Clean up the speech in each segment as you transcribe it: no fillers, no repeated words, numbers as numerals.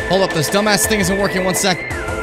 Hold up, this dumbass thing isn't working. 1 sec.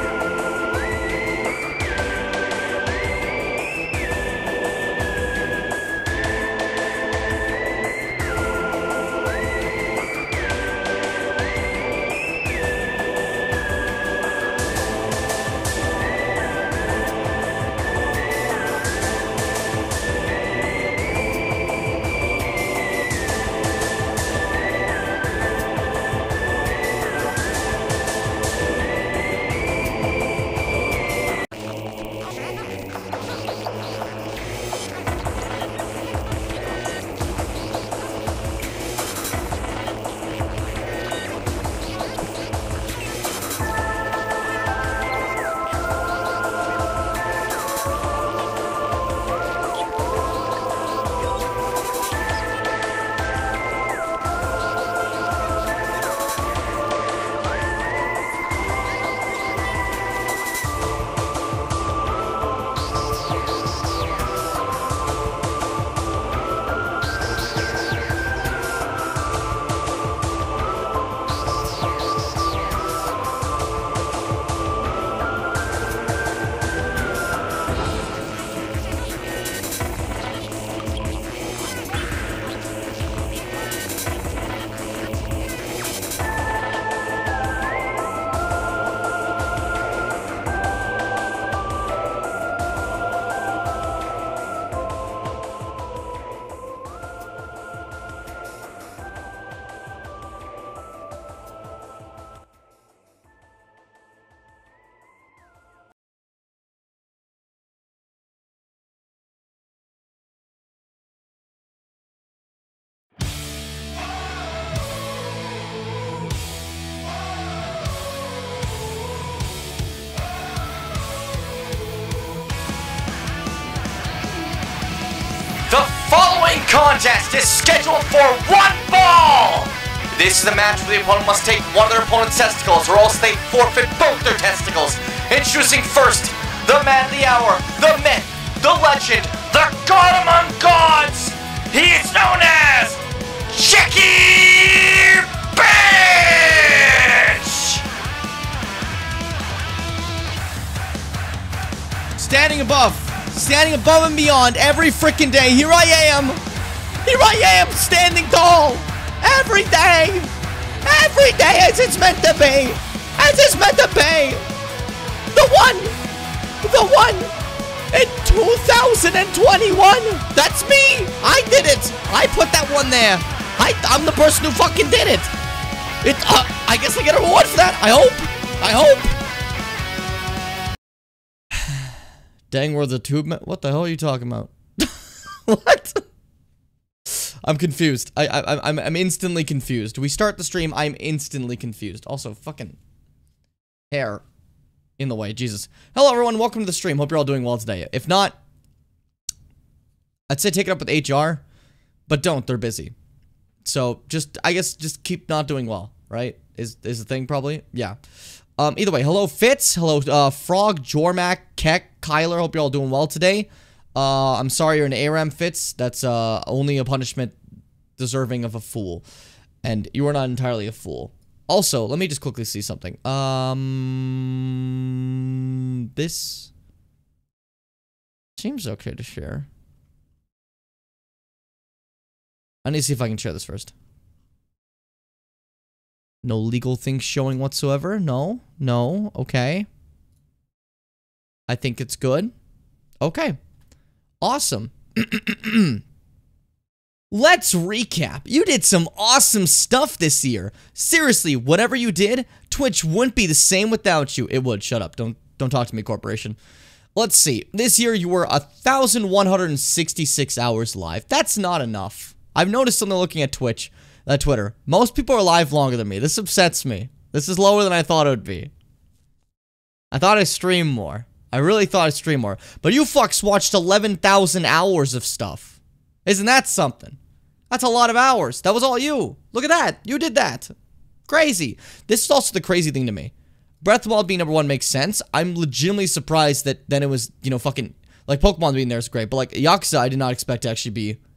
The following contest is scheduled for 1 ball! This is a match where the opponent must take one of their opponent's testicles or else they forfeit both their testicles. Introducing first, the man of the hour, the myth, the legend, the god among gods! He is known as Chicky Bitch! Standing above and beyond every freaking day. Here I am, standing tall. Every day as it's meant to be. The one in 2021. That's me. I did it. I put that one there. I'm the person who fucking did it. I guess I get a reward for that. I hope. Dang, we're the tube. What the hell are you talking about? What? I'm confused. I'm instantly confused. We start the stream. I'm instantly confused. Also, fucking hair in the way. Jesus. Hello, everyone. Welcome to the stream. Hope you're all doing well today. If not, I'd say take it up with HR, but don't. They're busy. So I guess just keep not doing well. Right? Is the thing probably? Yeah. Either way, hello Fitz, hello Frog, Jormac, Keck, Kyler, hope you're all doing well today. I'm sorry you're an ARAM, Fitz. That's only a punishment deserving of a fool. And you are not entirely a fool. Also, let me just quickly see something. This seems okay to share. I need to see if I can share this first. No legal things showing whatsoever. No. Okay. I think it's good. Okay. Awesome. Let's recap. You did some awesome stuff this year. Seriously, whatever you did, Twitch wouldn't be the same without you. It would. Shut up. Don't talk to me, corporation. Let's see. This year you were 1,166 hours live. That's not enough. I've noticed something looking at Twitter. Most people are live longer than me. This upsets me. This is lower than I thought it would be. I thought I'd stream more. I really thought I'd stream more. But you fucks watched 11,000 hours of stuff. Isn't that something? That's a lot of hours. That was all you. Look at that. You did that. Crazy. This is also the crazy thing to me. Breath of the Wild being #1 makes sense. I'm legitimately surprised that then it was, you know, fucking, like, Pokemon being there is great. But, like, Yakuza, I did not expect to actually be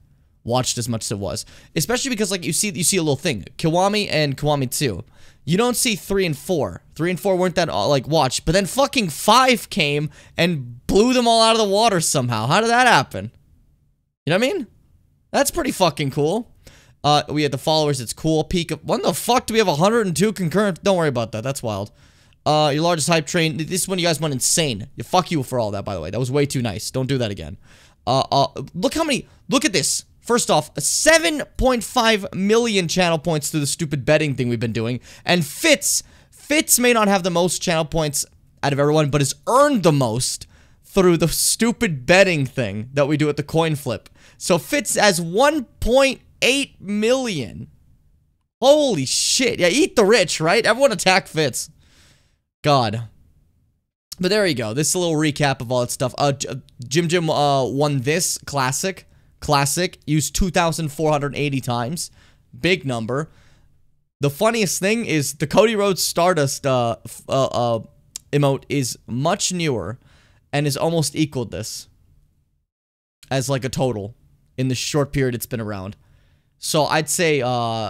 watched as much as it was. Especially because, like, you see a little thing. Kiwami and Kiwami 2. You don't see 3 and 4. 3 and 4 weren't that, like, watched. But then fucking 5 came and blew them all out of the water somehow. How did that happen? You know what I mean? That's pretty fucking cool. We had the followers. It's cool. Peak of... When the fuck do we have 102 concurrent? Don't worry about that. That's wild. Your largest hype train. This is when you guys went insane. Fuck you for all that, by the way. That was way too nice. Don't do that again. Look how many... Look at this. First off, 7.5 million channel points through the stupid betting thing we've been doing. And Fitz may not have the most channel points out of everyone, but has earned the most through the stupid betting thing that we do at the coin flip. So Fitz has 1.8 million. Holy shit. Yeah, eat the rich, right? Everyone attack Fitz. God. But there you go. This is a little recap of all that stuff. Jim won this classic. Used 2,480 times. Big number. The funniest thing is the Cody Rhodes Stardust emote is much newer and has almost equaled this as like a total in the short period it's been around. So I'd say I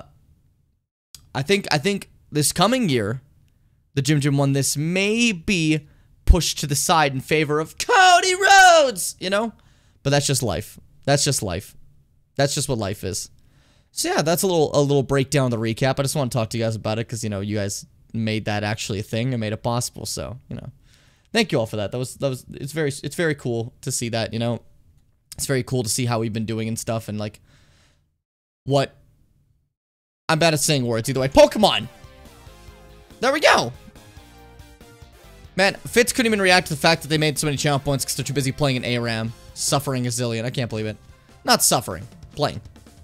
think this coming year the Jim won this may be pushed to the side in favor of Cody Rhodes, you know? But that's just life. That's just life. That's just what life is. So yeah, that's a little breakdown of the recap. I just want to talk to you guys about it because, you know, you guys made that actually a thing and made it possible. So, you know, thank you all for that. It's very cool to see that, you know. It's very cool to see how we've been doing and stuff and like what I'm bad at saying words either way. Pokemon. There we go. Man, Fitz couldn't even react to the fact that they made so many channel points because they're too busy playing an ARAM. Suffering a zillion. I can't believe it. Not suffering. Playing.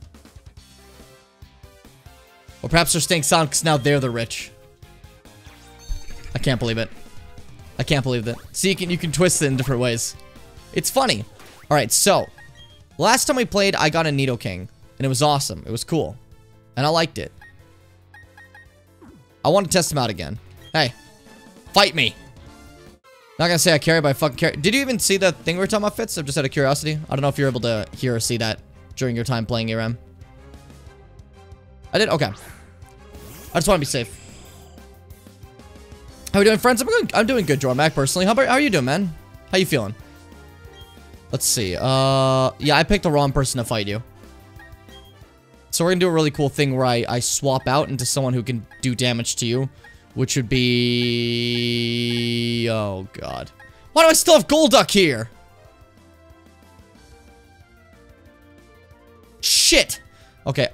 Or perhaps they're staying silent because now they're the rich. I can't believe it. I can't believe that. See, you can twist it in different ways. It's funny. Alright, so. Last time we played, I got a Nidoking. And it was awesome. It was cool. And I liked it. I want to test him out again. Hey. Fight me. Not gonna say I carry, but I fucking carry. Did you even see the thing we were talking about, Fitz? I'm just out of curiosity. I don't know if you're able to hear or see that during your time playing ARAM. I did? Okay. I just want to be safe. How we doing, friends? I'm doing good, Jormac, personally. How are you doing, man? How you feeling? Let's see. Yeah, I picked the wrong person to fight you. So we're gonna do a really cool thing where I swap out into someone who can do damage to you. Which would be... Oh, God. Why do I still have Golduck here? Shit! Okay,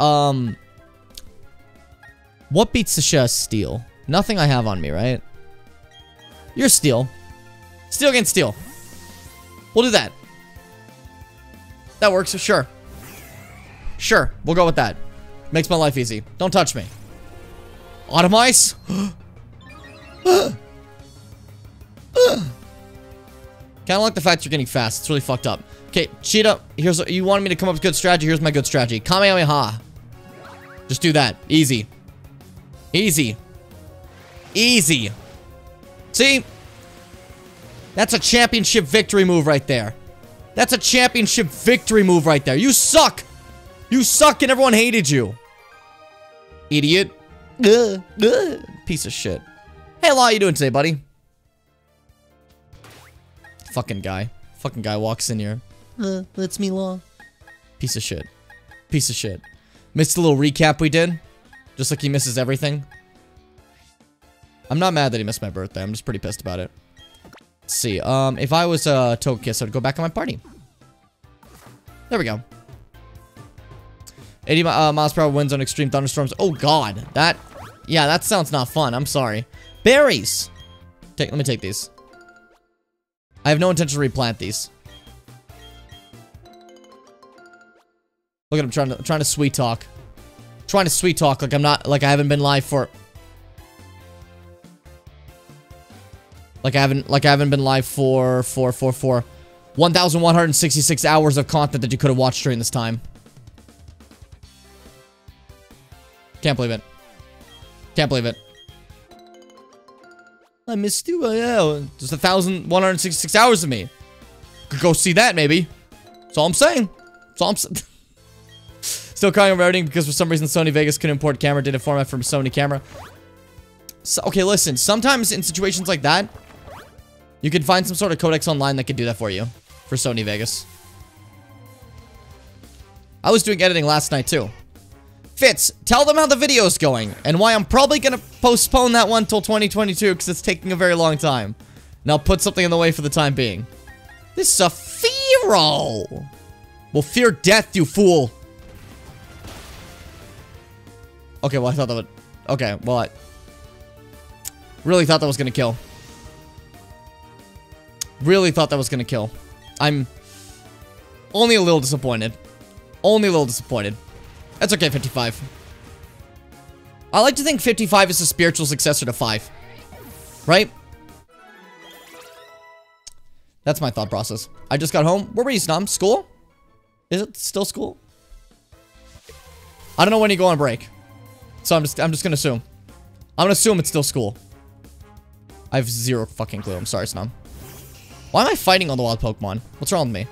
what beats the Steel? Nothing I have on me, right? You're Steel. Steel against Steel. We'll do that. That works, sure. Sure, we'll go with that. Makes my life easy. Don't touch me. Autumn Ice? Kinda like the fact you're getting fast. It's really fucked up. Okay, Cheetah, you wanted me to come up with good strategy. Here's my good strategy. Kamehameha. Just do that. Easy. Easy. Easy. See? That's a championship victory move right there. That's a championship victory move right there. You suck. You suck and everyone hated you. Idiot. Piece of shit. Hey, Law, how you doing today, buddy? Fucking guy. Fucking guy walks in here. That's me, Law. Piece of shit. Piece of shit. Missed a little recap we did. Just like he misses everything. I'm not mad that he missed my birthday. I'm just pretty pissed about it. Let's see. If I was Togekiss, I'd go back on my party. There we go. 80 miles per hour winds on extreme thunderstorms. Oh, God. Yeah, that sounds not fun. I'm sorry. Berries! Let me take these. I have no intention to replant these. Look at him trying to sweet talk. Trying to sweet talk like I haven't been live for... Like I haven't been live for 1,166 hours of content that you could have watched during this time. Can't believe it. Can't believe it. I missed you. Yeah, just 1,166 hours of me. Could go see that, maybe. That's all I'm saying. That's all I'm saying. Still crying about routing because for some reason Sony Vegas couldn't import camera data format from Sony camera. So, okay, listen. Sometimes in situations like that, you can find some sort of codex online that can do that for you. For Sony Vegas. I was doing editing last night too. Fitz, tell them how the video's going and why I'm probably gonna postpone that one till 2022 because it's taking a very long time. And I'll put something in the way for the time being. This is a Firo! Well, fear death, you fool! Okay, well, I thought that would... Okay, well, I... really thought that was gonna kill. Really thought that was gonna kill. I'm... only a little disappointed. Only a little disappointed. That's okay, 55. I like to think 55 is a spiritual successor to 5. Right? That's my thought process. I just got home. Where were you, Snom? School? Is it still school? I don't know when you go on break. So I'm just gonna assume. I'm gonna assume it's still school. I have zero fucking clue. I'm sorry, Snom. Why am I fighting all the wild Pokemon? What's wrong with me?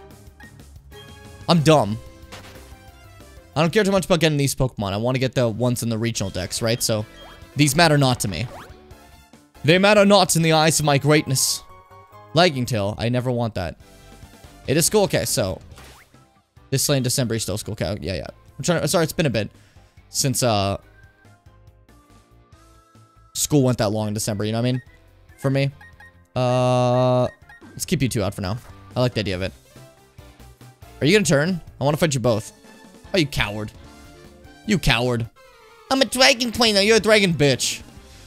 I'm dumb. I don't care too much about getting these Pokemon. I want to get the ones in the regional decks, right? So, these matter not to me. They matter not in the eyes of my greatness. Lagging Tail. I never want that. It is school. Okay, so. This lane December is still school. Okay, yeah. I'm trying to, sorry, it's been a bit. Since, school went that long in December, you know what I mean? For me. Let's keep you two out for now. I like the idea of it. Are you gonna turn? I want to fight you both. Oh, you coward. You coward. I'm a dragon queen. You're a dragon bitch.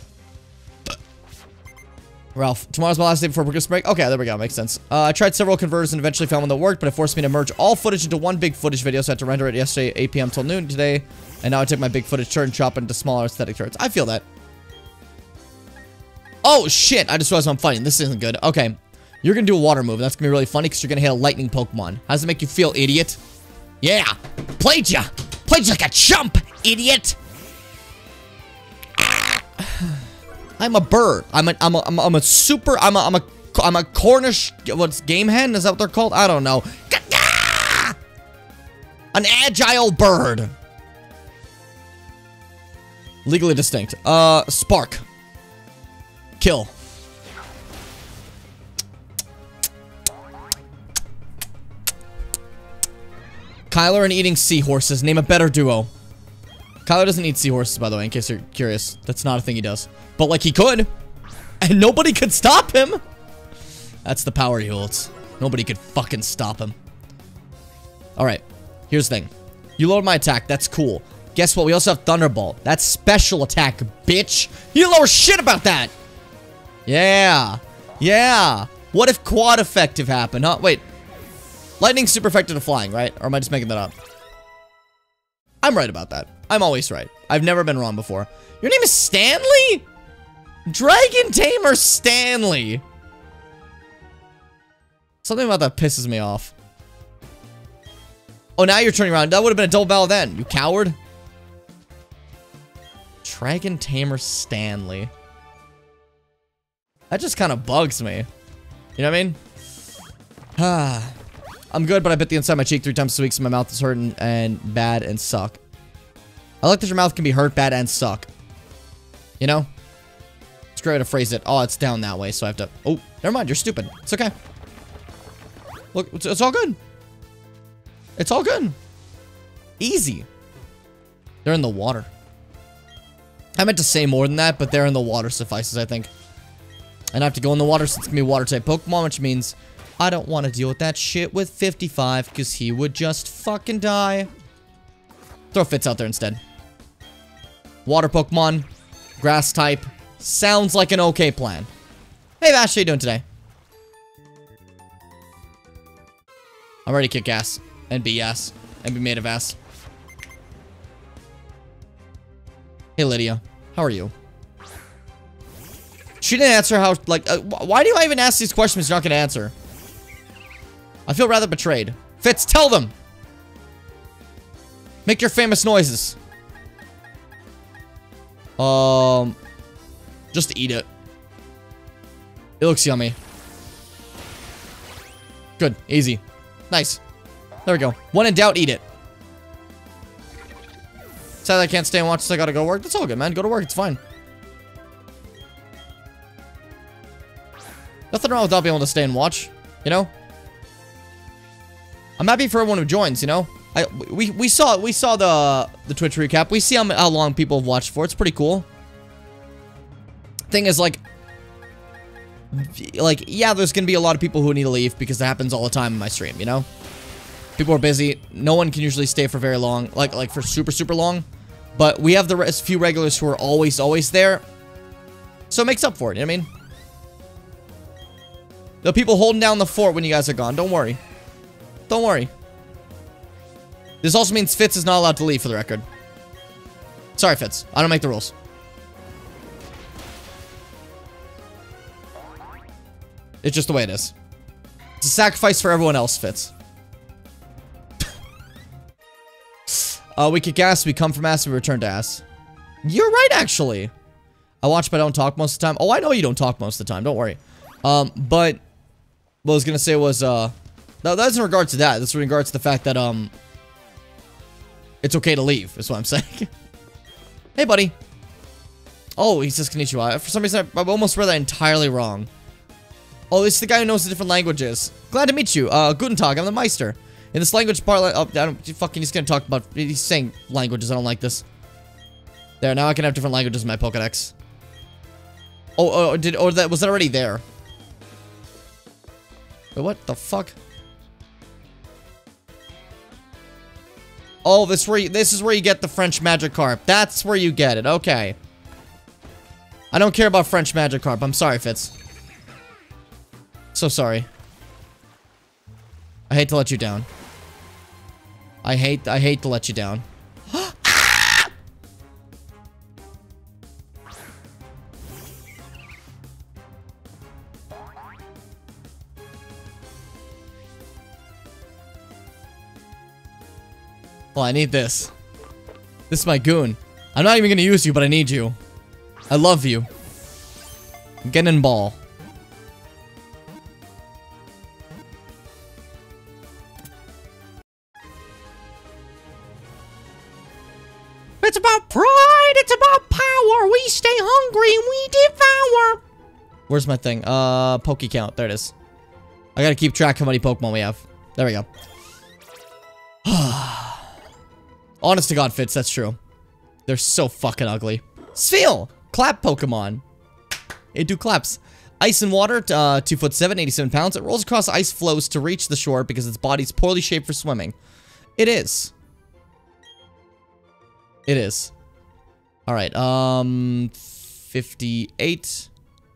Ralph, tomorrow's my last day before Christmas break. Okay, there we go. Makes sense. I tried several converters and eventually found one that worked, but it forced me to merge all footage into one big footage video, so I had to render it yesterday, 8 p.m. till noon today. And now I took my big footage chart and chop it into smaller aesthetic charts. I feel that. Oh, shit. I just realized I'm fighting. This isn't good. Okay. You're gonna do a water move. That's gonna be really funny because you're gonna hit a lightning Pokemon. How does it make you feel, idiot? Yeah. Played ya. Played you like a chump, idiot. I'm a bird. I'm a super. I'm a Cornish. What's game hen? Is that what they're called? I don't know. An agile bird. Legally distinct. Spark. Kill. Kyler and eating seahorses. Name a better duo. Kyler doesn't eat seahorses, by the way, in case you're curious. That's not a thing he does. But, like, he could. And nobody could stop him. That's the power he holds. Nobody could fucking stop him. Alright. Here's the thing. You lowered my attack. That's cool. Guess what? We also have Thunderbolt. That's special attack, bitch. You didn't lower shit about that. Yeah. Yeah. What if quad effective happened, huh? Wait. Lightning's super effective to flying, right? Or am I just making that up? I'm right about that. I'm always right. I've never been wrong before. Your name is Stanley? Dragon Tamer Stanley. Something about that pisses me off. Oh, now you're turning around. That would have been a double battle then, you coward. Dragon Tamer Stanley. That just kind of bugs me. You know what I mean? Ah. I'm good, but I bit the inside of my cheek 3 times this week, so my mouth is hurting and bad and suck. I like that your mouth can be hurt, bad, and suck. You know? It's a great way to phrase it. Oh, it's down that way, so I have to... Oh, never mind, you're stupid. It's okay. Look, it's all good. It's all good. Easy. They're in the water. I meant to say more than that, but they're in the water suffices, I think. And I have to go in the water since it's going to be water-type Pokemon, which means... I don't want to deal with that shit with 55, because he would just fucking die. Throw Fitz out there instead. Water Pokemon. Grass type. Sounds like an okay plan. Hey Vash, how you doing today? I'm ready to kick ass. And be ass. And be made of ass. Hey Lydia. How are you? She didn't answer how, like, why do I even ask these questions you're not going to answer? I feel rather betrayed. Fitz, tell them! Make your famous noises. Just eat it. It looks yummy. Good. Easy. Nice. There we go. When in doubt, eat it. Sad I can't stay and watch this. I gotta go work. That's all good, man. Go to work. It's fine. Nothing wrong with not being able to stay and watch, you know? I'm happy for everyone who joins, you know? We saw the Twitch recap. We see how long people have watched for. It's pretty cool. Thing is, like, yeah, there's gonna be a lot of people who need to leave because that happens all the time in my stream, you know? People are busy. No one can usually stay for very long, like for super long. But we have the few regulars who are always there. So it makes up for it, you know what I mean? The people holding down the fort when you guys are gone. Don't worry. Don't worry. This also means Fitz is not allowed to leave, for the record. Sorry, Fitz. I don't make the rules. It's just the way it is. It's a sacrifice for everyone else, Fitz. We kick ass, we come from ass, we return to ass. You're right, actually. I watch, but I don't talk most of the time. Oh, I know you don't talk most of the time. Don't worry. But what I was gonna say was, no, that's in regards to that. That's in regards to the fact that, it's okay to leave, is what I'm saying. Hey, buddy. Oh, he says konnichiwa. For some reason, I almost read that entirely wrong. Oh, this is the guy who knows the different languages. Glad to meet you. Guten Tag, I'm the Meister. In this language part, oh, I don't, fucking, he's gonna talk about, he's saying languages, I don't like this. There, now I can have different languages in my Pokedex. Oh, was that already there? Wait, what the fuck? Oh, this is where you get the French Magikarp. That's where you get it, okay. I don't care about French Magikarp, I'm sorry, Fitz. So sorry. I hate to let you down. I hate to let you down. Well, I need this. This is my goon. I'm not even gonna use you, but I need you. I love you. Genin Ball. It's about pride, it's about power. We stay hungry and we devour. Where's my thing? Poke count. There it is. I gotta keep track of how many Pokemon we have. There we go. Honest to God, Fitz, that's true. They're so fucking ugly. Spheal! Clap Pokemon. It do claps. Ice and water, 2'7", 87 pounds. It rolls across ice floes to reach the shore because its body's poorly shaped for swimming. It is. It is. Alright, 58.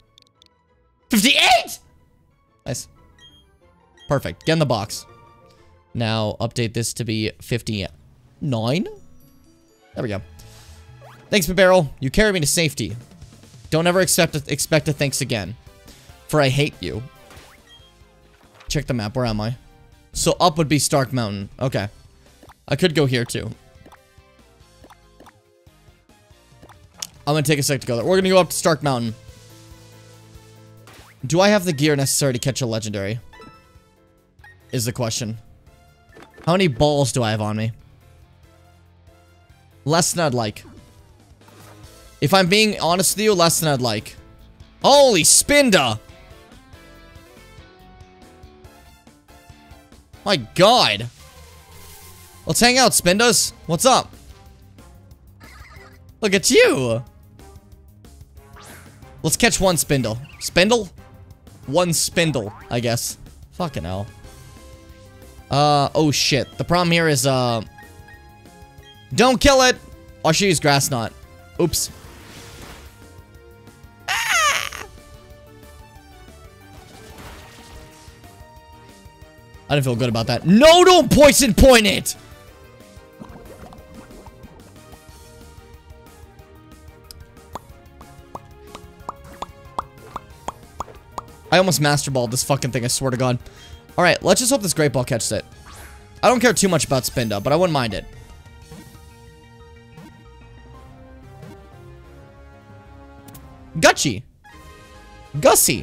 58?! Nice. Perfect. Get in the box. Now, update this to be 59. There we go. Thanks, Barrel. You carry me to safety. Don't ever expect a thanks again. For I hate you. Check the map. Where am I? So up would be Stark Mountain. Okay. I could go here, too. I'm gonna take a sec to go there. We're gonna go up to Stark Mountain. Do I have the gear necessary to catch a legendary? Is the question. How many balls do I have on me? Less than I'd like. If I'm being honest with you, less than I'd like. Holy Spinda! My God. Let's hang out, Spindas. What's up? Look at you. Let's catch one Spindle. Spindle? One Spindle, I guess. Fucking hell. Oh shit. The problem here is, don't kill it! I should use Grass Knot. Oops. Ah! I didn't feel good about that. No, don't poison point it! I almost Master Balled this fucking thing, I swear to God. Alright, let's just hope this Great Ball catches it. I don't care too much about Spinda, but I wouldn't mind it. Gutchy. Gussie.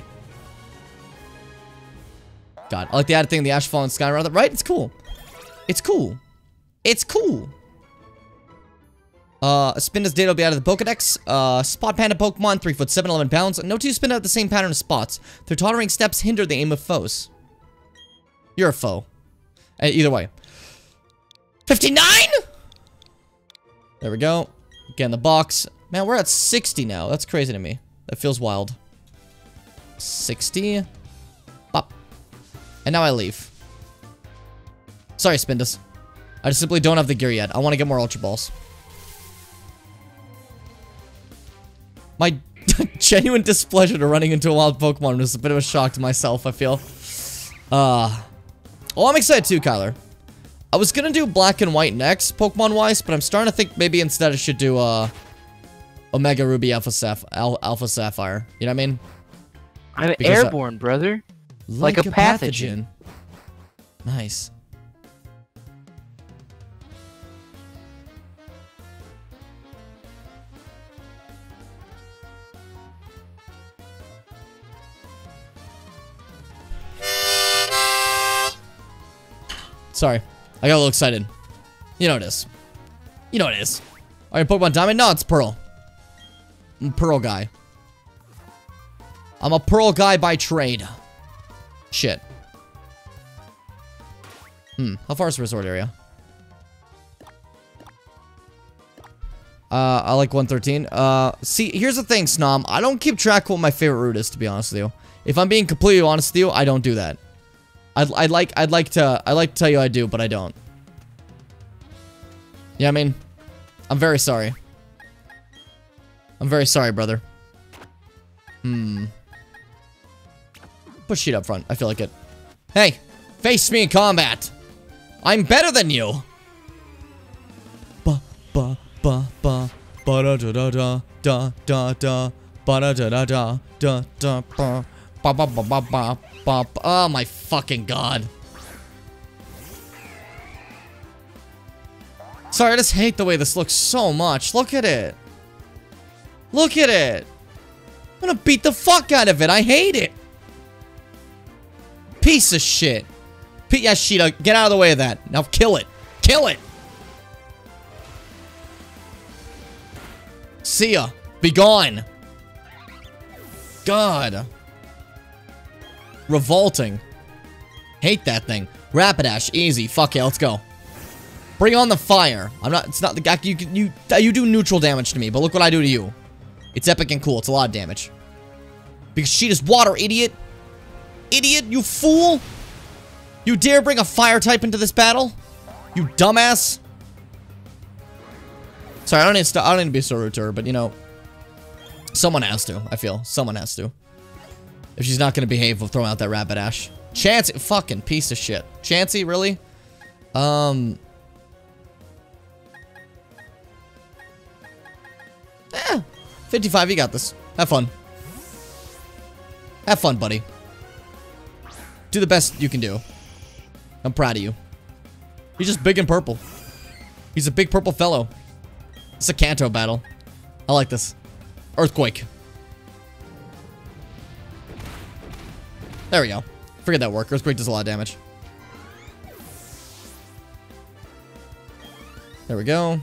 God, I like the added thing in the Ash Falling Sky around that, right? It's cool. It's cool. It's cool. Spinda's data will be out of the Pokedex. Spot Panda Pokemon, 3 foot 7, 11 pounds. No two Spinda have the same pattern of spots. Their tottering steps hinder the aim of foes. You're a foe. Either way. 59? There we go. Get in the box. Man, we're at 60 now. That's crazy to me. That feels wild. 60. Pop. And now I leave. Sorry, Spindas. I just simply don't have the gear yet. I want to get more Ultra Balls. My genuine displeasure to running into a wild Pokemon was a bit of a shock to myself, I feel. Oh, I'm excited too, Kyler. I was gonna do Black and White next, Pokemon-wise, but I'm starting to think maybe instead I should do, Omega Ruby Alpha Sapphire. You know what I mean? I'm airborne, brother. Like a pathogen. Nice. Sorry. I got a little excited. You know it is. You know it is. Are you Pokemon Diamond? No, it's Pearl. I'm a Pearl guy. I'm a Pearl guy by trade. Shit. How far is the resort area? I like 113. See, here's the thing, Snom. I don't keep track of what my favorite route is, to be honest with you. If I'm being completely honest with you, I don't do that. I'd like to tell you I do, but I don't. Yeah, I mean, I'm very sorry. I'm very sorry, brother. Put sheet up front. I feel like it. Hey, face me in combat. I'm better than you. Ba ba ba ba ba da da da da da da da ba da da da da da da ba ba ba ba ba ba ba. Oh my fucking god. Sorry, I just hate the way this looks so much. Look at it. Look at it. I'm gonna beat the fuck out of it. I hate it. Piece of shit. Yashida, get out of the way of that. Now kill it. Kill it. See ya. Be gone. God. Revolting. Hate that thing. Rapidash, easy. Fuck yeah, let's go. Bring on the fire. I'm not, it's not the guy, you do neutral damage to me, but look what I do to you. It's epic and cool, it's a lot of damage. Because sheet is water, idiot. Idiot, you fool. You dare bring a fire type into this battle? You dumbass. Sorry, I don't need to be so rude to her, but you know, someone has to, I feel. Someone has to. If she's not gonna behave, we'll throw out that Rapidash. Chansey, fucking piece of shit. Chansey, really? 55, you got this. Have fun. Have fun, buddy. Do the best you can do. I'm proud of you. He's just big and purple. He's a big purple fellow. It's a Kanto battle. I like this. Earthquake. There we go. Figured that worked. Earthquake does a lot of damage. There we go.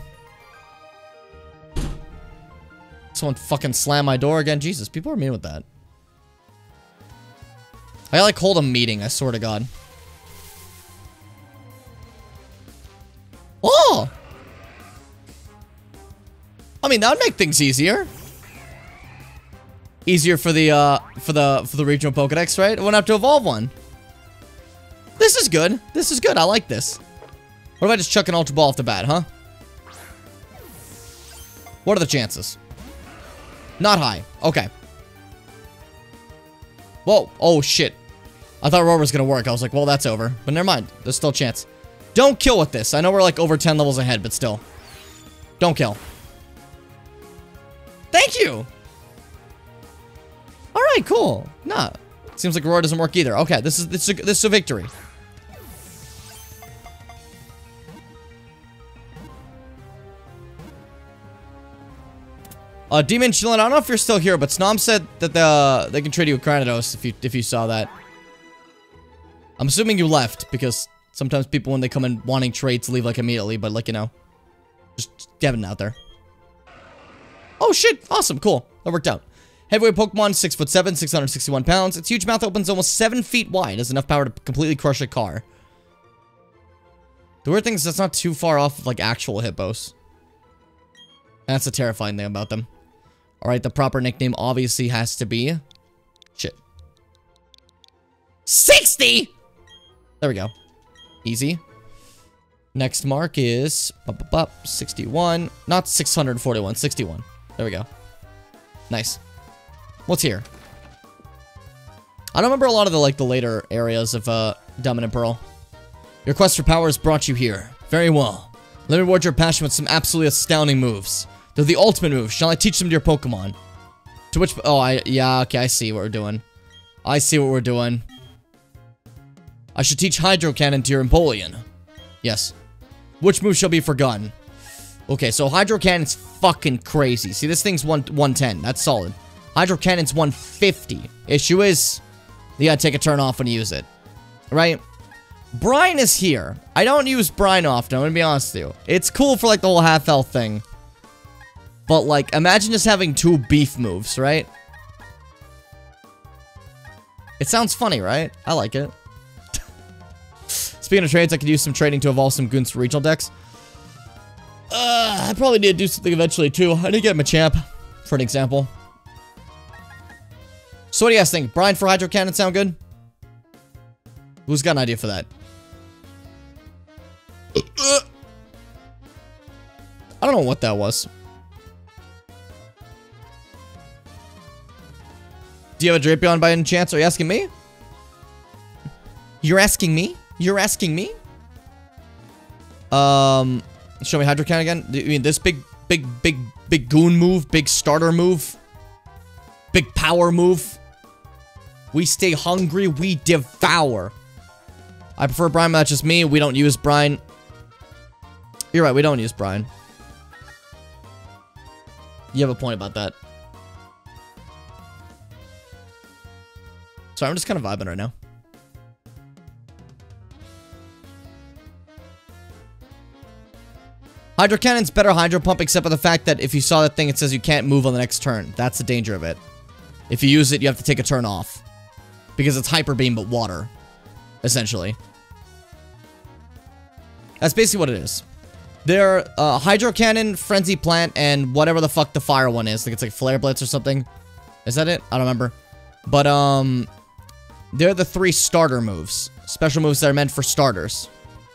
Someone fucking slam my door again. Jesus, people are mean with that. I like hold a meeting, I swear to God. Oh! I mean, that would make things easier. Easier for the regional Pokedex, right? I wouldn't have to evolve one. This is good. This is good. I like this. What if I just chuck an Ultra Ball off the bat, huh? What are the chances? Not high. Okay. Whoa. Oh, shit. I thought Roar was gonna work. I was like, well, that's over. But never mind. There's still a chance. Don't kill with this. I know we're like over 10 levels ahead, but still. Don't kill. Thank you! Alright, cool. Nah. Seems like Roar doesn't work either. Okay, this is a victory. Demon Chillin, I don't know if you're still here, but Snom said that they can trade you with Granados if you saw that. I'm assuming you left, because sometimes people when they come in wanting trades leave like immediately, but like, you know, just getting out there. Oh, shit. Awesome. Cool. That worked out. Heavyweight Pokemon, 6'7", 661 pounds. Its huge mouth opens almost 7 feet wide. Has enough power to completely crush a car. The weird thing is that's not too far off of, like, actual hippos. That's the terrifying thing about them. Alright, the proper nickname obviously has to be... Shit. 60! There we go. Easy. Next mark is... 61. Not 641, 61. There we go. Nice. What's here? I don't remember a lot of the, like, the later areas of, Diamond and Pearl. Your quest for power has brought you here. Very well. Let me reward your passion with some absolutely astounding moves. They're the ultimate moves. Shall I teach them to your Pokemon? To which... Oh, yeah, okay, I see what we're doing. I see what we're doing. I should teach Hydro Cannon to your Empoleon. Yes. Which move shall be forgotten? Okay, so Hydro Cannon's fucking crazy. See, this thing's 110. That's solid. Hydro Cannon's 150. Issue is, you gotta take a turn off when you use it. Right? Brine is here. I don't use Brine often, I'm gonna be honest with you. It's cool for, like, the whole half-health thing. But, like, imagine just having 2 beef moves, right? It sounds funny, right? I like it. Speaking of trades, I could use some trading to evolve some goons for regional decks. I probably need to do something eventually, too. I need to get Machamp, for an example. So what do you guys think? Brine for Hydro Cannon sound good? Who's got an idea for that? I don't know what that was. Do you have a Drapion by any chance? Are you asking me? You're asking me? You're asking me? Show me Hydro Cannon again. You mean this big goon move? Big starter move? Big power move? We stay hungry, we devour. I prefer Brine, but that's just me. We don't use Brine. You're right, we don't use Brine. You have a point about that. Sorry, I'm just kind of vibing right now. Hydro Cannon's better Hydro Pump, except for the fact that if you saw that thing, it says you can't move on the next turn. That's the danger of it. If you use it, you have to take a turn off. Because it's Hyper Beam, but water. Essentially. That's basically what it is. They're Hydro Cannon, Frenzy Plant, and whatever the fuck the fire one is. I think it's like Flare Blitz or something. Is that it? I don't remember. But, they're the 3 starter moves. Special moves that are meant for starters.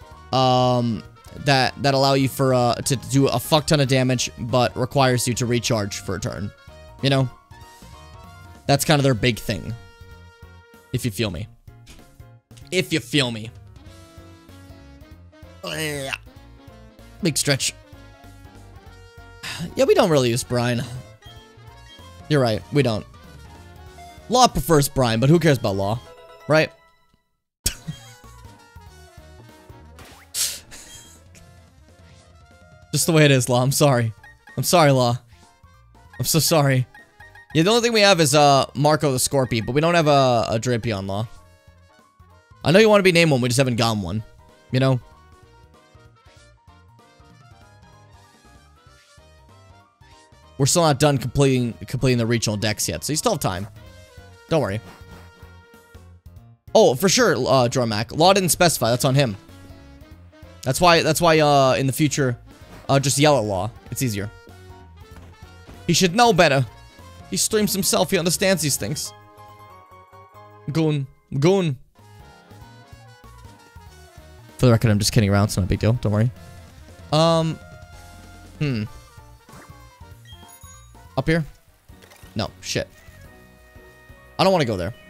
That allow you for, to do a fuck ton of damage, but requires you to recharge for a turn. You know? That's kind of their big thing. If you feel me. If you feel me. Big stretch. Yeah, we don't really use Brine. You're right, we don't. Law prefers Brine, but who cares about Law? Right? Just the way it is, Law. I'm sorry. I'm sorry, Law. I'm so sorry. Yeah, the only thing we have is, Marco the Scorpy, but we don't have a Drapion, Law. I know you want to be named one, we just haven't gotten one. You know? We're still not done completing the regional decks yet, so you still have time. Don't worry. Oh, for sure, Jormac. Law didn't specify, that's on him. That's why, in the future, just yell at Law. It's easier. He should know better. He streams himself, he understands these things. Goon. Goon. For the record, I'm just kidding around, it's not a big deal, don't worry. Up here? No, shit. I don't want to go there.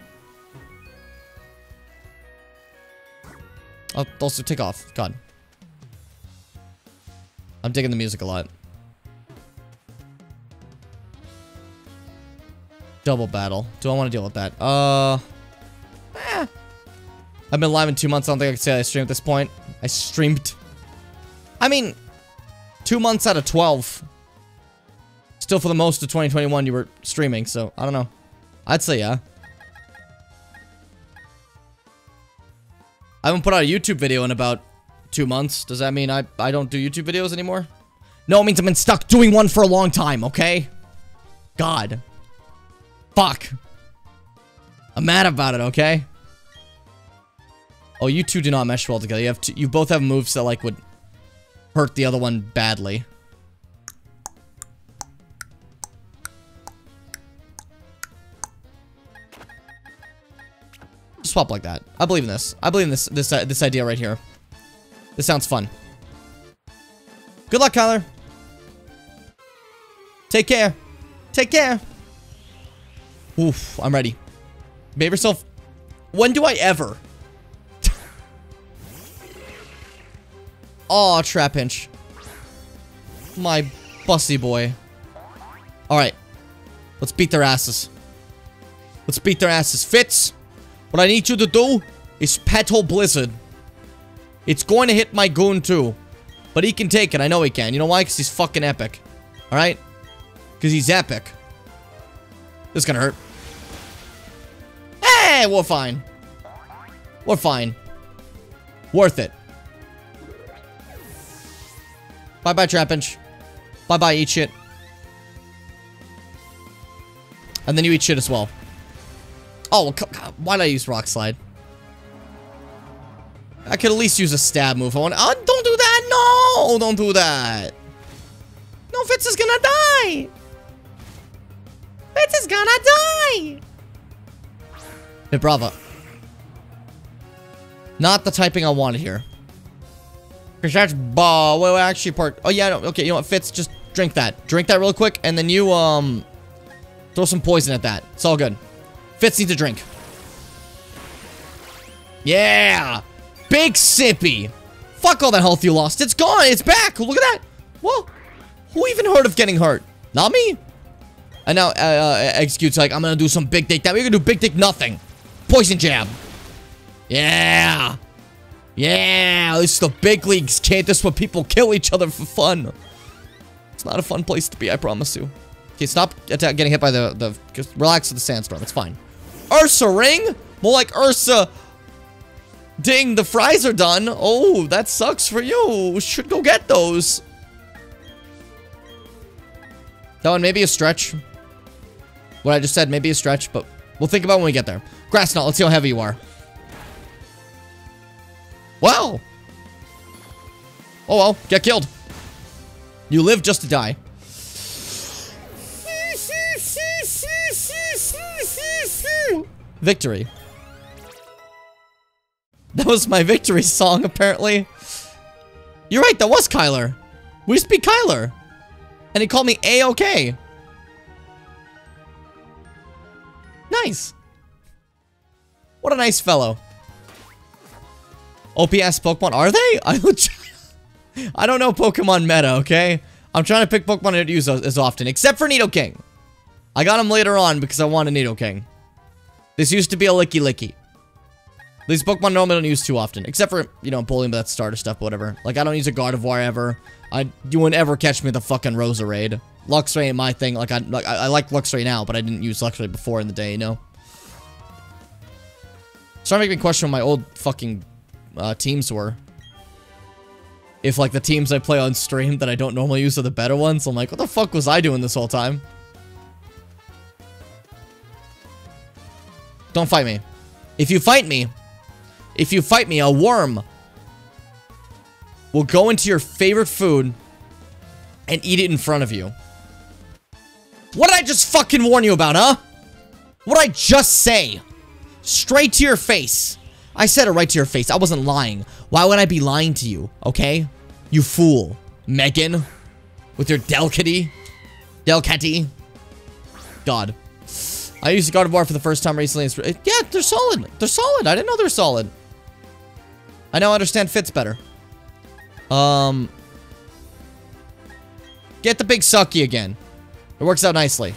I'll also take off. God. I'm digging the music a lot. Double battle. Do I want to deal with that? I've been live in 2 months. I don't think I can say I streamed at this point. I streamed. I mean, 2 months out of 12. Still, for the most of 2021, you were streaming, so I don't know. I'd say yeah. I haven't put out a YouTube video in about 2 months. Does that mean I don't do YouTube videos anymore? No, it means I've been stuck doing one for a long time, okay? God. Fuck. I'm mad about it, okay? Oh, you two do not mesh well together. You both have moves that, like, would hurt the other one badly. Swap like that. I believe in this. I believe in this idea right here. This sounds fun. Good luck, Kyler. Take care. Take care. Oof, I'm ready. Behave yourself. When do I ever? Aw, Trapinch. My bussy boy. Alright. Let's beat their asses. Let's beat their asses. Fitz, what I need you to do is Petal Blizzard. It's going to hit my goon too. But he can take it. I know he can. You know why? Because he's fucking epic. Alright? Because he's epic. This is gonna hurt. Hey, we're fine. We're fine. Worth it. Bye-bye, Trapinch. Bye-bye, eat shit. And then you eat shit as well. Oh, God, why did I use Rock Slide? I could at least use a stab move. I want. Oh, don't do that! No! Don't do that! No, Fitz is gonna die! Fitz is gonna die! Hey, bravo. Not the typing I wanted here. Cause that's well, actually part. Oh yeah, no, okay. You know what, Fitz? Just drink that. Drink that real quick, and then you throw some poison at that. It's all good. Fitz needs a drink. Yeah, big sippy. Fuck all that health you lost. It's gone. It's back. Look at that. Whoa. Who even heard of getting hurt? Not me. And now Execute's like, I'm gonna do some big dick. Now we're gonna do big dick nothing. Poison jab. Yeah. Yeah, this is the big leagues, kid. This is where people kill each other for fun. It's not a fun place to be, I promise you. Okay, stop getting hit by just relax with the sandstorm. It's fine. Ursa ring? More like Ursa. Ding, the fries are done. Oh, that sucks for you. Should go get those. That one may be a stretch. What I just said may be a stretch, but we'll think about it when we get there. Grass Knot, let's see how heavy you are. Wow. Oh well, get killed. You live just to die. Victory. That was my victory song, apparently. You're right, that was Kyler. We used to be Kyler. And he called me A-OK. Nice. What a nice fellow. OPS Pokemon, are they? I don't know Pokemon meta, okay? I'm trying to pick Pokemon I don't use as often, except for Nidoking. I got him later on because I wanted Nidoking. This used to be a Licky Licky. These Pokemon normally don't use too often, except for, you know, bullying, but that's starter stuff, but whatever. Like, I don't use a Gardevoir ever. You wouldn't ever catch me with a fucking Roserade. Luxray ain't my thing. Like, I like Luxray now, but I didn't use Luxray before in the day, you know? Starting to make me question what my old fucking teams were. If, like, the teams I play on stream that I don't normally use are the better ones, I'm like, what the fuck was I doing this whole time? Don't fight me. If you fight me, a worm will go into your favorite food and eat it in front of you. What did I just fucking warn you about, huh? What did I just say? Straight to your face. I said it right to your face. I wasn't lying. Why would I be lying to you, okay? You fool. Megan. With your Delcatty. God. I used Gardevoir for the first time recently. Yeah, they're solid. They're solid. I didn't know they're solid. I now understand Fitz better. Get the big sucky again. It works out nicely.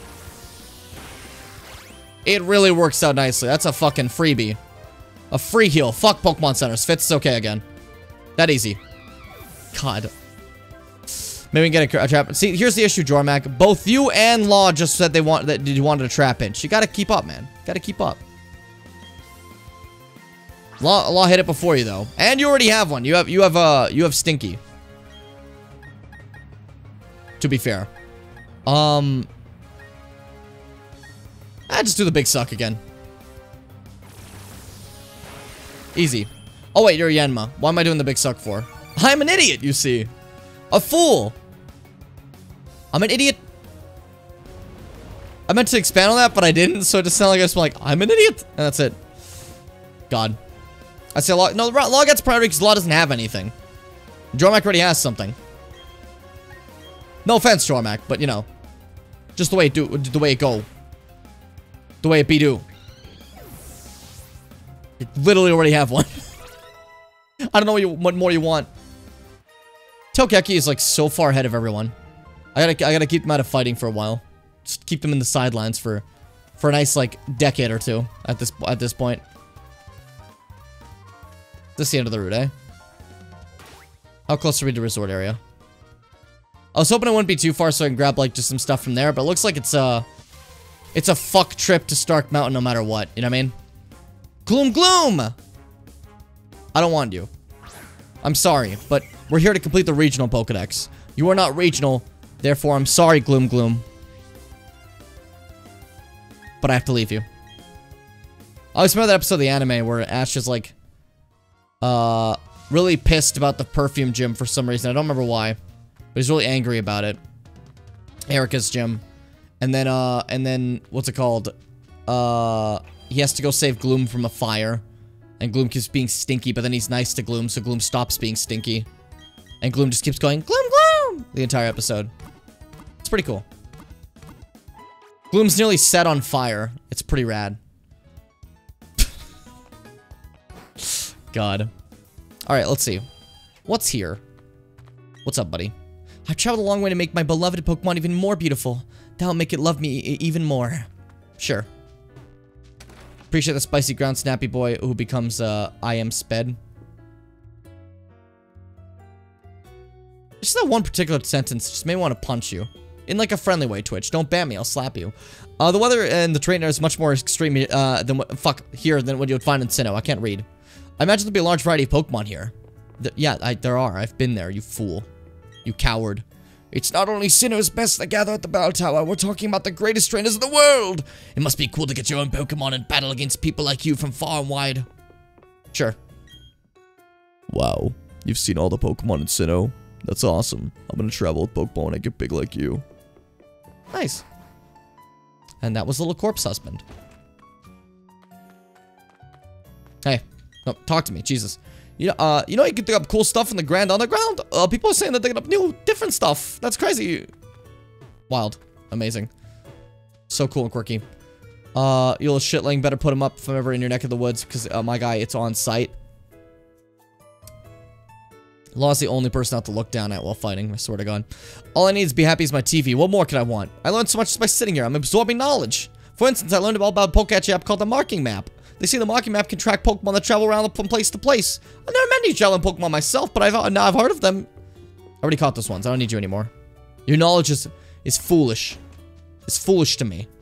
It really works out nicely. That's a fucking freebie. A free heal. Fuck Pokemon Centers. Fitz is okay again. That easy. God. Maybe we can get a trap. See, here's the issue, Jormac. Both you and Law just said you wanted a Trapinch. You gotta keep up, man. Gotta keep up. Law hit it before you though, and you already have one. You have Stinky. To be fair, Ah, just do the big suck again. Easy. Oh wait, you're a Yanma. Why am I doing the big suck for? I'm an idiot, you see. A fool. I'm an idiot. I meant to expand on that, but I didn't, so it just sounded like I was like, I'm an idiot. And that's it. God. I say Law. No, Law gets priority because Law doesn't have anything. Jormak already has something. No offense, Jormak, but you know. Just the way it do, the way it go. The way it be do. You literally already have one. I don't know what more you want. Tokeki is like so far ahead of everyone. I gotta keep them out of fighting for a while. Just keep them in the sidelines for a nice like decade or two at this point. This is the end of the route, eh? How close are we to resort area? I was hoping it wouldn't be too far so I can grab like just some stuff from there, but it looks like it's a fuck trip to Stark Mountain no matter what. You know what I mean? Gloom Gloom! I don't want you. I'm sorry, but we're here to complete the regional Pokedex. You are not regional, therefore I'm sorry, Gloom Gloom. But I have to leave you. I always remember that episode of the anime where Ash is like, really pissed about the perfume gym for some reason. I don't remember why, but he's really angry about it. Erica's gym. And then, what's it called? He has to go save Gloom from a fire. And Gloom keeps being stinky, but then he's nice to Gloom, so Gloom stops being stinky. And Gloom just keeps going, Gloom, Gloom! The entire episode. It's pretty cool. Gloom's nearly set on fire. It's pretty rad. God. Alright, let's see. What's here? What's up, buddy? I've traveled a long way to make my beloved Pokemon even more beautiful. That'll make it love me even more. Sure. Appreciate the spicy ground snappy boy who becomes, I am sped. Just that one particular sentence just made me want to punch you. In like a friendly way, Twitch. Don't ban me, I'll slap you. The weather in the terrain is much more extreme than what you would find in Sinnoh. I can't read. I imagine there'll be a large variety of Pokemon here. Yeah, there are. I've been there, you fool. You coward. It's not only Sinnoh's best that gather at the Battle Tower, we're talking about the greatest trainers in the world! It must be cool to get your own Pokemon and battle against people like you from far and wide. Sure. Wow, you've seen all the Pokemon in Sinnoh? That's awesome. I'm gonna travel with Pokemon when I get big like you. Nice. And that was Little Corpse Husband. Hey, no, talk to me, Jesus. You know you can dig up cool stuff in the Grand Underground? People are saying that they're digging up different stuff. That's crazy. Wild. Amazing. So cool and quirky. You little shitling, better put him up from ever in your neck of the woods, because, my guy, it's on site. Law's the only person out to look down at while fighting, I swear to God. All I need is be happy as my TV. What more can I want? I learned so much just by sitting here. I'm absorbing knowledge. For instance, I learned all about a Pokecatcher app called the Marking Map. They say the Marking Map can track Pokemon that travel around from place to place. I've never met any traveling Pokemon myself, but I've heard of them. I already caught this once. I don't need you anymore. Your knowledge is foolish. It's foolish to me.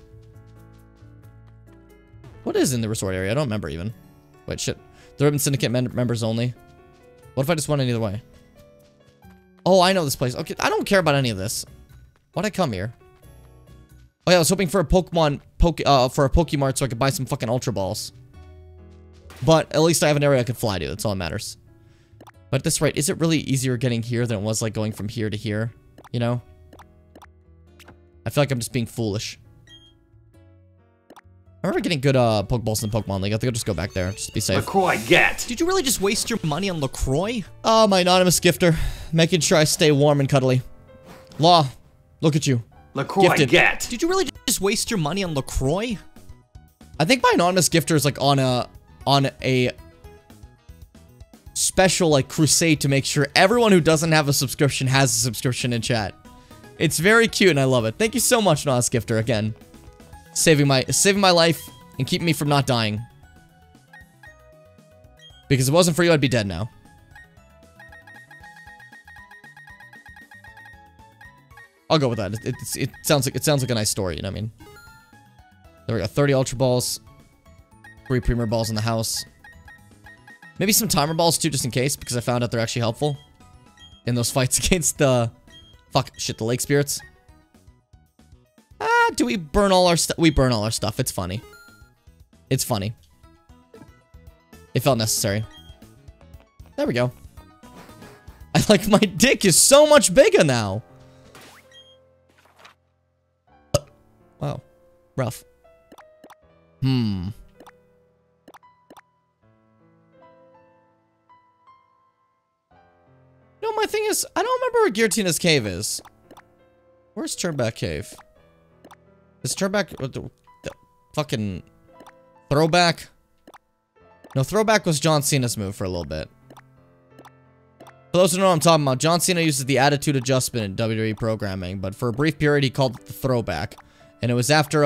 What is in the resort area? I don't remember even. Wait, shit. The Ribbon Syndicate members only. What if I just went any other way? Oh, I know this place. Okay, I don't care about any of this. Why'd I come here? Oh yeah, I was hoping for a Pokemon, for a Pokemart so I could buy some fucking Ultra Balls. But at least I have an area I could fly to. That's all that matters. But at this rate, is it really easier getting here than it was like going from here to here? You know? I feel like I'm just being foolish. I remember getting good Pokeballs in the Pokemon League. I think I'll just go back there, just to be safe. LaCroix, get! Did you really just waste your money on LaCroix? Oh, my anonymous gifter. Making sure I stay warm and cuddly. Law, look at you. LaCroix, Gifted. get! Did you really just waste your money on LaCroix? I think my anonymous gifter is like on a special like crusade to make sure everyone who doesn't have a subscription has a subscription in chat. It's very cute and I love it. Thank you so much, anonymous gifter, again. Saving my life and keeping me from not dying. Because if it wasn't for you, I'd be dead now. I'll go with that. It sounds like a nice story, you know what I mean? There we go. 30 Ultra Balls. 3 Premier Balls in the house. Maybe some Timer Balls too, just in case, because I found out they're actually helpful in those fights against the... the Lake Spirits. do we burn all our stuff? We burn all our stuff. It's funny. It's funny. It felt necessary. There we go. I like my dick is so much bigger now. Wow. Rough. You know, my thing is, I don't remember where Giratina Cave is. Where's Turnback Cave? Is Turnback the fucking throwback? No, throwback was John Cena's move for a little bit. For those who know what I'm talking about, John Cena uses the attitude adjustment in WWE programming, but for a brief period he called it the throwback. And it was after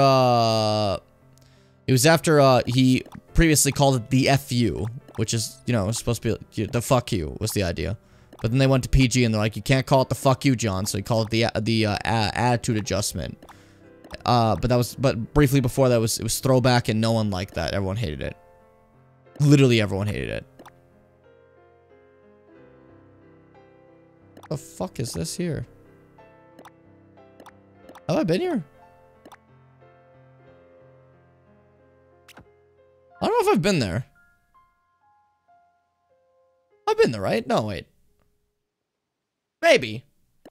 he previously called it the FU, which is, you know, supposed to be the fuck you was the idea. But then they went to PG and they're like, you can't call it the fuck you, John, so he called it the attitude adjustment. But briefly before that it was throwback, and no one liked that. Everyone hated it. Literally everyone hated it. What the fuck is this here? Have I been here? I don't know if I've been there. I've been there, right? No, wait. Maybe.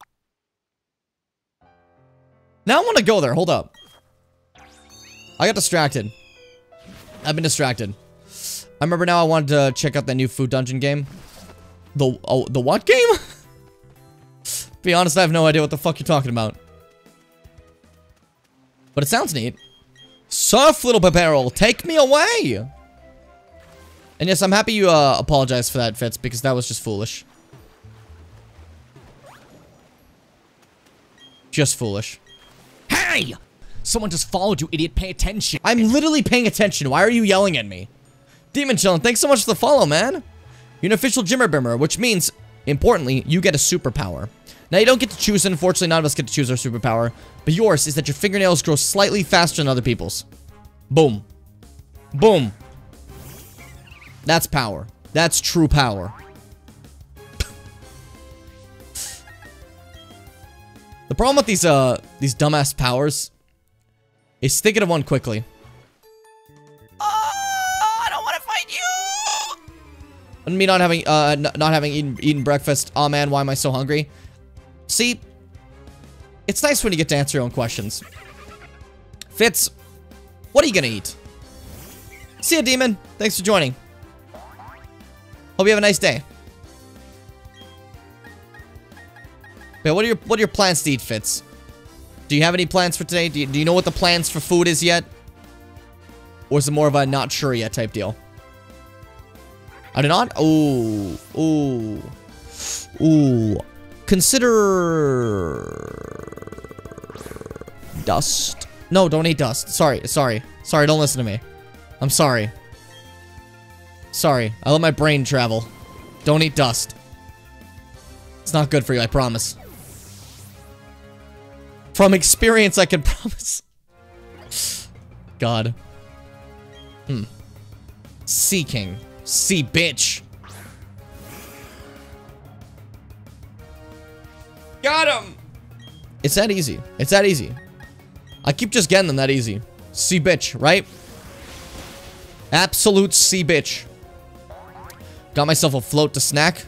Now I want to go there. Hold up. I got distracted. I've been distracted. I remember now I wanted to check out that new Food Dungeon game. The what game? Be honest, I have no idea what the fuck you're talking about. But it sounds neat. Surf, little barrel, take me away! And yes, I'm happy you apologized for that, Fitz, because that was just foolish. Just foolish. Hey! Someone just followed you, idiot. Pay attention. I'm literally paying attention. Why are you yelling at me? Demon Chillin', thanks so much for the follow, man. You're an official Jimmer Bimmer, which means, importantly, you get a superpower. Now, you don't get to choose, unfortunately, none of us get to choose our superpower, but yours is that your fingernails grow slightly faster than other people's. Boom. Boom. That's power. That's true power. The problem with these dumbass powers is thinking of one quickly. I don't want to fight you! And me not having eaten breakfast. Oh man, why am I so hungry? See, it's nice when you get to answer your own questions. Fitz, what are you gonna eat? See ya, Demon. Thanks for joining. Hope you have a nice day. Wait, what are your plans to eat, Fitz? Do you have any plans for today? Do you know what the plans for food is yet? Or is it more of a not sure yet type deal? I do not? Ooh. Ooh. Ooh. Consider... dust. No, don't eat dust. Sorry, don't listen to me. I'm sorry. Sorry, I let my brain travel. Don't eat dust. It's not good for you, I promise. From experience, I can promise. God. Sea King. Sea bitch. Got him! It's that easy. It's that easy. I keep just getting them that easy. Sea bitch, right? Absolute sea bitch. Got myself a float to snack.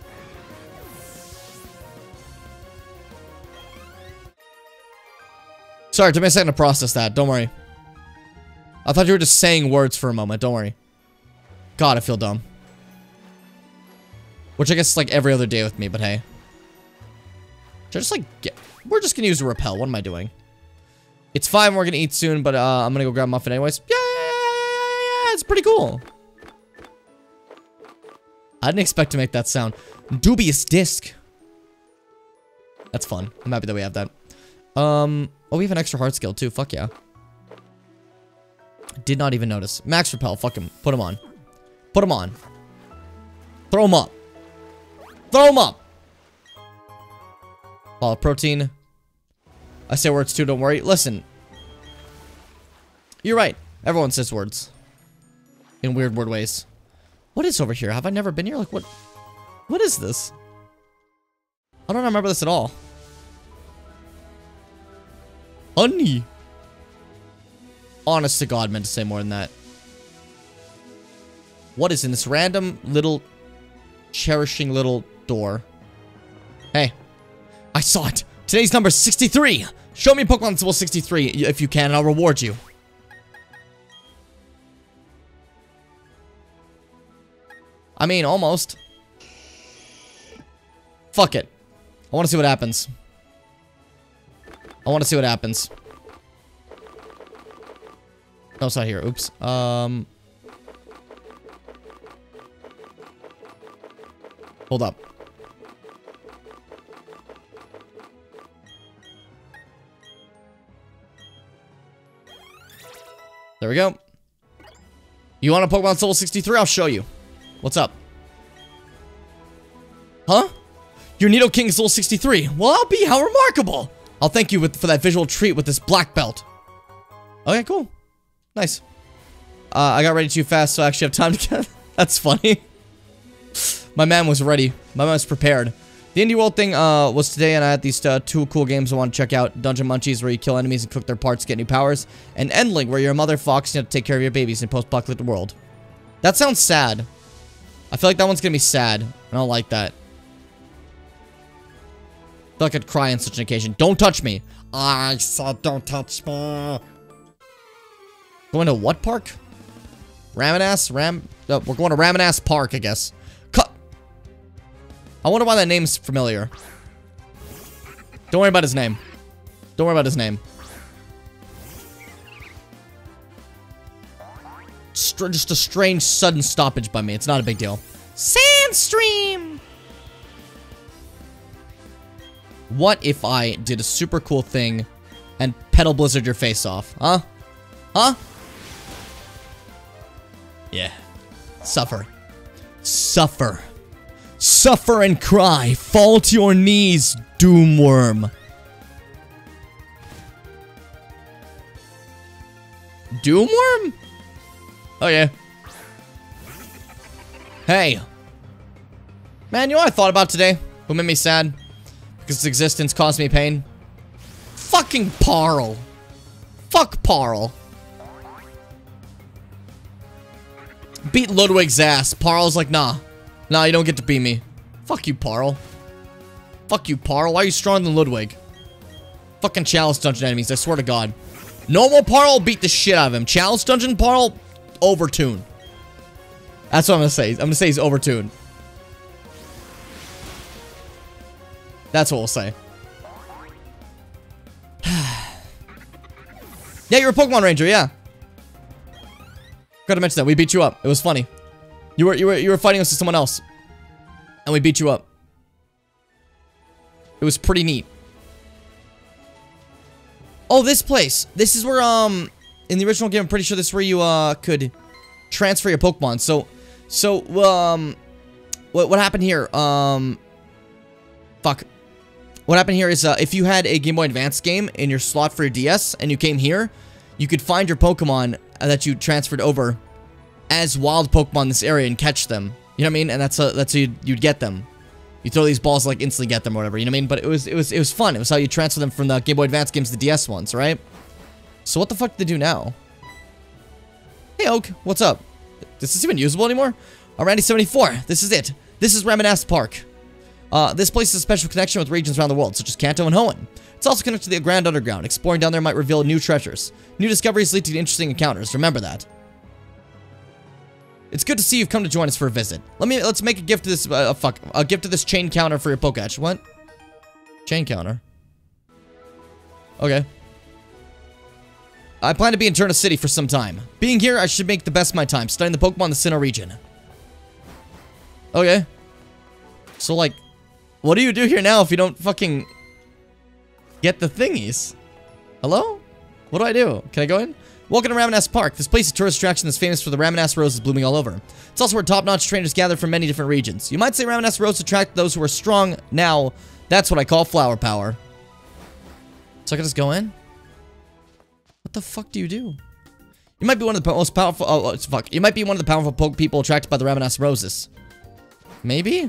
Sorry, it took me a second to process that. Don't worry. I thought you were just saying words for a moment. Don't worry. God, I feel dumb. Which I guess is like every other day with me, but hey. Should I just like get... We're just gonna use a repel. What am I doing? It's 5 and we're gonna eat soon, but I'm gonna go grab a muffin anyways. Yeah, it's pretty cool. I didn't expect to make that sound. Dubious disc. That's fun. I'm happy that we have that. Oh, we have an extra heart skill too. Fuck yeah. Did not even notice. Max repel. Fuck him. Put him on. Put him on. Throw him up. Throw him up. Ball of protein. I say words too, don't worry. Listen. You're right. Everyone says words. In weird word ways. What is over here? Have I never been here? Like, what? What is this? I don't remember this at all. Honey. honest to God, meant to say more than that. What is in this random little cherishing little door? Hey, I saw it. Today's number is 63. Show me Pokemon Symbol 63 if you can, and I'll reward you. I mean, almost. Fuck it. I want to see what happens. I want to see what happens. No, it's not here. Oops. Hold up. There we go. You want a Pokemon Soul 63? I'll show you. What's up? Huh? Your Nidoking is Soul 63. Well, I'll be. How remarkable. I'll thank you for that visual treat with this black belt. Okay, cool. Nice. I got ready too fast, so I actually have time to get... That's funny. My man was ready. My man was prepared. The Indie World thing was today, and I had these 2 cool games I want to check out. Dungeon Munchies, where you kill enemies and cook their parts to get new powers. And Endling, where you're a mother fox and you have to take care of your babies in a post-apocalyptic world. That sounds sad. I feel like that one's gonna be sad. I don't like that. I feel like I'd cry on such an occasion. Don't touch me. I said don't touch me. Going to what park? Ramanas? we're going to Ramanas Park, I guess. Cut. I wonder why that name's familiar. Don't worry about his name. Don't worry about his name. Just a strange sudden stoppage by me. It's not a big deal. Sandstream! What if I did a super cool thing and Petal Blizzard your face off? Huh? Huh? Yeah. Suffer. Suffer. Suffer and cry. Fall to your knees, Doomworm. Doomworm? Oh, yeah. Hey. Man, you know what I thought about today? What made me sad? Because its existence caused me pain? Fucking Parl. Fuck Parl. Beat Ludwig's ass. Parl's like, nah. Nah, you don't get to beat me. Fuck you, Parl. Fuck you, Parl. Why are you stronger than Ludwig? Fucking Chalice Dungeon enemies, I swear to God. Normal Parl beat the shit out of him. Chalice Dungeon Parl, overtuned. That's what I'm gonna say. I'm gonna say he's overtuned. That's what we'll say. Yeah, you're a Pokemon Ranger, yeah. Gotta mention that. We beat you up. It was funny. You were fighting us with someone else. And we beat you up. It was pretty neat. Oh, this place. This is where, in the original game, I'm pretty sure this is where you, could transfer your Pokemon. What happened here? Fuck. What happened here is, if you had a Game Boy Advance game in your slot for your DS, and you came here, you could find your Pokemon that you transferred over as wild Pokemon in this area and catch them. You know what I mean? And that's how you'd get them. You throw these balls, like, instantly get them or whatever, you know what I mean? But it was fun. It was how you transfer them from the Game Boy Advance games to the DS ones, right? So what the fuck do they do now? Hey, Oak, what's up? Is this even usable anymore? Randy 74, this is it. This is Ramanas Park. This place is a special connection with regions around the world, such as Kanto and Hoenn. It's also connected to the Grand Underground. Exploring down there might reveal new treasures. New discoveries lead to interesting encounters. Remember that. It's good to see you've come to join us for a visit. Let's make a gift to this, a gift to this chain counter for your Poketch. What? Chain counter? Okay. I plan to be in Turna City for some time. Being here, I should make the best of my time, studying the Pokemon in the Sinnoh region. Okay. So, like, what do you do here now if you don't fucking get the thingies? Hello? What do I do? Can I go in? Welcome to Ramanas Park. This place is a tourist attraction that's famous for the Ramanas roses blooming all over. It's also where top-notch trainers gather from many different regions. You might say Ramanas roses attract those who are strong. Now, that's what I call flower power. So I can just go in? What the fuck do you do? You might be one of the most powerful... Oh, fuck. You might be one of the powerful people attracted by the Ramanas roses. Maybe?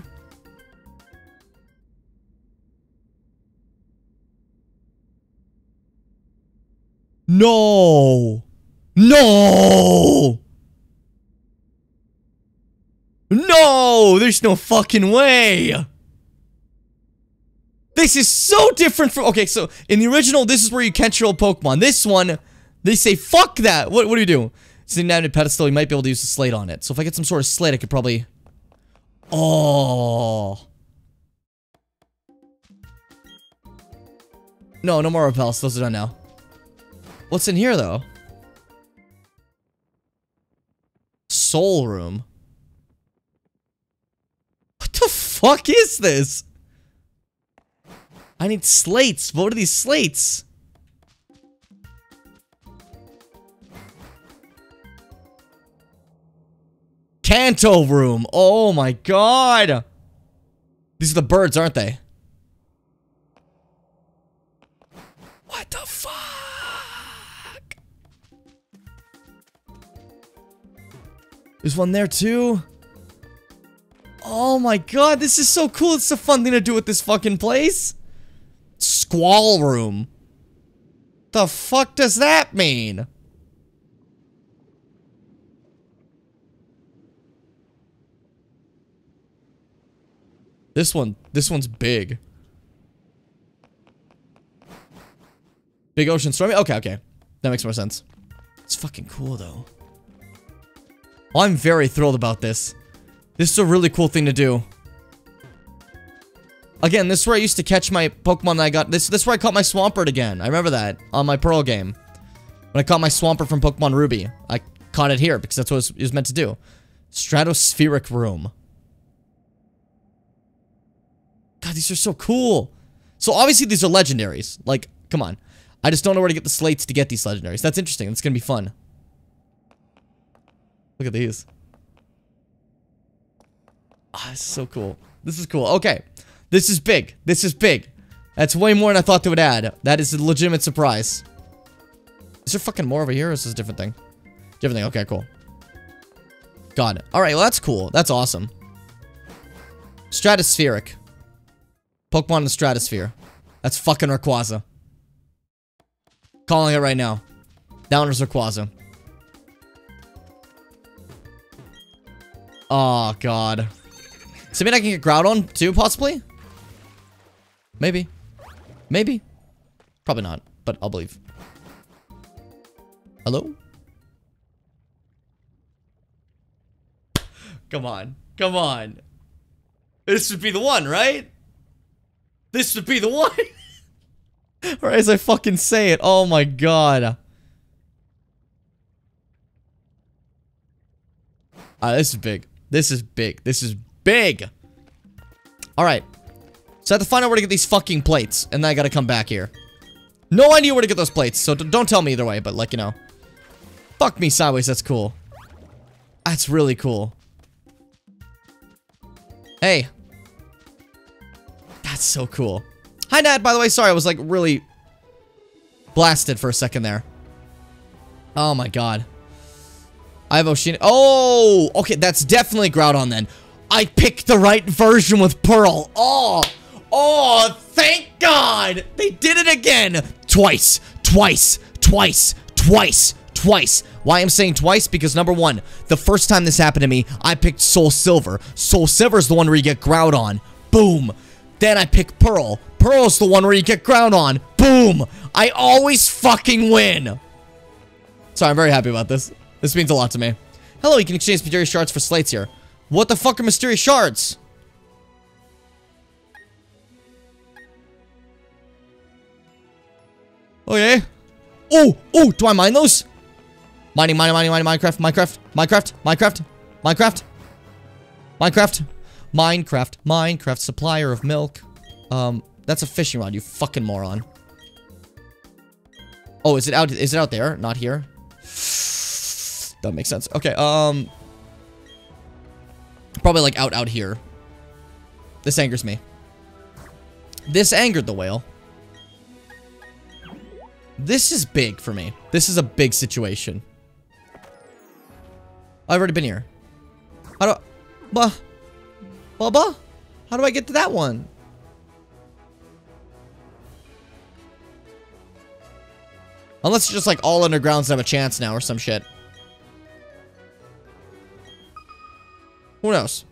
No! No! No! There's no fucking way! This is so different from... Okay, so in the original, this is where you catch your old Pokemon. This one, they say, fuck that! What do you do? It's an inanimate pedestal, you might be able to use a slate on it. So if I get some sort of slate, I could probably... Oh... No, no more repels. Those are done now. What's in here, though? Soul room. What the fuck is this? I need slates. What are these slates? Kanto room. Oh my god. These are the birds, aren't they? What the fuck? There's one there too. Oh my god, this is so cool. It's a fun thing to do with this fucking place. Squall room. The fuck does that mean? This one's big. Big ocean stormy? Okay, okay. That makes more sense. It's fucking cool, though. I'm very thrilled about this. This is a really cool thing to do. Again, this is where I used to catch my Pokemon that I got. This is where I caught my Swampert again. I remember that on my Pearl game. When I caught my Swampert from Pokemon Ruby. I caught it here because that's what it was meant to do. Stratospheric room. God, these are so cool. So obviously these are legendaries. Like, come on. I just don't know where to get the slates to get these legendaries. That's interesting. It's gonna be fun. Look at these. Ah, this is so cool. This is cool. Okay. This is big. This is big. That's way more than I thought they would add. That is a legitimate surprise. Is there fucking more over here, or is this a different thing? Different thing. Okay, cool. Got it. Alright, well, that's cool. That's awesome. Stratospheric. Pokemon in the stratosphere. That's fucking Rayquaza. Calling it right now. Downers Rayquaza. Oh, God. Does that mean I can get Groudon, too, possibly? Maybe. Maybe. Probably not, but I'll believe. Hello? Come on. Come on. This would be the one, right? This would be the one. Or as I fucking say it. Oh my god. This is big. This is big. This is big. Alright. So I have to find out where to get these fucking plates. And then I gotta come back here. No idea where to get those plates. So don't tell me either way. But like, you know. Fuck me sideways. That's cool. That's really cool. Hey. That's so cool. Hi, Nat, by the way. Sorry, I was, like, really blasted for a second there. Oh, my God. I have Oceania. Oh! Okay, that's definitely Groudon, then. I picked the right version with Pearl. Oh! Oh, thank God! They did it again! Twice. Twice. Twice. Twice. Twice. Why I'm saying twice? Because number one, the first time this happened to me, I picked Soul Silver. Soul Silver is the one where you get Groudon. Boom. Then I pick Pearl. Pearl's the one where you get Groudon. Boom. I always fucking win. Sorry, I'm very happy about this. This means a lot to me. Hello, you can exchange mysterious shards for slates here. What the fuck are mysterious shards? Okay. Oh, oh, do I mine those? Mining, Minecraft, supplier of milk. That's a fishing rod, you fucking moron. Oh, is it out there? Not here? That makes sense. Okay, probably like out here. This angers me. This angered the whale. This is big for me. This is a big situation. I've already been here. How do... Bubba? How do I get to that one? Unless it's just like all undergrounds have a chance now or some shit. Who knows?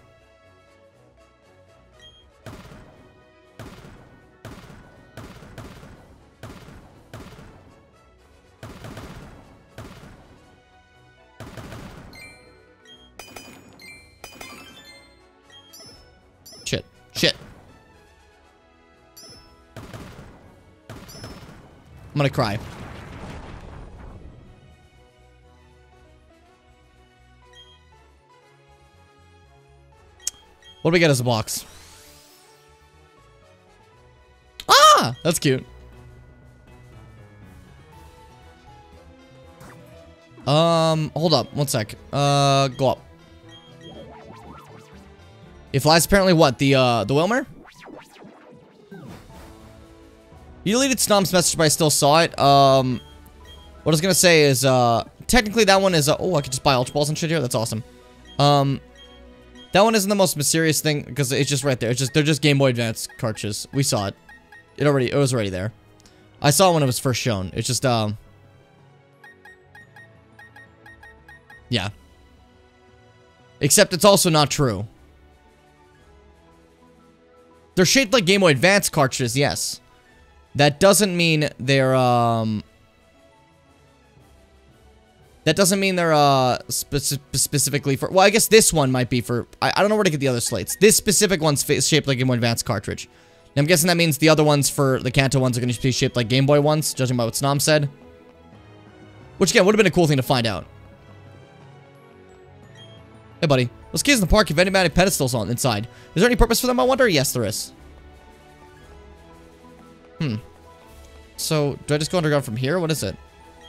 Shit. Shit. I'm gonna cry. What do we get as a box? Ah! That's cute. Hold up. One sec. Go up. It flies apparently what? The Wilmer? You deleted Snomp's message, but I still saw it. What I was gonna say is, technically that one is, oh, I could just buy Ultra Balls and shit here? That's awesome. That one isn't the most mysterious thing, because it's just right there. It's just, they're just Game Boy Advance cartridges. We saw it. It was already there. I saw it when it was first shown. It's just, yeah. Except it's also not true. They're shaped like Game Boy Advance cartridges, yes. That doesn't mean they're, that doesn't mean they're, specifically for... Well, I guess this one might be for... I don't know where to get the other slates. This specific one's shaped like Game Boy Advance cartridge. And I'm guessing that means the other ones for the Kanto ones are going to be shaped like Game Boy ones, judging by what Snom said. Which, again, would have been a cool thing to find out. Hey, buddy. Those kids in the park have enigmatic pedestals on inside. Is there any purpose for them, I wonder? Yes, there is. So, do I just go underground from here? What is it?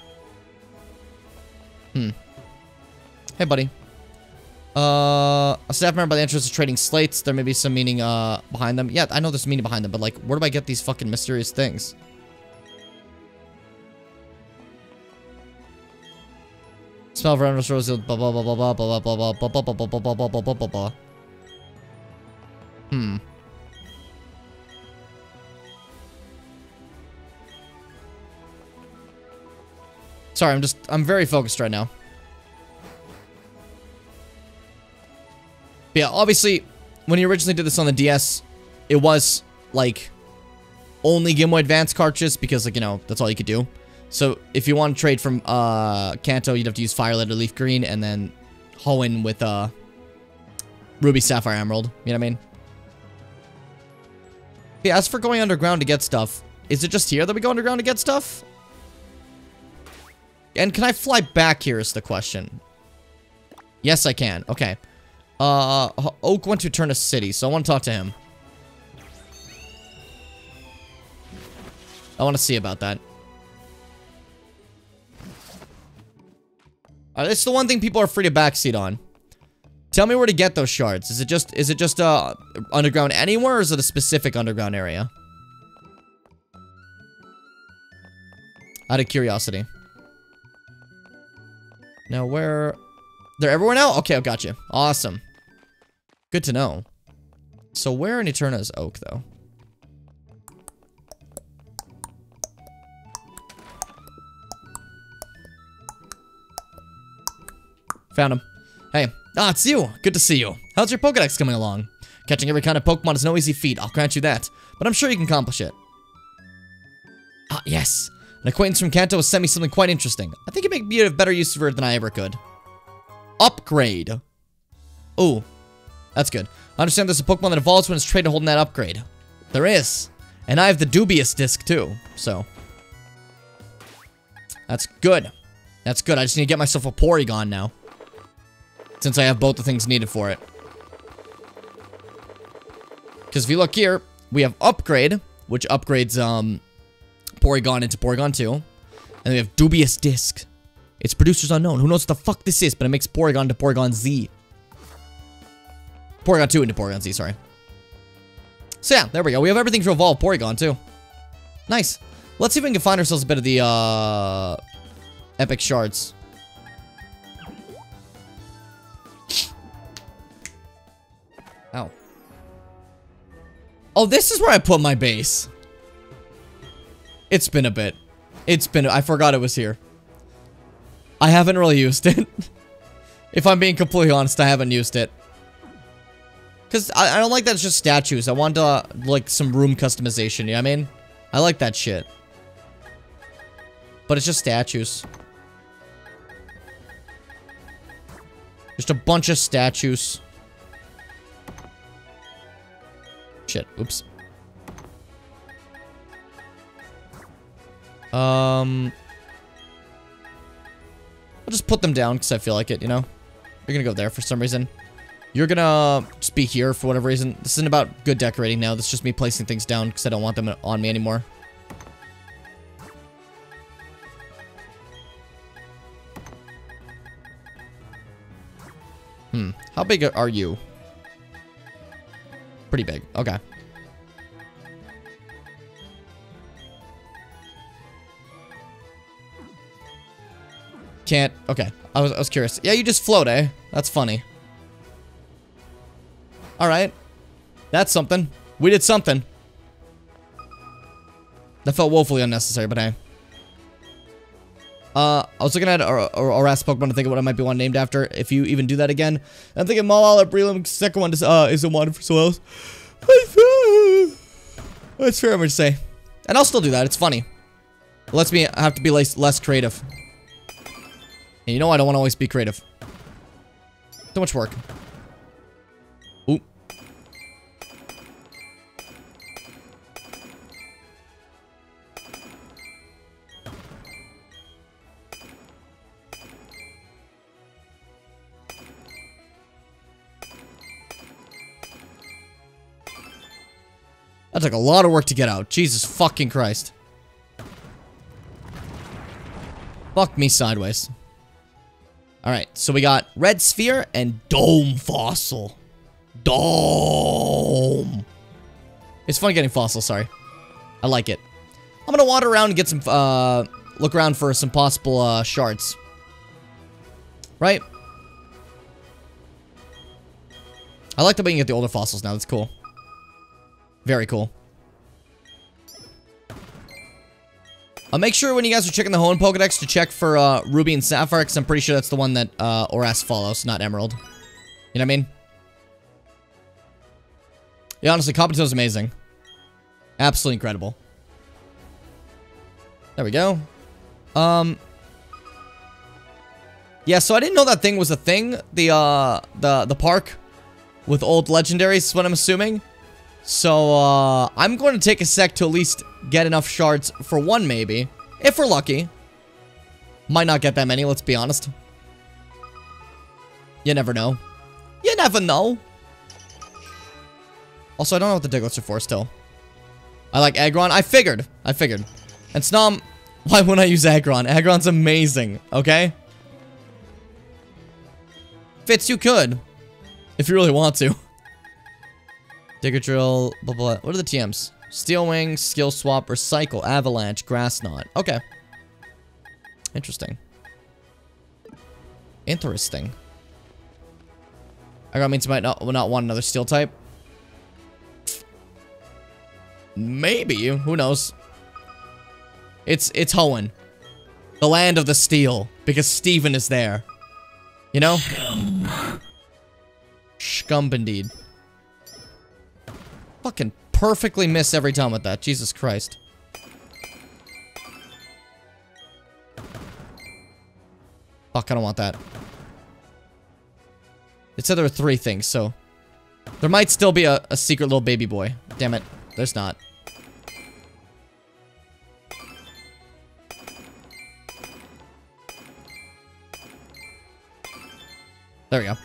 Hey, buddy. A staff member by the entrance is trading slates. There may be some meaning, behind them. Yeah, I know there's meaning behind them, but, like, where do I get these fucking mysterious things? Smell of endless rose, blah, blah, blah, blah, blah, blah, blah, blah, blah, blah, blah, blah, blah, blah, blah, blah, blah, blah. Sorry, I'm very focused right now. But yeah, obviously, when you originally did this on the DS, it was, like, only Game Boy Advance cartridges, because, like, you know, that's all you could do. So, if you want to trade from, Kanto, you'd have to use Firelight or Leaf Green, and then Hoenn with, Ruby, Sapphire, Emerald. You know what I mean? Yeah, as for going underground to get stuff, is it just here that we go underground to get stuff? And can I fly back here is the question. Yes, I can. Okay. Oak went to Eterna City, so I want to talk to him. I want to see about that. It's the one thing people are free to backseat on. Tell me where to get those shards. Is it just underground anywhere, or is it a specific underground area? Out of curiosity. Now where... They're everywhere now? Okay, I got you. Awesome. Good to know. So where in Eterna is Oak, though? Found him. Hey. Ah, it's you. Good to see you. How's your Pokedex coming along? Catching every kind of Pokemon is no easy feat, I'll grant you that. But I'm sure you can accomplish it. Ah, yes. An acquaintance from Kanto has sent me something quite interesting. I think it may be of better use for it than I ever could. Upgrade. Ooh. That's good. I understand there's a Pokemon that evolves when it's traded holding that upgrade. There is. And I have the dubious disc too, so. That's good. That's good. I just need to get myself a Porygon now. Since I have both the things needed for it. Because if you look here, we have Upgrade, which upgrades, Porygon into Porygon 2. And then we have Dubious Disc. It's producers unknown. Who knows what the fuck this is, but it makes Porygon into Porygon Z. Porygon 2 into Porygon Z, sorry. So yeah, there we go. We have everything to evolve Porygon too. Nice. Let's see if we can find ourselves a bit of the, epic shards. Ow. Oh, this is where I put my base. It's been a bit. It's been... I forgot it was here. I haven't really used it. If I'm being completely honest, I haven't used it. Because I don't like that it's just statues. I want, like, some room customization, you know what I mean? I like that shit. But it's just statues. Just a bunch of statues. Shit, oops. I'll just put them down because I feel like it, you know? You're gonna go there for some reason. You're gonna just be here for whatever reason. This isn't about good decorating now. This is just me placing things down because I don't want them on me anymore. How big are you? Pretty big. Okay. Can't. Okay. I was curious. Yeah, you just float, eh? That's funny. Alright. That's something. We did something. That felt woefully unnecessary, but hey. I was looking at Oras Pokemon to think of what I might be one named after. If you even do that again. I'm thinking Malala or Breloom. Second one is a one for someone else. That's fair, I'm gonna say. And I'll still do that. It's funny. It lets me have to be less creative. And you know I don't want to always be creative. Too much work. Ooh. That took a lot of work to get out. Jesus fucking Christ. Fuck me sideways. Alright, so we got Red Sphere and Dome Fossil. Dome. It's fun getting fossils, sorry. I like it. I'm gonna wander around and get some, look around for some possible, shards. Right? I like that we can get the older fossils now, that's cool. Very cool. I'll make sure when you guys are checking the Hoenn Pokedex to check for Ruby and Sapphire, because I'm pretty sure that's the one that Oras follows, not Emerald. You know what I mean? Yeah, honestly, Kabuto's amazing. Absolutely incredible. There we go. Yeah, so I didn't know that thing was a thing. The park with old legendaries is what I'm assuming. So, I'm going to take a sec to at least get enough shards for one, maybe. If we're lucky. Might not get that many, let's be honest. You never know. You never know. Also, I don't know what the Diglets are for still. I like Aggron. I figured. And Snom, why wouldn't I use Aggron? Aggron's amazing, okay? Fitz, you could. If you really want to. Digger Drill, blah, blah. What are the TMs? Steel Wing, Skill Swap, Recycle, Avalanche, Grass Knot. Okay. Interesting. Interesting. Aggron means you might not want another Steel type. Maybe. Who knows? It's Hoenn. The land of the steel. Because Steven is there. You know? Scump indeed. Fucking perfectly miss every time with that. Jesus Christ. Fuck, I don't want that. It said there were 3 things, so... There might still be a secret little baby boy. Damn it. There's not. There we go.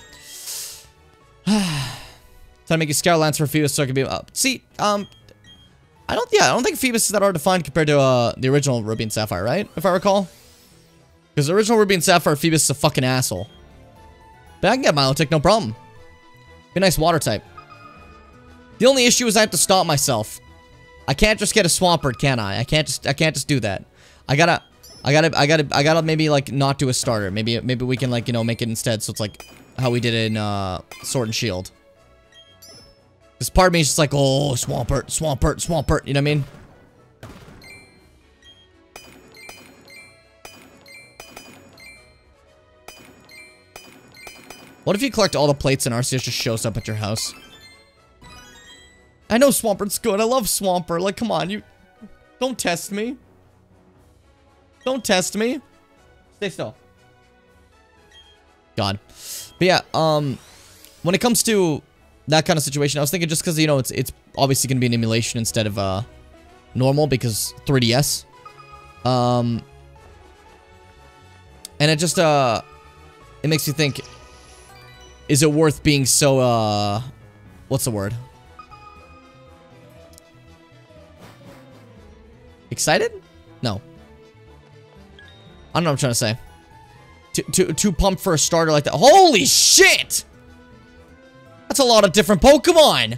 Trying to make a Scout Lance for Phoebus so it can be up. See, I don't think Phoebus is that hard to find compared to the original Ruby and Sapphire, right? If I recall. Because the original Ruby and Sapphire, Phoebus is a fucking asshole. But I can get Milotic, no problem. Be a nice water type. The only issue is I have to stop myself. I can't just get a Swampert, can I? I can't just do that. I gotta maybe like not do a starter. Maybe we can like, you know, make it instead so it's like how we did it in Sword and Shield. This part of me is just like, oh, Swampert, Swampert, Swampert, you know what I mean? What if you collect all the plates and Arceus just shows up at your house? I know Swampert good. I love Swampert. Like, come on, you... Don't test me. Don't test me. Stay still. God. But yeah, when it comes to that kind of situation, I was thinking just because, you know, it's obviously going to be an emulation instead of, normal because 3DS. And it just, it makes you think, is it worth being so, what's the word? Excited? No. I don't know what I'm trying to say. Too pumped for a starter like that. Holy shit! That's a lot of different Pokemon!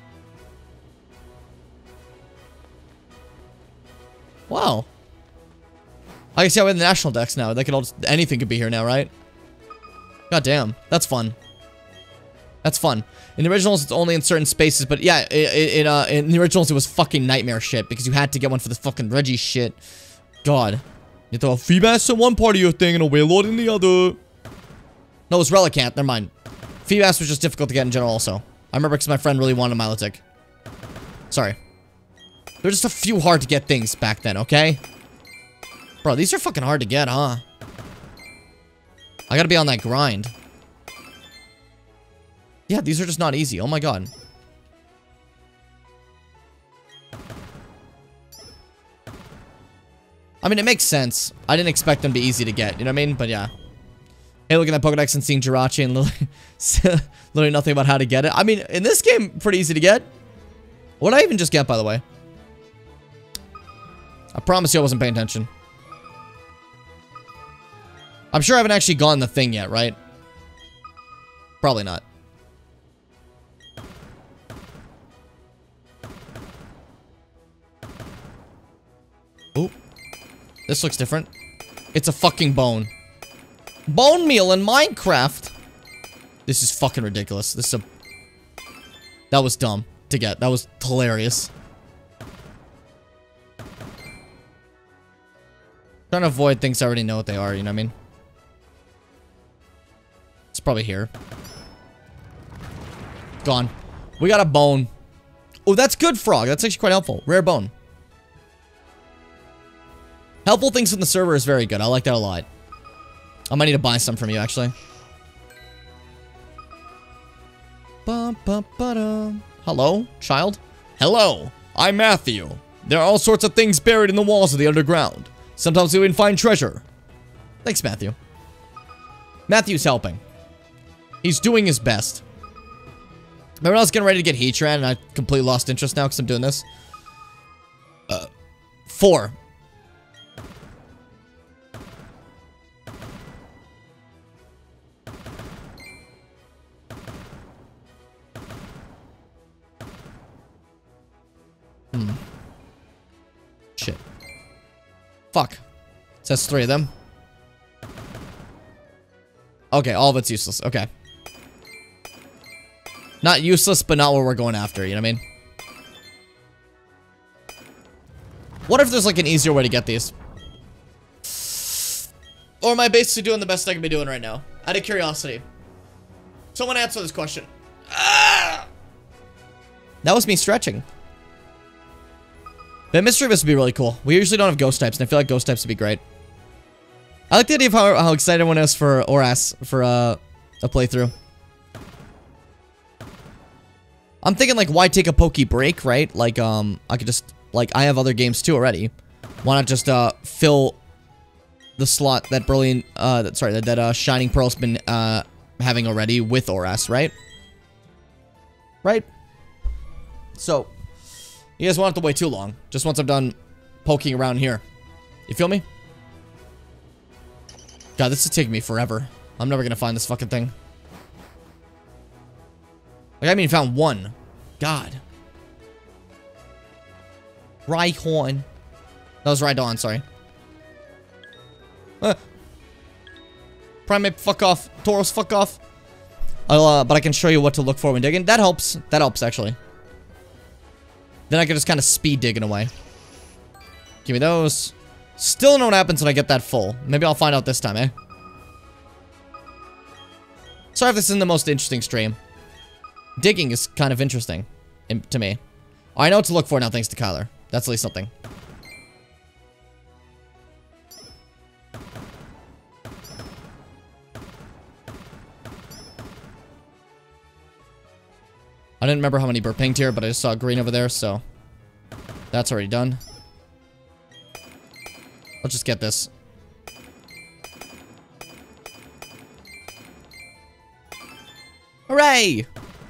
Wow. I can see how we have the national decks now. They could all just, anything could be here now, right? God damn. That's fun. That's fun. In the originals, it's only in certain spaces, but yeah, in the originals, it was fucking nightmare shit because you had to get one for this fucking Reggie shit. God. You throw a Feebas in one part of your thing and a Wailord in the other. No, it's Relicanth. Never mind. Feebas was just difficult to get in general also. I remember because my friend really wanted Milotic. Sorry. There were just a few hard to get things back then, okay? Bro, these are fucking hard to get, huh? I gotta be on that grind. Yeah, these are just not easy. Oh my god. I mean, it makes sense. I didn't expect them to be easy to get, you know what I mean? But yeah. Hey, looking at Pokedex and seeing Jirachi and literally nothing about how to get it. I mean, in this game, pretty easy to get. What did I even just get, by the way? I promise you I wasn't paying attention. I'm sure I haven't actually gotten the thing yet, right? Probably not. Oh. This looks different. It's a fucking bone. Bone meal in Minecraft. This is fucking ridiculous. This is a... That was dumb to get. That was hilarious. Trying to avoid things I already know what they are, you know what I mean? It's probably here. Gone. We got a bone. Oh, that's good, Frog. That's actually quite helpful. Rare bone. Helpful things from the server is very good. I like that a lot. I might need to buy some from you, actually. Hello, child? Hello, I'm Matthew. There are all sorts of things buried in the walls of the underground. Sometimes we even find treasure. Thanks, Matthew. Matthew's helping. He's doing his best. Remember when I was getting ready to get Heatran and I completely lost interest now because I'm doing this? 4. Shit. Fuck. It says 3 of them. Okay, all of it's useless. Okay. Not useless, but not what we're going after, you know what I mean? What if there's like an easier way to get these? Or am I basically doing the best I can be doing right now? Out of curiosity. Someone answer this question. Ah! That was me stretching. But Mischievous would be really cool. We usually don't have ghost types, and I feel like ghost types would be great. I like the idea of how excited everyone is for Oras for a playthrough. I'm thinking like, why take a Poke break, right? Like, I could just like I have other games too already. Why not just fill the slot that Brilliant, that Shining Pearl's been having already with Oras, right? Right. So. You guys won't have to wait too long. Just once I'm done poking around here. You feel me? God, this is taking me forever. I'm never gonna find this fucking thing. Like, I haven't even found one. God. Rhyhorn. That was Rhydon, sorry. Primate, fuck off. Tauros, fuck off. But I can show you what to look for when digging. That helps. That helps, actually. Then I can just kind of speed digging away. Give me those. Still know what happens when I get that full. Maybe I'll find out this time, eh? Sorry if this isn't the most interesting stream. Digging is kind of interesting to me. I know what to look for now thanks to Kyler. That's at least something. I didn't remember how many were pinged here, but I just saw green over there, so that's already done. Let's just get this. Hooray!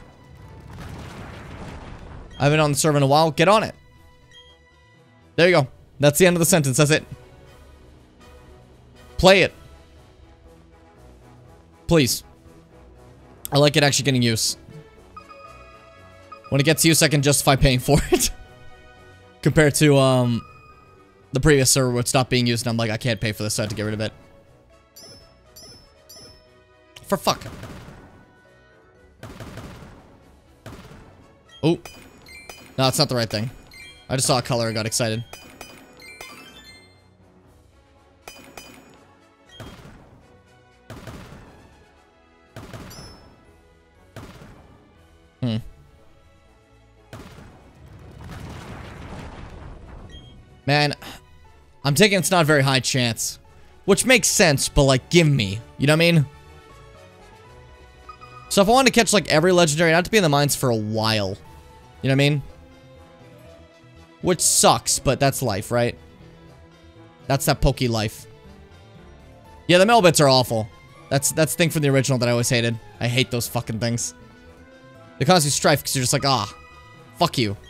I haven't been on the server in a while. Get on it. There you go. That's the end of the sentence. That's it. Play it. Please. I like it actually getting use. When it gets use, I can justify paying for it. Compared to, the previous server would stop being used and I'm like, I can't pay for this, so I have to get rid of it. For fuck. Oh. No, it's not the right thing. I just saw a color and got excited. Man, I'm taking it's not a very high chance. Which makes sense, but like, give me. You know what I mean? So if I want to catch like every legendary, I have to be in the mines for a while. You know what I mean? Which sucks, but that's life, right? That's that pokey life. Yeah, the Melbits are awful. That's the thing from the original that I always hated. I hate those fucking things. They cause you strife because you're just like, ah, fuck you.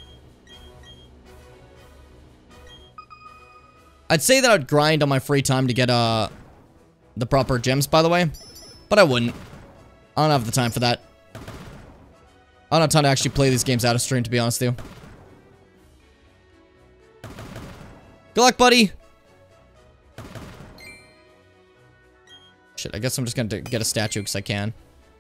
I'd say that I'd grind on my free time to get, the proper gems, by the way. But I wouldn't. I don't have the time for that. I don't have time to actually play these games out of stream, to be honest with you. Good luck, buddy! Shit, I guess I'm just gonna get a statue because I can.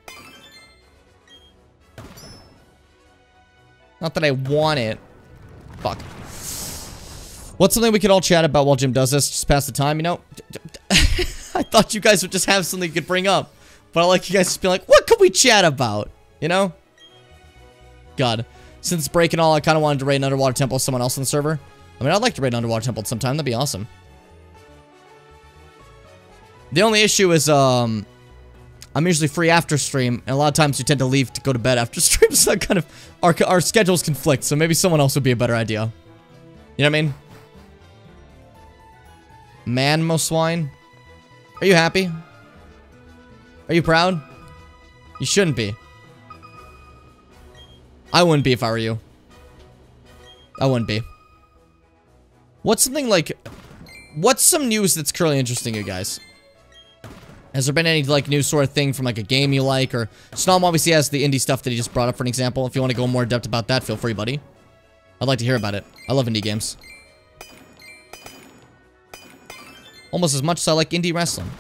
Not that I want it. Fuck. What's something we could all chat about while Jim does this? Just pass the time, you know? I thought you guys would just have something you could bring up. But I like you guys to be like, what could we chat about? You know? God. Since break and all, I kind of wanted to raid an underwater temple with someone else on the server. I mean, I'd like to raid an underwater temple sometime. That'd be awesome. The only issue is, I'm usually free after stream, and a lot of times we tend to leave to go to bed after stream, so that kind of, our schedules conflict, so maybe someone else would be a better idea. You know what I mean? Man, Mo Swine. Are you happy? Are you proud? You shouldn't be. I wouldn't be if I were you. I wouldn't be. What's something like... What's some news that's currently interesting you guys? Has there been any, like, new sort of thing from, like, a game you like? Or Snom obviously has the indie stuff that he just brought up, for an example. If you want to go more in depth about that, feel free, buddy. I'd like to hear about it. I love indie games. Almost as much as I like indie wrestling.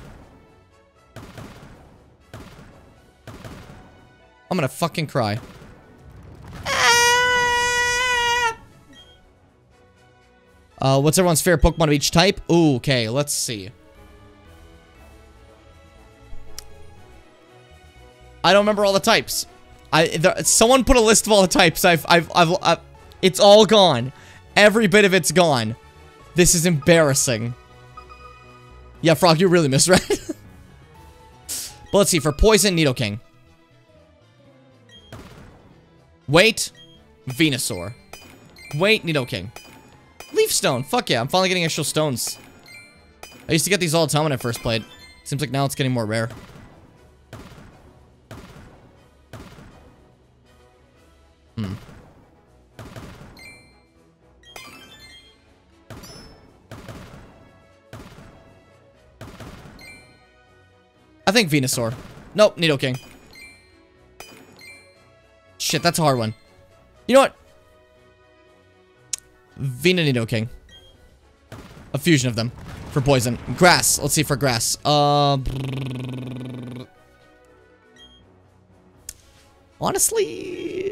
I'm gonna fucking cry. What's everyone's favorite Pokemon of each type? Ooh, okay, let's see. I don't remember all the types. Someone put a list of all the types. It's all gone. Every bit of it's gone. This is embarrassing. Yeah, Frog, you really misread. But let's see, for Poison, Nidoking. Wait, Venusaur. Wait, Nidoking. Leaf Stone, fuck yeah, I'm finally getting extra stones. I used to get these all the time when I first played. Seems like now it's getting more rare. I think Venusaur. Nope, Nidoking. Shit, that's a hard one. You know what? Nidoking. A fusion of them. For poison. Grass. Let's see for grass. Honestly...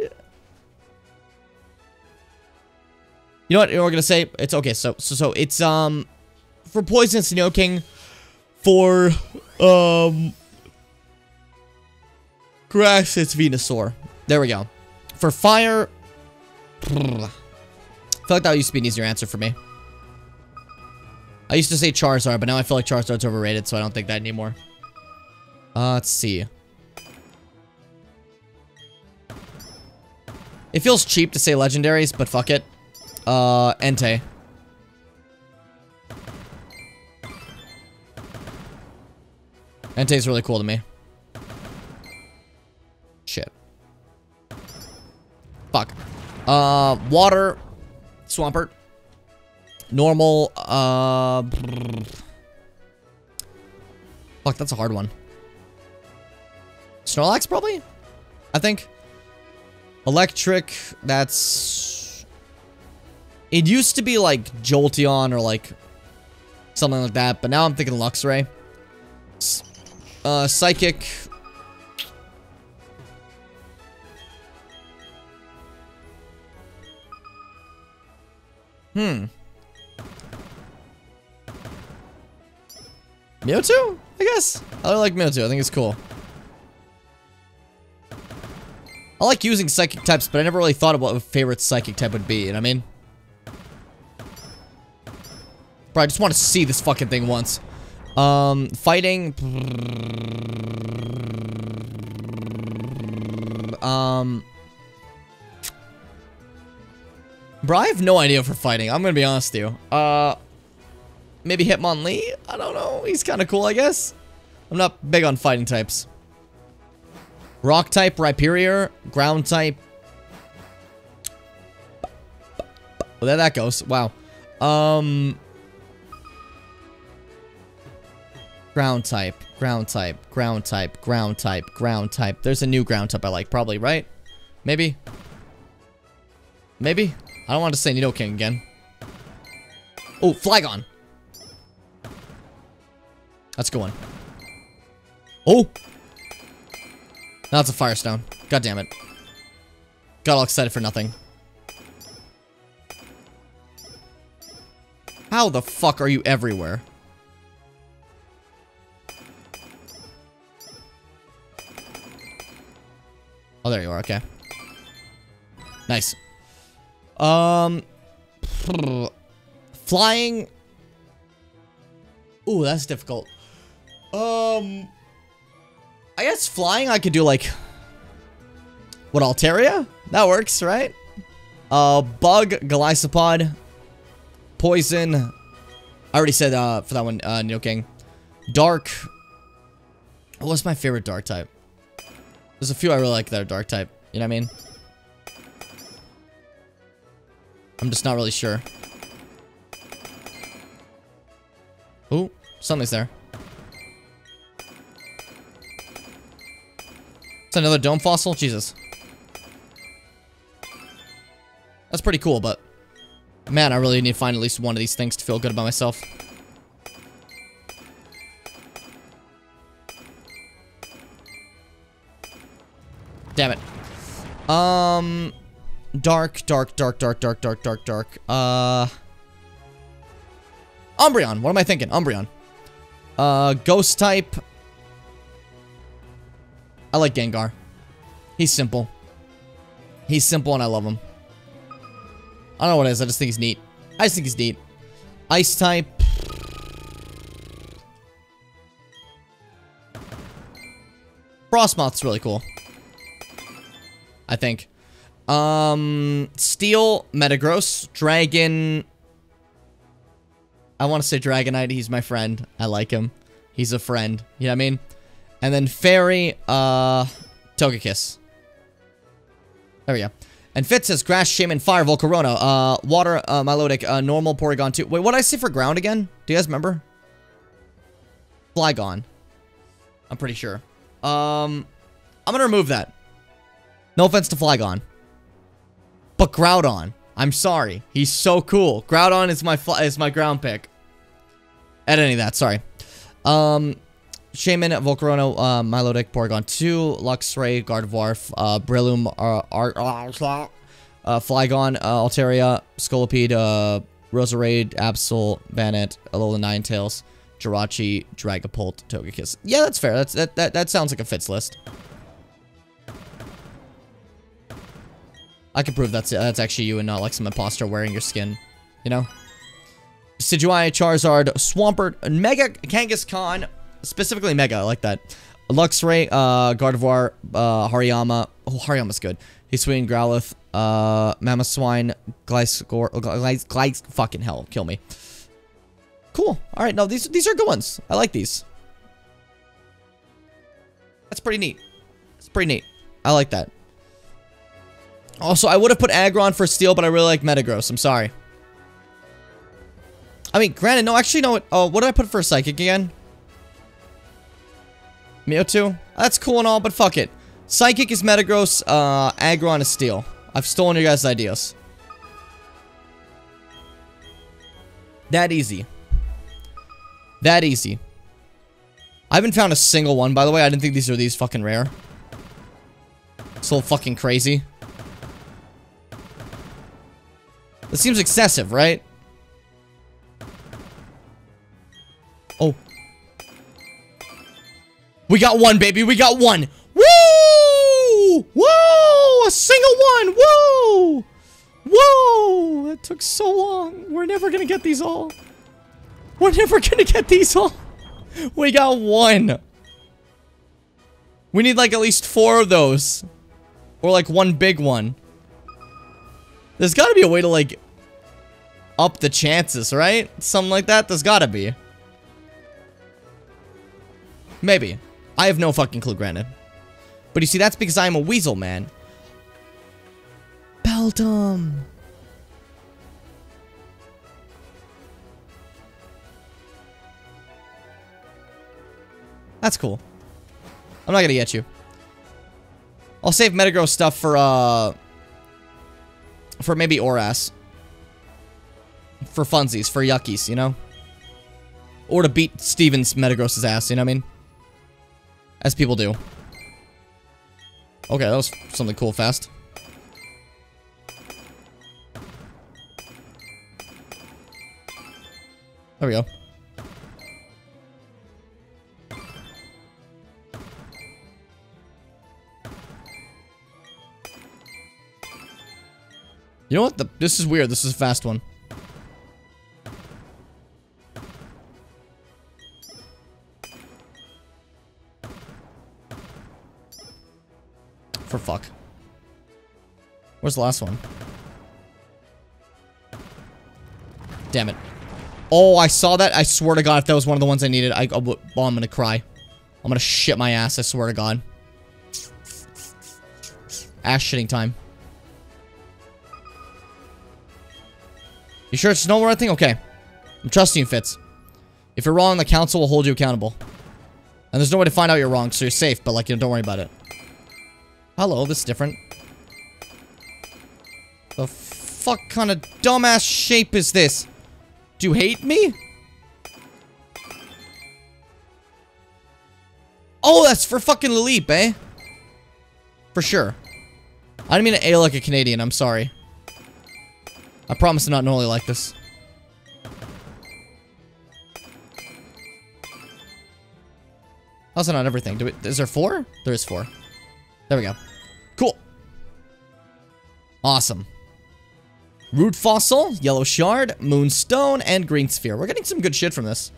You know what we're gonna say? It's okay, so it's, for poison, it's Nidoking. For, Grass, it's Venusaur. There we go. For fire... I feel like that used to be an easier answer for me. I used to say Charizard, but now I feel like Charizard's overrated, so I don't think that anymore. Let's see. It feels cheap to say legendaries, but fuck it. Entei. Entei's really cool to me. Shit. Fuck. Water. Swampert. Normal, fuck, that's a hard one. Snorlax, probably? I think. Electric, that's... It used to be, like, Jolteon or, like, something like that, but now I'm thinking Luxray. Psychic... Mewtwo? I guess. I like Mewtwo. I think it's cool. I like using psychic types, but I never really thought about what a favorite psychic type would be, you know what I mean? Bro, I just want to see this fucking thing once. Fighting. Bro, I have no idea for fighting. I'm gonna be honest with you. Maybe Hitmonlee? I don't know. He's kind of cool, I guess. I'm not big on fighting types. Rock type, Rhyperior. Ground type. Well, there that goes. Wow. Ground type. Ground type. Ground type. Ground type. Ground type. There's a new ground type I like, probably, right? Maybe? Maybe? I don't want to say Nidoking again. Oh, Flygon. That's a good one. Oh! Now it's a Firestone. God damn it. Got all excited for nothing. How the fuck are you everywhere? Oh, there you are. Okay. Nice. Flying. Ooh, that's difficult. I guess flying I could do like... What, Altaria? That works, right? Bug, Golisopod. Poison. I already said, for that one, Nidoking. Dark. What's my favorite dark type? There's a few I really like that are dark type. You know what I mean? I'm just not really sure. Ooh, something's there. It's another dome fossil? Jesus. That's pretty cool, but... Man, I really need to find at least one of these things to feel good about myself. Damn it. Dark. Umbreon. What am I thinking? Umbreon. Ghost type. I like Gengar. He's simple. He's simple and I love him. I don't know what it is. I just think he's neat. I just think he's neat. Ice type. Frostmoth's really cool. I think. Steel, Metagross, Dragon. I want to say Dragonite. He's my friend. I like him. He's a friend. You know what I mean? And then Fairy, Togekiss. There we go. And Fitz says Grass, Shaman, Fire, Volcarona, Water, Milotic, Normal, Porygon 2. Wait, what did I say for ground again? Do you guys remember? Flygon. I'm pretty sure. I'm gonna remove that. No offense to Flygon. But Groudon. I'm sorry. He's so cool. Groudon is my ground pick. At any of that, sorry. Shaman, Volcarona, Milotic, Porygon 2, Luxray, Gardevoir, Breloom, Flygon, Altaria, Scolipede, Roserade, Absol, Banette, Alola Ninetales, Jirachi, Dragapult, Togekiss. Yeah, that's fair. That sounds like a Fitz list. I can prove that's actually you and not like some imposter wearing your skin. You know? Decidueye, Charizard, Swampert, Mega Kangaskhan, specifically Mega, I like that. Luxray, Gardevoir, Hariyama. Oh, Hariyama's good. Hisuian, Growlithe, Mamoswine, Glyce, fucking hell, kill me. Cool. Alright, no, these are good ones. I like these. That's pretty neat. It's pretty neat. I like that. Also, I would have put Aggron for Steel, but I really like Metagross. I'm sorry. I mean, granted, no, actually, no. Oh, what did I put for Psychic again? Mewtwo? That's cool and all, but fuck it. Psychic is Metagross, Aggron is Steel. I've stolen your guys' ideas. That easy. That easy. I haven't found a single one, by the way. I didn't think these are these fucking rare. So fucking crazy. This seems excessive, right? Oh. We got one, baby. We got one. Woo! Whoa! A single one. Whoa! Whoa! That took so long. We're never gonna get these all. We're never gonna get these all. We got one. We need like at least 4 of those. Or like one big one. There's gotta be a way to like up the chances, right? Something like that. There's gotta be. Maybe. I have no fucking clue, granted. But you see, that's because I'm a weasel, man. Beldum. That's cool. I'm not gonna get you. I'll save Metagross stuff for maybe Oras. For funsies, for yuckies, you know? Or to beat Steven's Metagross's ass, you know what I mean? As people do. Okay, that was something cool fast. There we go. You know what? This is weird. This is a fast one. For fuck. Where's the last one? Damn it. Oh, I saw that. I swear to God, if that was one of the ones I needed, I'm gonna cry. I'm gonna shit my ass, I swear to God. Ass shitting time. You sure it's no more thing? Okay. I'm trusting you, Fitz. If you're wrong, the council will hold you accountable. And there's no way to find out you're wrong, so you're safe, but like, you know, don't worry about it. Hello, this is different. The fuck kind of dumbass shape is this? Do you hate me? Oh, that's for fucking Lileep, eh? For sure. I didn't mean to A like a Canadian, I'm sorry. I promise to not normally like this. How's that not everything? Is there 4? There is 4. There we go. Cool. Awesome. Root Fossil, Yellow Shard, Moonstone, and Green Sphere. We're getting some good shit from this.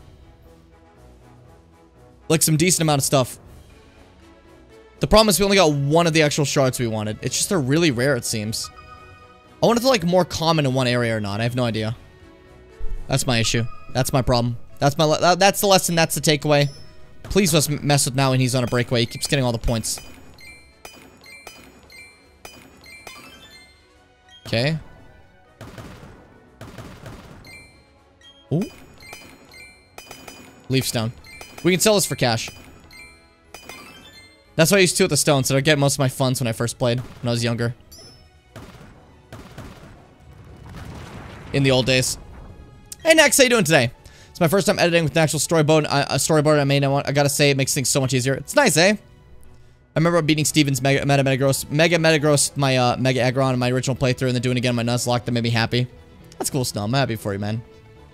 Like some decent amount of stuff. The problem is we only got one of the actual shards we wanted. It's just they're really rare, it seems. I wonder if they're like more common in one area or not. I have no idea. That's my issue. That's my problem. That's the lesson. That's the takeaway. Please let's mess with now when he's on a breakaway. He keeps getting all the points. Okay. Ooh. Leaf Stone. We can sell this for cash. That's what I used to with the stone, so I get most of my funds when I first played, when I was younger. In the old days. Hey Nex, how you doing today? It's my first time editing with an actual storyboard. I made. I gotta say, it makes things so much easier. It's nice, eh? I remember beating Steven's Mega Metagross, my Mega Aggron in my original playthrough, and then doing it again in my Nuzlocke. That made me happy. That's cool, Snow. I'm happy for you, man.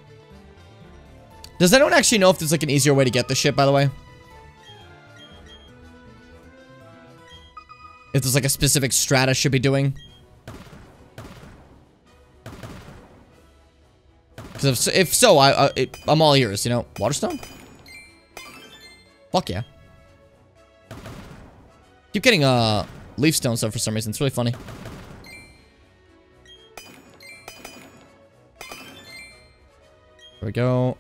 Does anyone actually know if there's like an easier way to get this shit, by the way? If there's like a specific strat I should be doing? Because if so, I'm all ears, you know? Waterstone? Fuck yeah. Keep getting, leaf stone stuff for some reason. It's really funny. There we go.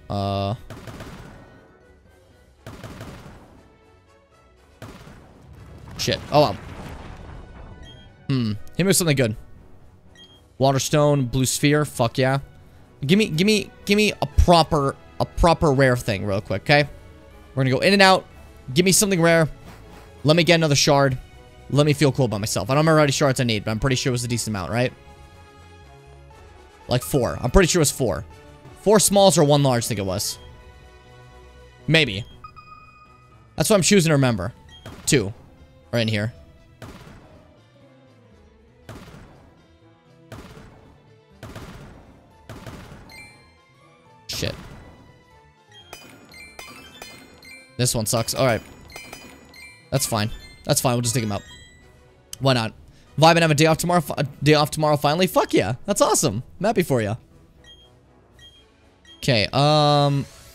Shit. Oh, wow. Hit me with something good. Waterstone, blue sphere. Fuck yeah. Give me a proper rare thing real quick, okay? We're gonna go in and out. Give me something rare. Let me get another shard. Let me feel cool about myself. I don't remember how many shards I need, but I'm pretty sure it was a decent amount, right? Like 4. I'm pretty sure it was 4. 4 smalls or 1 large, I think it was. Maybe. That's what I'm choosing to remember. 2 are in here. Shit. This one sucks. Alright. That's fine. That's fine. We'll just dig him up. Why not? Vibe and have a day off tomorrow finally? Fuck yeah. That's awesome. I'm happy for you. Okay, I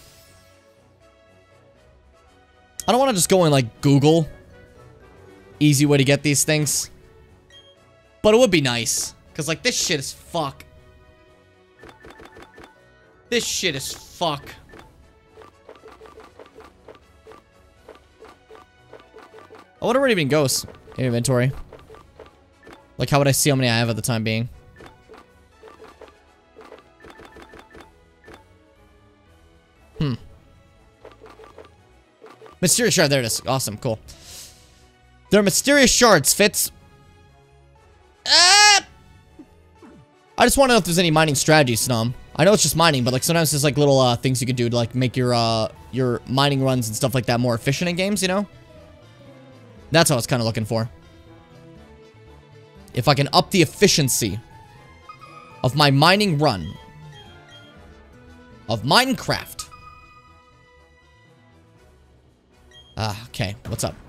don't want to just go and, like, Google easy way to get these things. But it would be nice. Because, like, this shit is fuck. This shit is fuck. I wonder where it even goes in inventory. Like, how would I see how many I have at the time being? Mysterious shard, there it is. Awesome, cool. There are mysterious shards, Fitz. I just want to know if there's any mining strategies, Snom. I know it's just mining, but like sometimes there's like little things you can do to like make your mining runs and stuff like that more efficient in games, you know? That's what I was kind of looking for. If I can up the efficiency of my mining run of Minecraft. Okay, what's up?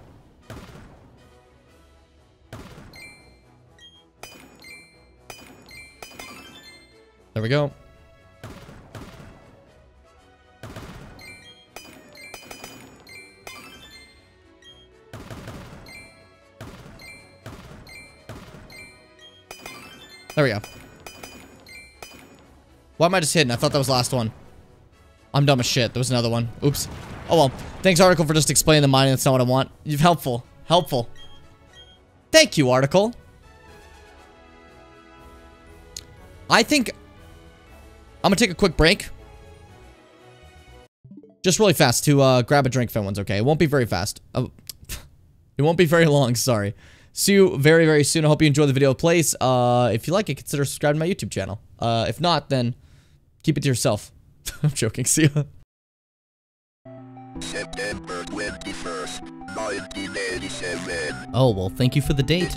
There we go. There we go. Why am I just hidden? I thought that was the last one. I'm dumb as shit. There was another one. Oops. Oh well. Thanks, Article, for just explaining the mining. That's not what I want. You're helpful. Helpful. Thank you, Article. I think I'm gonna take a quick break. Just really fast to grab a drink if anyone's okay. It won't be very fast. It won't be very long, sorry. See you very, very soon. I hope you enjoy the video plays. If you like it, consider subscribing to my YouTube channel. If not, then keep it to yourself. I'm joking. See ya. September 21st, 1987. Oh, well, thank you for the date.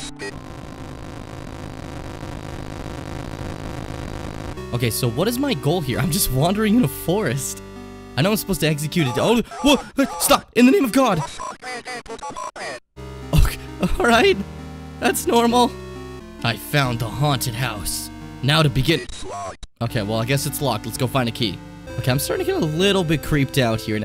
Okay, so what is my goal here? I'm just wandering in a forest. I know I'm supposed to execute it. Oh, whoa, stop! In the name of God! Okay, alright. That's normal. I found the haunted house. Now to begin. Okay, well, I guess it's locked. Let's go find a key. Okay, I'm starting to get a little bit creeped out here.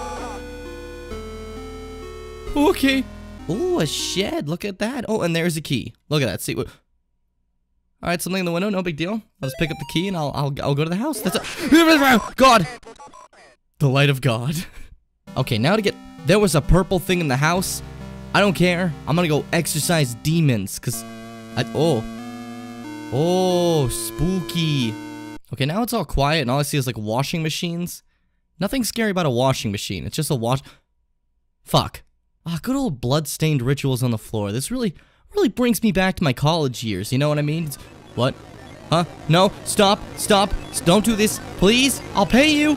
Okay. Oh, a shed. Look at that. Oh, and there's a key. Look at that. See what? All right, something in the window. No big deal. I'll just pick up the key and I'll go to the house. That's a God. The light of God. Okay, now to get. There was a purple thing in the house. I don't care. I'm gonna go exorcise demons, cause oh, spooky. Okay, now it's all quiet and all I see is like washing machines. Nothing scary about a washing machine. It's just a wash. Fuck. Ah, good old blood-stained rituals on the floor. This really brings me back to my college years. You know what I mean? What? Huh? No. Stop. Stop. Don't do this. Please. I'll pay you.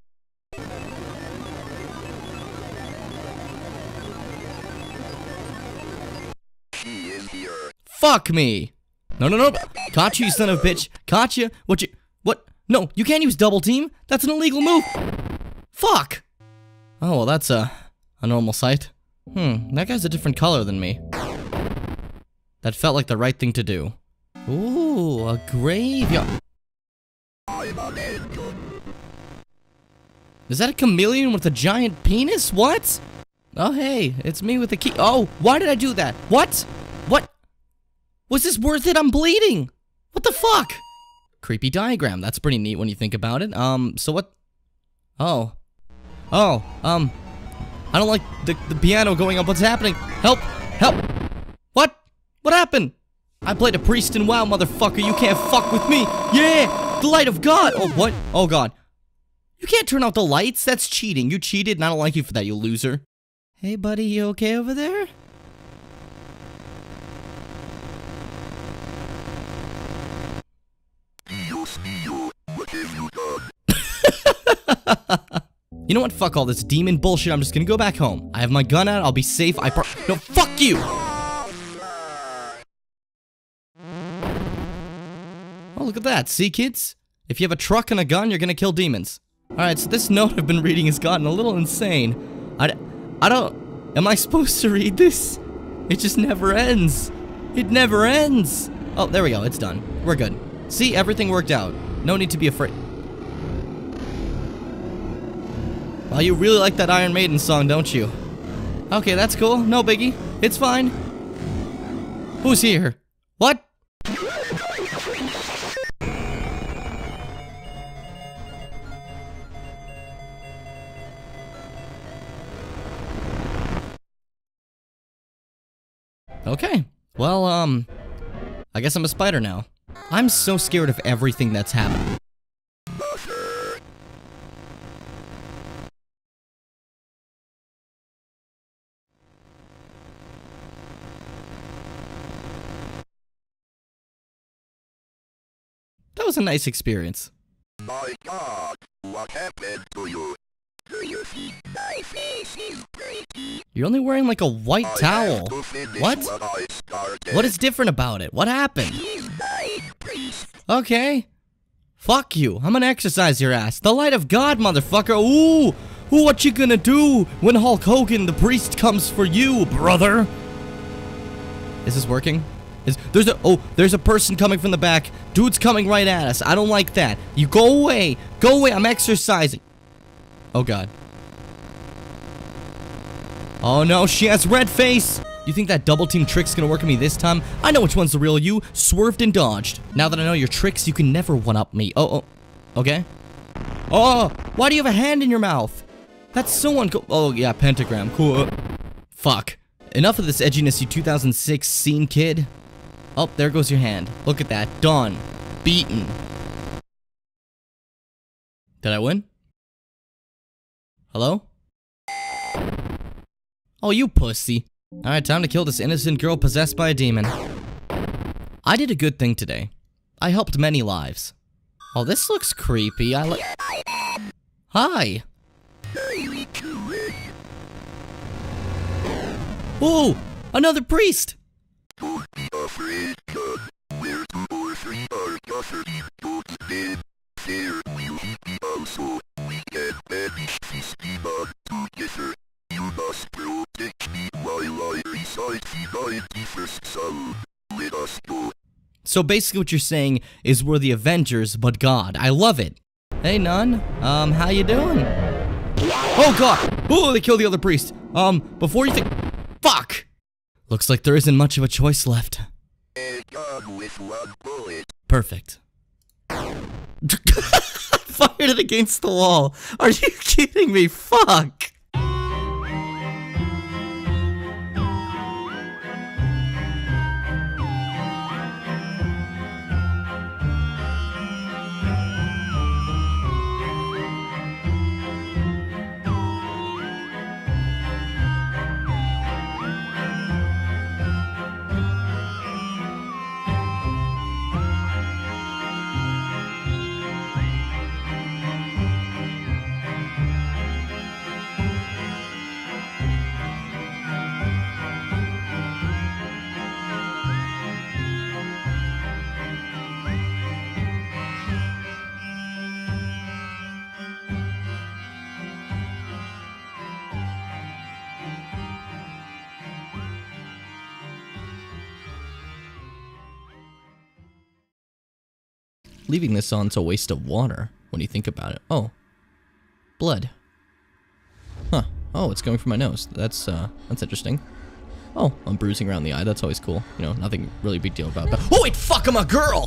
She is here. Fuck me. No, no, no. Caught you, son of a bitch. Caught you. What? No, you can't use double team. That's an illegal move. Fuck. Oh, well, that's a normal sight. That guy's a different color than me. That felt like the right thing to do. Ooh, a graveyard. I'm a legend. Is that a chameleon with a giant penis? What? Oh, hey, it's me with the key. Oh, why did I do that? What? What? Was this worth it? I'm bleeding. What the fuck? Creepy diagram. That's pretty neat when you think about it. So what? Oh. Oh, I don't like the piano going up. What's happening? Help! Help! What? What happened? I played a priest in WoW, motherfucker. You can't fuck with me. Yeah! The light of God! Oh, what? Oh, God. You can't turn out the lights. That's cheating. You cheated, and I don't like you for that, you loser. Hey, buddy, you okay over there? What have you done? You know what? Fuck all this demon bullshit. I'm just gonna go back home. I have my gun out. I'll be safe. No, fuck you! Oh, look at that. See, kids? If you have a truck and a gun, you're gonna kill demons. Alright, so this note I've been reading has gotten a little insane. I don't... Am I supposed to read this? It just never ends. It never ends. Oh, there we go. It's done. We're good. See, everything worked out. No need to be afraid. Well, you really like that Iron Maiden song, don't you? Okay, that's cool. No biggie. It's fine. Who's here? What? Okay. Well, I guess I'm a spider now. I'm so scared of everything that's happening. That was a nice experience. My God, what happened to you? Do you think my face is pretty? You're only wearing like a white towel. What? What is different about it? What happened? Okay. Fuck you. I'm gonna exercise your ass. The light of God, motherfucker. Ooh. Ooh, what you gonna do when Hulk Hogan, the priest, comes for you, brother? Is this working? There's a person coming from the back. Dude's coming right at us. I don't like that. You go away. Go away. I'm exercising. Oh, God. Oh, no. She has red face. You think that double team trick's gonna work on me this time? I know which one's the real you. Swerved and dodged. Now that I know your tricks, you can never one-up me. Oh. Okay. Oh, why do you have a hand in your mouth? That's so uncool. Oh, yeah, pentagram. Cool. Fuck. Enough of this edginess, you 2006 scene kid. Oh, there goes your hand. Look at that. Done. Beaten. Did I win? Hello? Oh, you pussy. Alright, time to kill this innocent girl possessed by a demon. I did a good thing today. I helped many lives. Oh, this looks creepy. Hi. Ooh, another priest. Don't be afraid, son. Where 2 or 3 are gathered, don't then. There will he be also. We can banish this demon together. You must protect me while I recite the 91st Psalm. Let us go. So basically what you're saying is we're the Avengers, but God. I love it. Hey, Nun. How you doing? Oh, God. Oh, they killed the other priest. Before you think... Fuck! Looks like there isn't much of a choice left. Gone with 1 bullet. Perfect. Fired it against the wall. Are you kidding me? Fuck! Leaving this on's a waste of water when you think about it. Oh. Blood. Huh. Oh, it's going from my nose. That's interesting. Oh, I'm bruising around the eye. That's always cool. You know, nothing really big deal about that. Oh, wait, fuck, I'm a girl!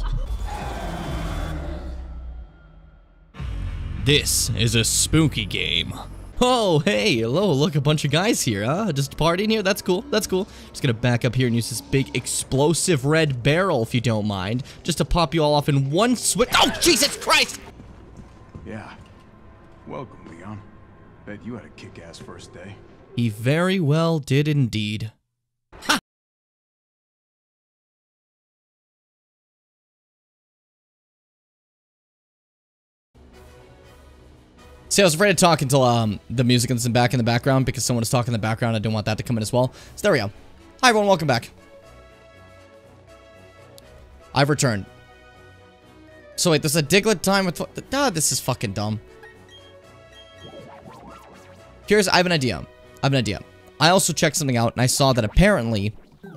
This is a spooky game. Oh, hey, hello, look, a bunch of guys here, huh? Just partying here? That's cool, that's cool. Just gonna back up here and use this big explosive red barrel, if you don't mind, just to pop you all off in one switch. Oh, Jesus Christ! Yeah. Welcome, Leon. Bet you had a kick-ass first day. He very well did indeed. Ha! See, I was afraid to talk until the music is back in the background because someone was talking in the background. I didn't want that to come in as well. So there we go. Hi everyone, welcome back. I've returned. So wait, there's a Diglett time with... this is fucking dumb. Here's, I have an idea. I also checked something out and I saw that apparently...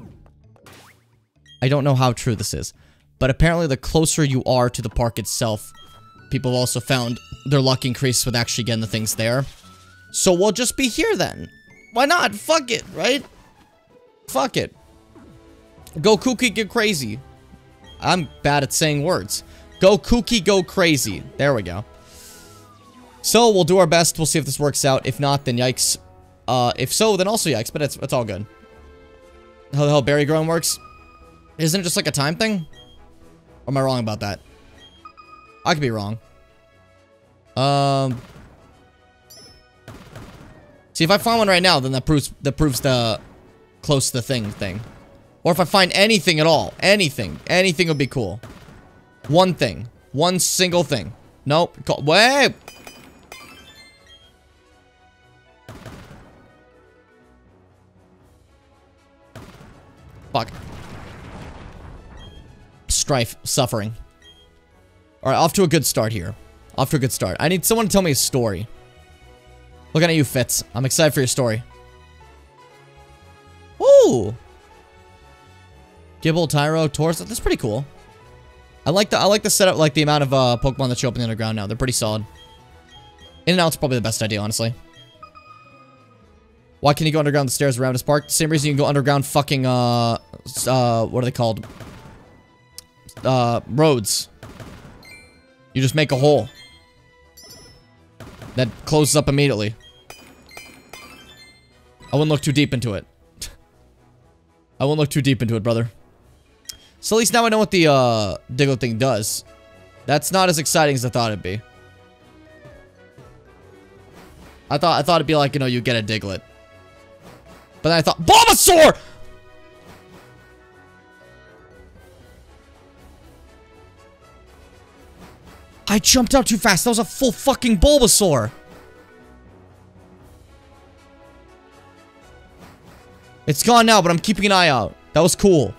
I don't know how true this is, but apparently the closer you are to the park itself, people have also found their luck increases with actually getting the things there. So we'll just be here then. Why not? Fuck it, right? Fuck it. Go kooky, go crazy. I'm bad at saying words. Go kooky, go crazy. There we go. So we'll do our best. We'll see if this works out. If not, then yikes. If so, then also yikes, but it's all good. How the hell berry growing works? Isn't it just like a time thing? Or am I wrong about that? I could be wrong. See, if I find one right now, then that proves the close to the thing. Or if I find anything at all, anything would be cool. One thing, one single thing. Nope. Wait. Fuck. Strife, suffering. Alright, off to a good start here. Off to a good start. I need someone to tell me a story. Looking at you, Fitz. I'm excited for your story. Ooh! Gible, Tyro, Taurus. That's pretty cool. I like the setup, like the amount of Pokemon that show up in the underground now. They're pretty solid. In and out's probably the best idea, honestly. Why can you go underground the stairs around this park? Same reason you can go underground fucking, what are they called? Roads. You just make a hole. That closes up immediately. I wouldn't look too deep into it. I won't look too deep into it, brother. So at least now I know what the, Diglett thing does. That's not as exciting as I thought it'd be. I thought it'd be like, you know, you get a Diglett. But then I thought, Bulbasaur! I jumped out too fast. That was a full fucking Bulbasaur. It's gone now, but I'm keeping an eye out. That was cool.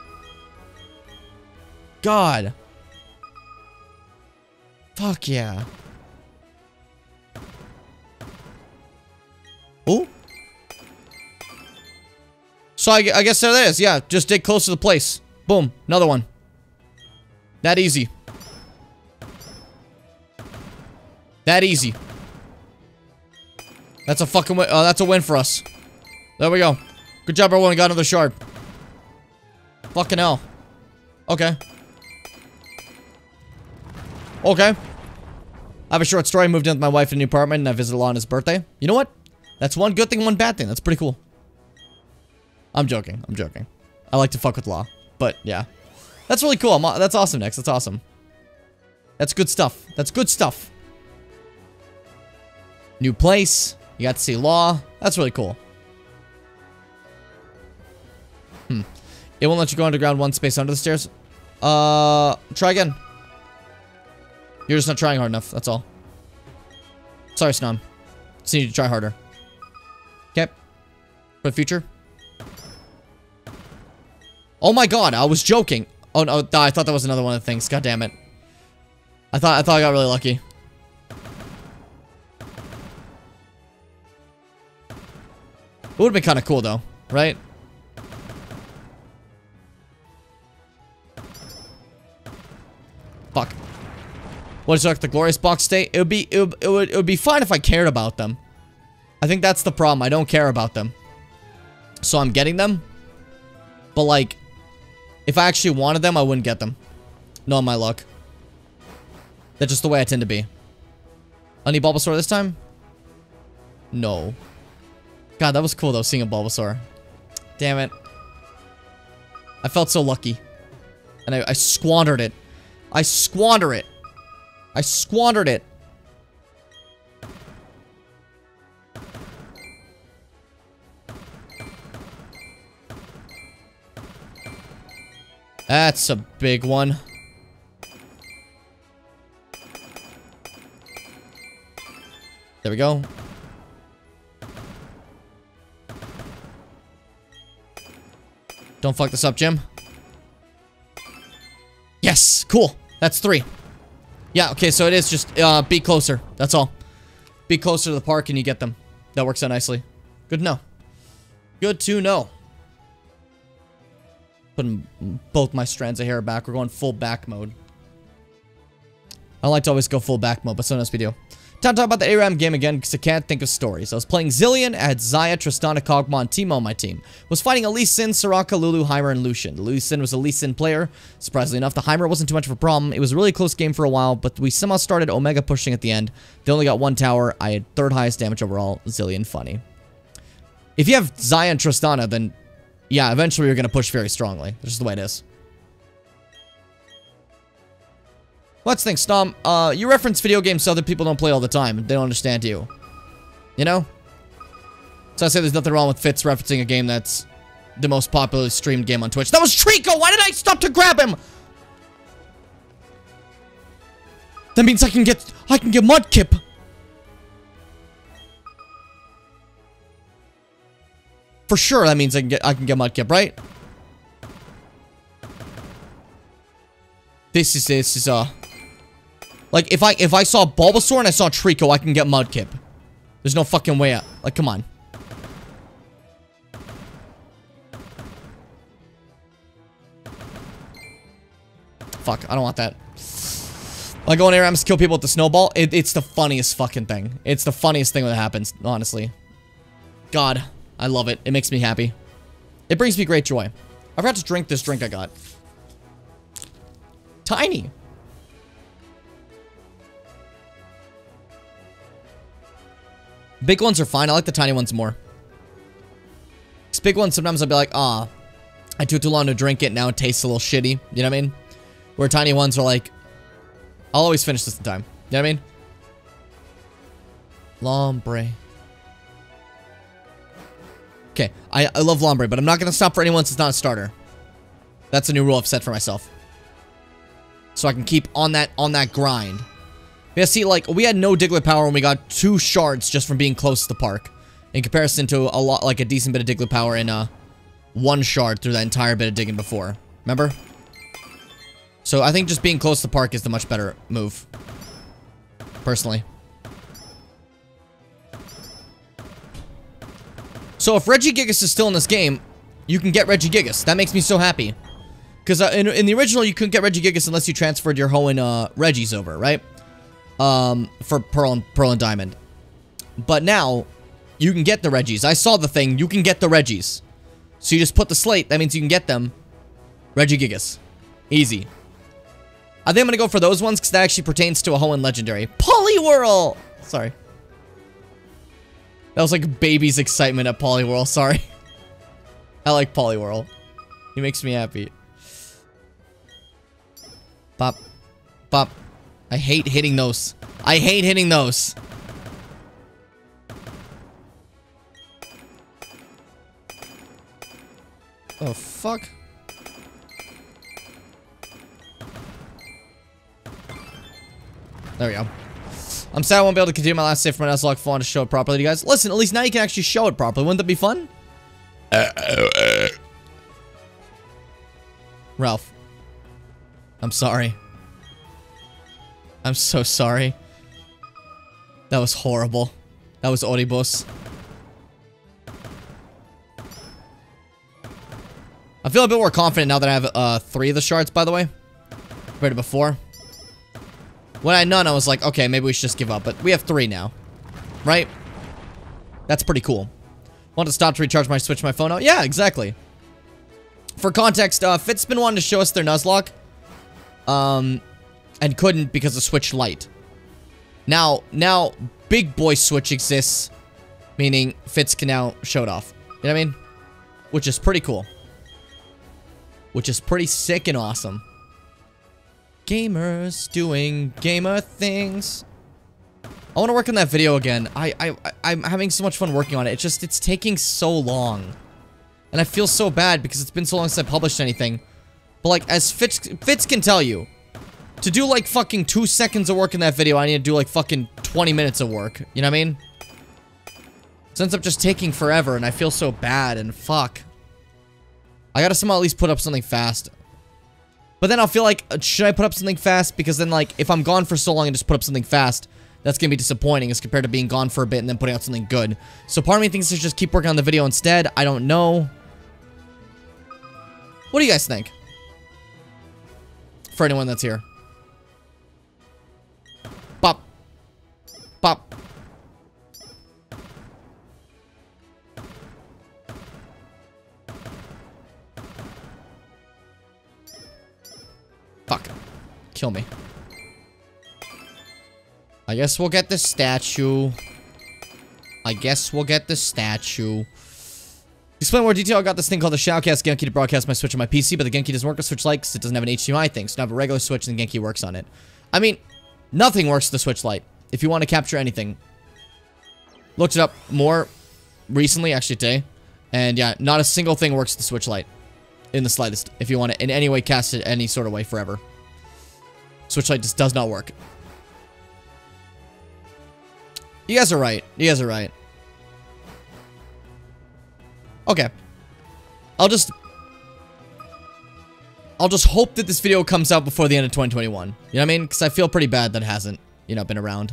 God. Fuck yeah. Ooh. So I guess there it is. Yeah, just dig close to the place. Boom. Another one. That easy. That easy. That's a fucking win. That's a win for us. There we go. Good job, everyone. Got another shard. Fucking hell. Okay. Okay. I have a short story. I moved in with my wife in a new apartment and I visited Law on his birthday. You know what? That's one good thing, one bad thing. That's pretty cool. I'm joking. I'm joking. I like to fuck with Law. But, yeah. That's really cool. That's awesome, Nex. That's awesome. That's good stuff. That's good stuff. New place. You got to see Law. That's really cool. It won't let you go underground one space under the stairs. Try again. You're just not trying hard enough. That's all. Sorry, Snom. Just need to try harder. Okay. For the future. Oh my god, I was joking. Oh no, I thought that was another one of the things. God damn it. I thought I got really lucky. It would have been kind of cool though, right? Fuck. What is like the glorious box state? It would be fine if I cared about them. I think that's the problem. I don't care about them. So I'm getting them. But like, if I actually wanted them, I wouldn't get them. No, my luck. That's just the way I tend to be. I need Bulbasaur this time? No. God, that was cool though, seeing a Bulbasaur. Damn it. I felt so lucky. And I squandered it. I squandered it. I squandered it. That's a big one. There we go. Don't fuck this up, Jim. Yes, cool. That's 3. Yeah, okay, so it is just, be closer. That's all. Be closer to the park and you get them. That works out nicely. Good to know. Good to know. Putting both my strands of hair back. We're going full back mode. I like to always go full back mode, but sometimes we do. Time to talk about the ARAM game again, because I can't think of stories. I was playing Zilean, I had Xayah, Tristana, Kog'Maw, and Teemo on my team. Was fighting a Lee Sin, Soraka, Lulu, Heimer, and Lucian. The Lee Sin was a Lee Sin player. Surprisingly enough, the Heimer wasn't too much of a problem. It was a really close game for a while, but we somehow started Omega pushing at the end. They only got 1 tower. I had 3rd highest damage overall. Zilean funny. If you have Xayah and Tristana, then yeah, eventually you're going to push very strongly. That's just the way it is. Let's think, Stom. You reference video games so other people don't play all the time. They don't understand you. You know? So I say there's nothing wrong with Fitz referencing a game that's the most popularly streamed game on Twitch. That was Trico! Why did I stop to grab him? That means I can get Mudkip. For sure, that means I can get Mudkip, right? This is like if I saw Bulbasaur and I saw Trico, I can get Mudkip. There's no fucking way out. Like, come on. Fuck, I don't want that. I go in ARAMs to kill people with the snowball. It's the funniest fucking thing. It's the funniest thing that happens, honestly. God, I love it. It makes me happy. It brings me great joy. I forgot to drink this drink I got. Tiny. Big ones are fine. I like the tiny ones more. These big ones, sometimes I'll be like, ah, I took too long to drink it. Now it tastes a little shitty. You know what I mean? Where tiny ones are like, I'll always finish this in time. You know what I mean? Lombre. Okay, I love Lombre, but I'm not going to stop for anyone since it's not a starter. That's a new rule I've set for myself. So I can keep on that grind. Yeah, see, like, we had no Diglett power when we got 2 shards just from being close to the park. In comparison to a lot, like a decent bit of Diglett power in 1 shard through that entire bit of digging before. Remember? So I think just being close to the park is the much better move. Personally. So if Regigigas is still in this game, you can get Regigigas. That makes me so happy. Because in the original, you couldn't get Regigigas unless you transferred your Hoenn Regis over, right? For Pearl and Diamond. But now, you can get the Regis. I saw the thing. You can get the Regis. So you just put the slate. That means you can get them. Regigigas. Easy. I think I'm going to go for those ones because that actually pertains to a Hoenn Legendary. Poliwhirl! Sorry. That was like baby's excitement at Poliwhirl. Sorry. I like Poliwhirl. He makes me happy. Bop. Bop. I hate hitting those. I hate hitting those. Oh, fuck. There we go. I'm sad I won't be able to continue my last save from my Nuzlocke if I want to show it properly to you guys. Listen, at least now you can actually show it properly. Wouldn't that be fun? Ralph. I'm sorry. I'm so sorry. That was horrible. That was Oribus. I feel a bit more confident now that I have 3 of the shards, by the way. Compared to before. When I had none, I was like, okay, maybe we should just give up. But we have 3 now. Right? That's pretty cool. Want to stop to recharge my Switch, my phone out? Yeah, exactly. For context, Fit's been wanting to show us their Nuzlocke. And couldn't because of Switch Lite. Now, Big Boy Switch exists. Meaning, Fitz can now show it off. You know what I mean? Which is pretty cool. Which is pretty sick and awesome. Gamers doing gamer things. I want to work on that video again. I'm having so much fun working on it. It's taking so long. And I feel so bad because it's been so long since I published anything. But like, as Fitz can tell you, to do like fucking 2 seconds of work in that video, I need to do like fucking 20 minutes of work. You know what I mean? It ends up just taking forever and I feel so bad and fuck. I gotta somehow at least put up something fast. But then I'll feel like, should I put up something fast? Because then like, if I'm gone for so long and just put up something fast, that's gonna be disappointing as compared to being gone for a bit and then putting out something good. So part of me thinks I should just keep working on the video instead. I don't know. What do you guys think? For anyone that's here. Bop. Bop. Fuck. Kill me. I guess we'll get the statue. Explain more detail. I got this thing called the Shoutcast Genki to broadcast my Switch on my PC, but the Genki doesn't work with Switch Lite because it doesn't have an HDMI thing. So I have a regular Switch and the Genki works on it. I mean, nothing works with the Switch Lite if you want to capture anything. Looked it up more recently, actually today. And yeah, not a single thing works with the Switch Lite. In the slightest. If you want to in any way cast it any sort of way forever. Switch Lite just does not work. You guys are right. Okay. I'll just hope that this video comes out before the end of 2021. You know what I mean? Because I feel pretty bad that it hasn't, you know, been around.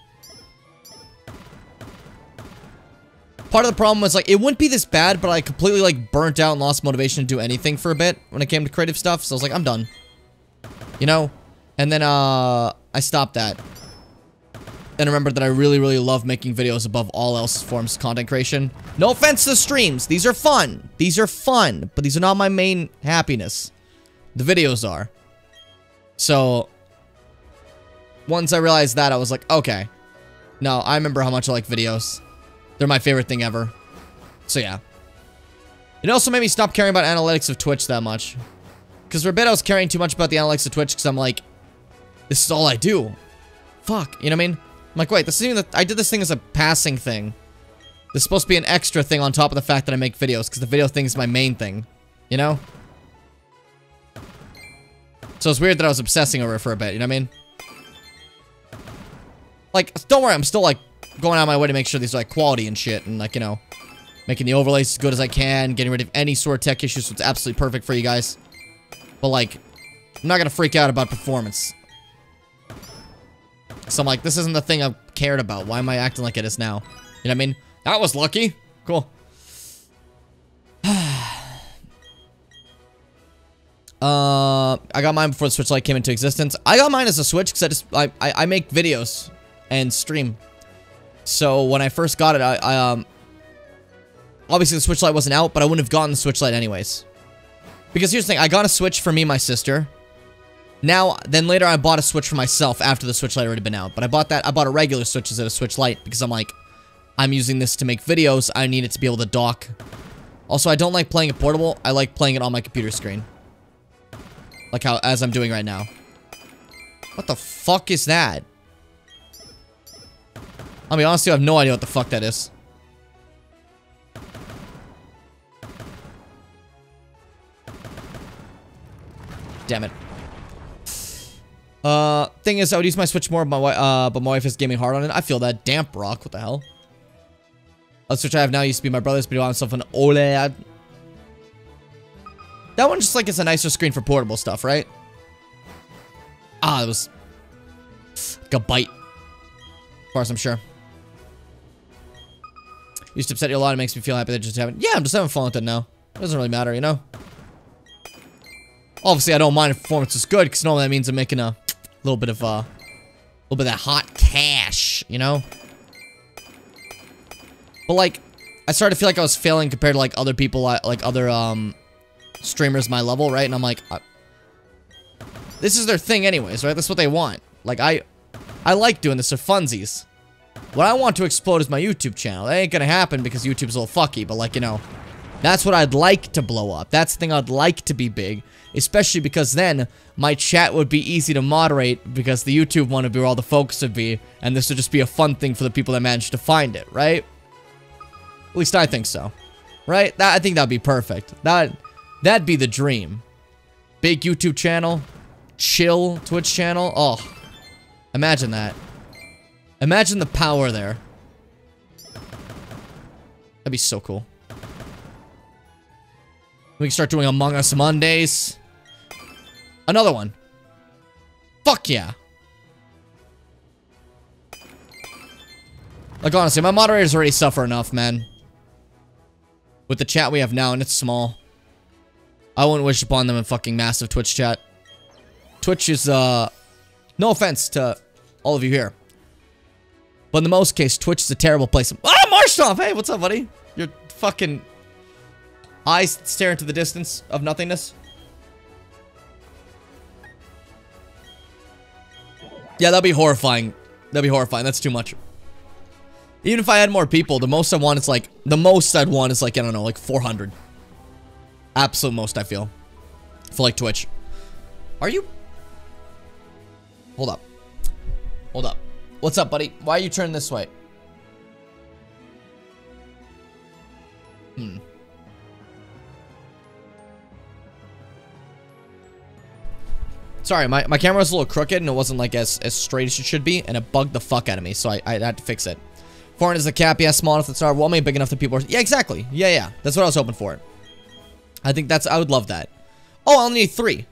Part of the problem was, like, it wouldn't be this bad, but I completely, like, burnt out and lost motivation to do anything for a bit when it came to creative stuff. So I was like, I'm done. You know? And then, I stopped that. And remembered that I really, really love making videos above all else forms of content creation. No offense to the streams. These are fun. But these are not my main happiness. The videos are. So, once I realized that, I was like, okay. No, I remember how much I like videos. They're my favorite thing ever. So, yeah. It also made me stop caring about analytics of Twitch that much. Because for a bit, I was caring too much about the analytics of Twitch because I'm like, this is all I do. Fuck. You know what I mean? I'm like, wait, I did this thing as a passing thing. This is supposed to be an extra thing on top of the fact that I make videos, because the video thing is my main thing. You know? So it's weird that I was obsessing over it for a bit, you know what I mean? Like, don't worry, I'm still, like, going out of my way to make sure these are, like, quality and shit, and, like, you know, making the overlays as good as I can, getting rid of any sort of tech issues so it's absolutely perfect for you guys. But, like, I'm not gonna freak out about performance. So I'm like, this isn't the thing I've cared about. Why am I acting like it is now? You know what I mean? That was lucky. Cool. I got mine before the Switch Lite came into existence. I got mine as a Switch because I make videos and stream. So when I first got it, obviously the Switch Lite wasn't out, but I wouldn't have gotten the Switch Lite anyways. Because here's the thing, I got a Switch for me and my sister. Now, then later I bought a Switch for myself after the Switch Lite already been out. But I bought a regular Switch instead of a Switch Lite because I'm like, I'm using this to make videos. I need it to be able to dock. Also, I don't like playing it portable. I like playing it on my computer screen. Like as I'm doing right now. What the fuck is that? I mean, honestly, I have no idea what the fuck that is. Damn it. Thing is, I would use my Switch more, but my wife is gaming hard on it. I feel that. Damp rock. What the hell? The Switch I have now used to be my brother's, but he bought himself an OLED. That one just like it's a nicer screen for portable stuff, right? Ah, it was like a bite. As far as I'm sure. Used to upset you a lot. It makes me feel happy that just haven't. Yeah, I'm just having fun with it now. It doesn't really matter, you know? Obviously, I don't mind if performance is good, because normally that means I'm making a little bit of little bit of that hot cash, you know? But, like, I started to feel like I was failing compared to, like, other people, like, other, streamers my level, right? And I'm like, this is their thing anyways, right? That's what they want. Like, I like doing this for funsies. What I want to explode is my YouTube channel. That ain't gonna happen because YouTube's a little fucky, but, like, you know, that's what I'd like to blow up. That's the thing I'd like to be big. Especially because then my chat would be easy to moderate because the YouTube one would be where all the focus would be, and this would just be a fun thing for the people that managed to find it, right? At least I think so. Right? I think that'd be perfect. That'd be the dream. Big YouTube channel. Chill Twitch channel. Oh. Imagine that. Imagine the power there. That'd be so cool. We can start doing Among Us Mondays. Another one. Fuck yeah. Like, honestly, my moderators already suffer enough, man. With the chat we have now, and it's small. I wouldn't wish upon them a fucking massive Twitch chat. Twitch is, no offense to all of you here. But in the most case, Twitch is a terrible place. Ah, Marshall! Hey, what's up, buddy? You're fucking eyes stare into the distance of nothingness. Yeah, that'd be horrifying. That'd be horrifying. That's too much. Even if I had more people, the most I want is like, I don't know, like 400. Absolute most, I feel. For like Twitch. Are you? Hold up. Hold up. What's up, buddy? Why are you turning this way? Sorry, my camera was a little crooked and it wasn't like as straight as it should be, and it bugged the fuck out of me, so I had to fix it. Foreign is the cap, yeah, small enough to start. Well, maybe big enough that people are... Yeah, exactly. Yeah. That's what I was hoping for. I think that's... I would love that. Oh, I'll need 3.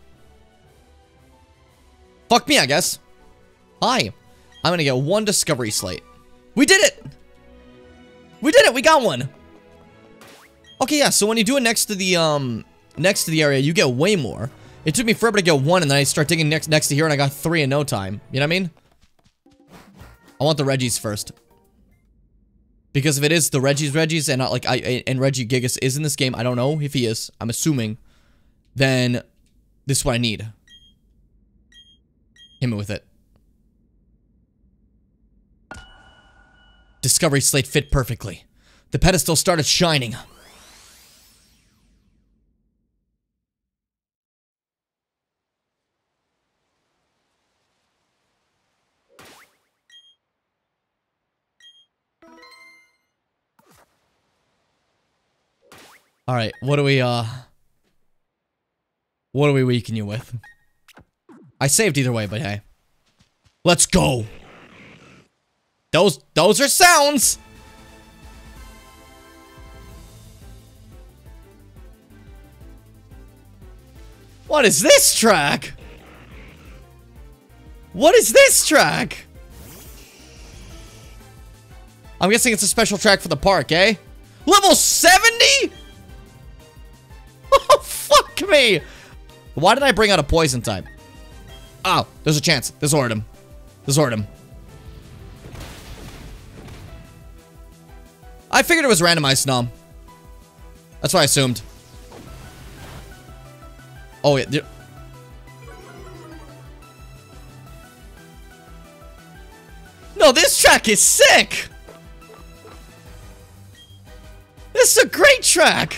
Fuck me, I guess. Hi. I'm gonna get 1 discovery slate. We did it! We did it! We got 1! Okay, yeah, so when you do it next to the area, you get way more. It took me forever to get 1, and then I start digging next to here, and I got 3 in no time. You know what I mean? I want the Reggies first. Because if it is the Reggies, and not like and Reggie Gigas is in this game, I don't know if he is. I'm assuming. Then this is what I need. Hit me with it. Discovery slate fit perfectly. The pedestal started shining. Alright, what do we weaken you with? I saved either way, but hey. Let's go! Those are sounds! What is this track? What is this track? I'm guessing it's a special track for the park, eh? Level 70?! Oh, fuck me! Why did I bring out a poison type? Oh, there's a chance. There's Ordum. I figured it was randomized, Nom. That's what I assumed. Oh, yeah. No, this track is sick! This is a great track!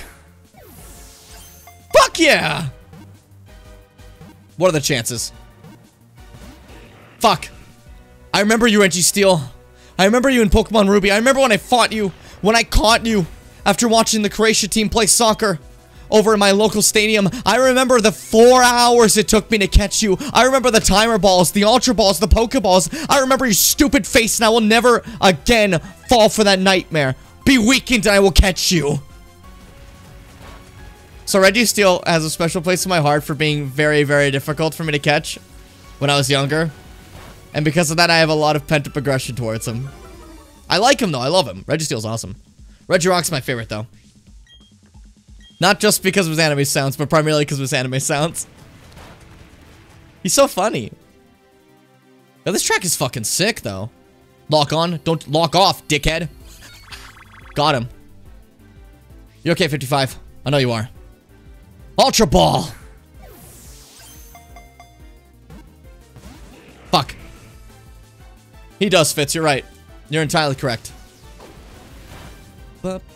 Fuck yeah! What are the chances? Fuck. I remember you, Registeel. I remember you in Pokemon Ruby. I remember when I fought you. When I caught you. After watching the Croatia team play soccer. Over in my local stadium. I remember the 4 hours it took me to catch you. I remember the timer balls, the ultra balls, the Pokeballs. I remember your stupid face, and I will never again fall for that nightmare. Be weakened and I will catch you. So Registeel has a special place in my heart for being very, very difficult for me to catch when I was younger. And because of that, I have a lot of pent-up aggression towards him. I like him, though. I love him. Registeel's awesome. Regirock's my favorite, though. Not just because of his anime sounds, but primarily because of his anime sounds. He's so funny. Yo, this track is fucking sick, though. Lock on. Don't lock off, dickhead. Got him. You're okay, 55. I know you are. Ultra Ball. Fuck. He does, Fitz. You're right. You're entirely correct. God,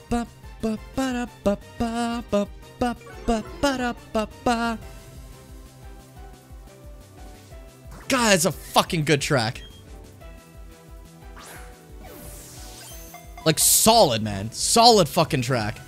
it's a fucking good track. Like, solid, man. Solid fucking track.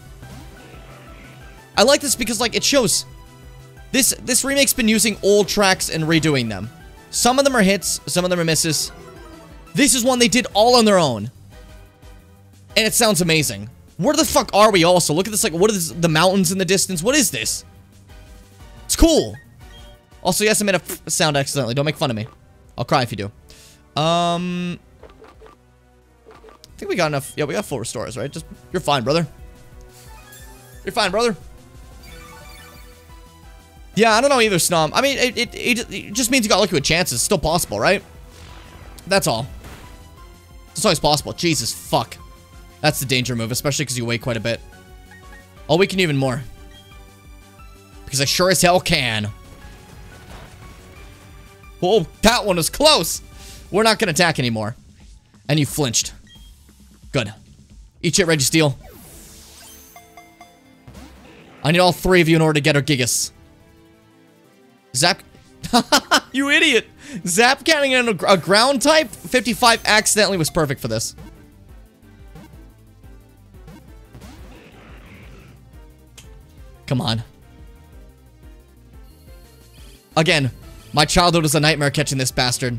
I like this because, like, it shows... This remake's been using old tracks and redoing them. Some of them are hits, some of them are misses. This is one they did all on their own. And it sounds amazing. Where the fuck are we also? Look at this, like, what is the mountains in the distance? What is this? It's cool. Also, yes, I made a sound accidentally. Don't make fun of me. I'll cry if you do. I think we got enough. Yeah, we got full restores, right? Just, you're fine, brother. You're fine, brother. Yeah, I don't know either, Snom. I mean, it just means you got lucky with chances. It's still possible, right? That's all. It's always possible. Jesus, fuck. That's the danger move, especially because you weigh quite a bit. I'll weaken even more. Because I sure as hell can. Whoa, that one was close. We're not going to attack anymore. And you flinched. Good. Eat shit, Registeel. I need all three of you in order to get our Gigas. Zap. You idiot. Zap cannon in a ground type? 55 accidentally was perfect for this. Come on. Again, my childhood was a nightmare catching this bastard.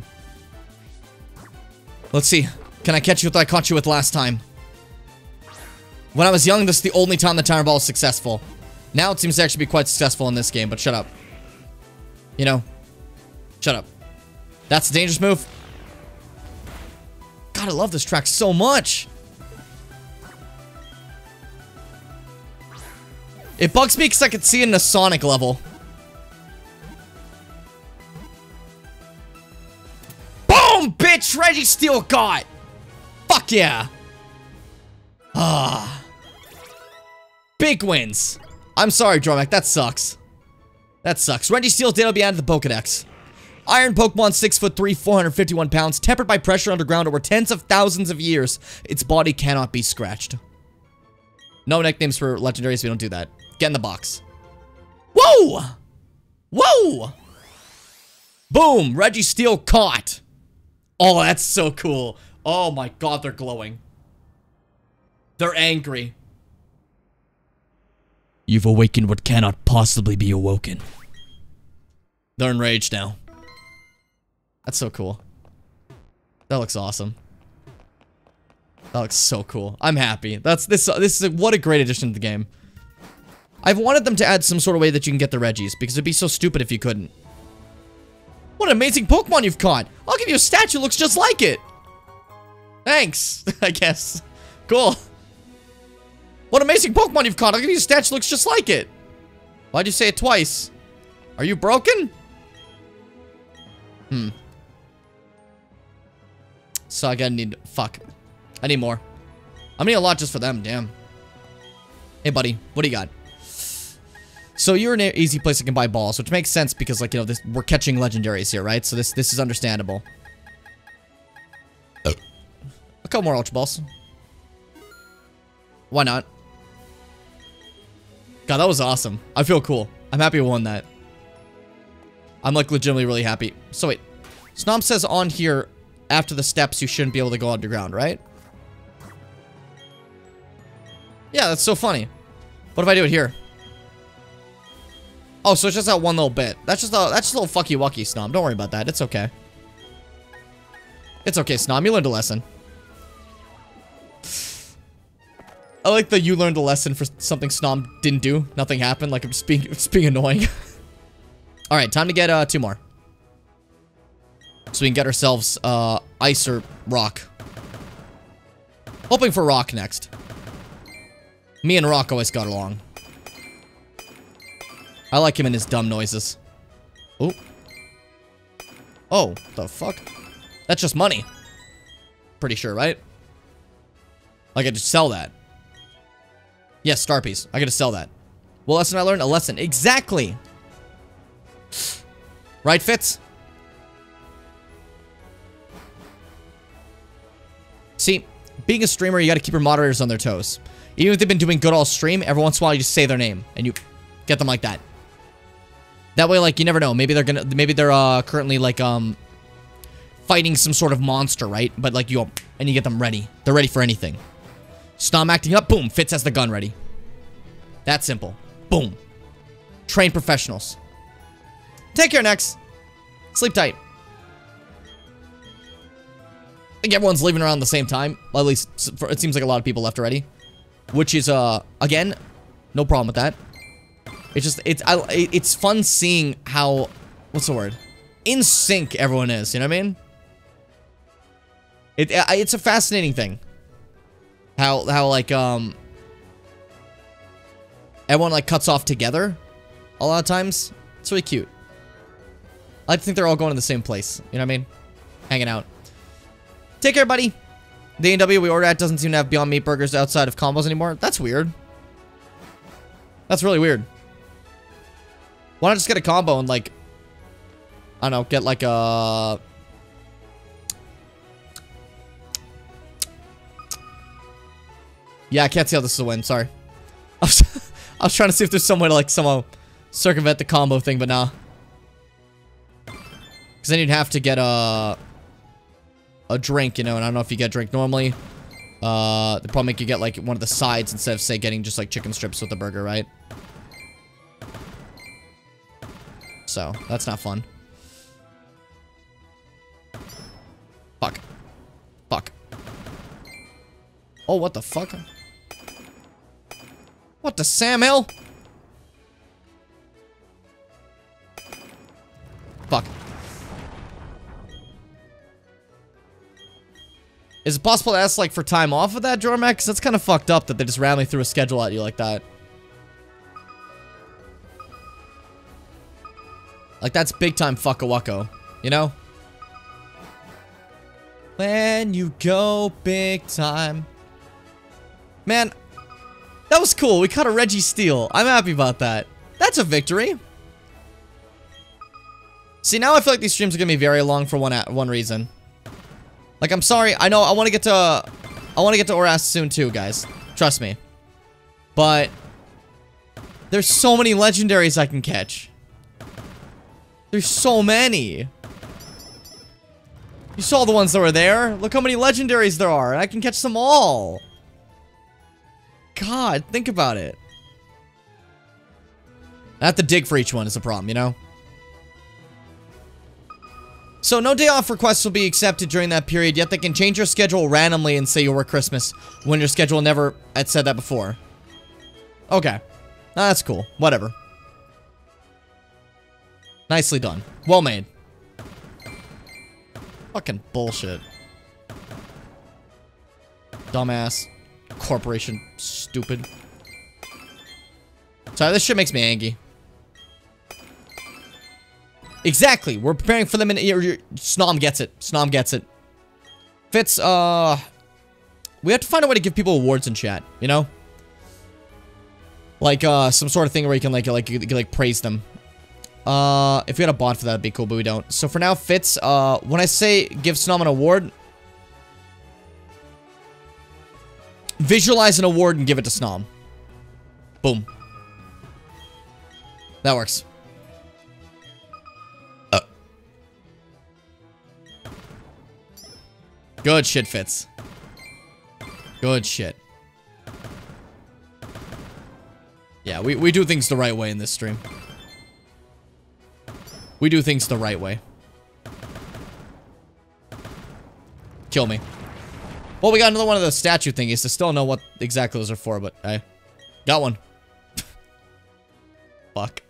Let's see. Can I catch you with what I caught you with last time? When I was young, this is the only time the Timer Ball was successful. Now it seems to actually be quite successful in this game, but shut up. You know, shut up. That's a dangerous move. God, I love this track so much. It bugs me because I could see it in a Sonic level. Boom, bitch! Registeel got! Fuck yeah! Ah. Big wins. I'm sorry, Dromac, that sucks. That sucks. Registeel's data will be added to the Pokedex. Iron Pokemon, 6'3", 451 pounds, tempered by pressure underground over tens of thousands of years. Its body cannot be scratched. No nicknames for legendaries, we don't do that. Get in the box. Whoa! Whoa! Boom! Registeel caught. Oh, that's so cool. Oh my god, they're glowing. They're angry. You've awakened what cannot possibly be awoken. They're enraged now. That's so cool. That looks awesome. That looks so cool. I'm happy. This is what a great addition to the game. I've wanted them to add some sort of way that you can get the Regis, because it'd be so stupid if you couldn't. What an amazing Pokemon you've caught! I'll give you a statue that looks just like it! Thanks, I guess. Cool. What amazing Pokemon you've caught! I'll give you a statue that looks just like it! Why'd you say it twice? Are you broken? So I gotta need... Fuck. I need more. I'm gonna need a lot just for them, damn. Hey, buddy. What do you got? So you're in an easy place that can buy balls, which makes sense because, like, you know, we're catching legendaries here, right? So this is understandable. A couple more Ultra Balls. Why not? God, that was awesome. I feel cool. I'm happy I won that. I'm, like, legitimately really happy. So wait. Snom says on here, after the steps, you shouldn't be able to go underground, right? Yeah, that's so funny. What if I do it here? Oh, so it's just that one little bit. That's just a little fucky wucky, Snom. Don't worry about that. It's okay. It's okay, Snom. You learned a lesson. I like that you learned a lesson for something Snom didn't do. Nothing happened. Like, I'm just being annoying. Alright, time to get 2 more. So we can get ourselves ice or rock. Hoping for rock next. Me and Rock always got along. I like him and his dumb noises. Oh. Oh, the fuck? That's just money. Pretty sure, right? I get to sell that. Yes, star piece. I get to sell that. What lesson I learned? A lesson. Exactly. Right, Fitz? See, being a streamer, you gotta keep your moderators on their toes. Even if they've been doing good all stream, every once in a while you just say their name and you get them like that. That way, like, you never know. Maybe they're currently like fighting some sort of monster, right? But like you get them ready. They're ready for anything. Snom acting up, boom, Fitz has the gun ready. That simple. Boom. Trained professionals. Take care, Nex. Sleep tight. I think everyone's leaving around the same time. Well, at least it seems like a lot of people left already. Which is, again, no problem with that. It's just, it's fun seeing how, what's the word? In sync everyone is, you know what I mean? It's a fascinating thing. How like, everyone, like, cuts off together a lot of times. It's really cute. I think they're all going to the same place, you know what I mean? Hanging out. Take care, buddy. The A&W we ordered at doesn't seem to have Beyond Meat burgers outside of combos anymore. That's weird. That's really weird. Why not just get a combo and, like, I don't know, get like a... Yeah, I can't see how this is a win, sorry. I was trying to see if there's some way to, like, somehow circumvent the combo thing, but nah. Because then you'd have to get a drink, you know, and I don't know if you get a drink normally. They'd probably make you get, like, one of the sides instead of, say, getting just, like, chicken strips with the burger, right? So, that's not fun. Fuck. Fuck. Oh, what the fuck? What the Sam Hill? Fuck. Is it possible to ask, like, for time off of that, Jormax? Because that's kind of fucked up that they just randomly threw a schedule at you like that. Like, that's big time fucka-wucko, you know? When you go big time. Man, that was cool. We caught a Reggie Steele. I'm happy about that. That's a victory. See, now I feel like these streams are going to be very long for one reason. Like, I'm sorry. I know I want to get to Oras soon too, guys. Trust me. But there's so many legendaries I can catch. There's so many. You saw the ones that were there. Look how many legendaries there are, and I can catch them all. God, think about it. I have to dig for each one is the problem, you know? So no day off requests will be accepted during that period, yet they can change your schedule randomly and say you'll work Christmas when your schedule never had said that before. Okay. That's cool. Whatever. Nicely done. Well made. Fucking bullshit. Dumbass. Corporation. Stupid. Sorry, this shit makes me angry. Exactly. We're preparing for them in... Snom gets it. Snom gets it. Fitz, we have to find a way to give people awards in chat, you know? Like, some sort of thing where you can, like, praise them. If we had a bot for that, it'd be cool, but we don't. So for now, Fitz, when I say give Snom an award, visualize an award and give it to Snom. Boom. That works. Good shit, Fitz. Good shit. Yeah, we do things the right way in this stream. We do things the right way. Kill me. Well, we got another one of those statue thingies to still know what exactly those are for, but hey. Got one. Fuck.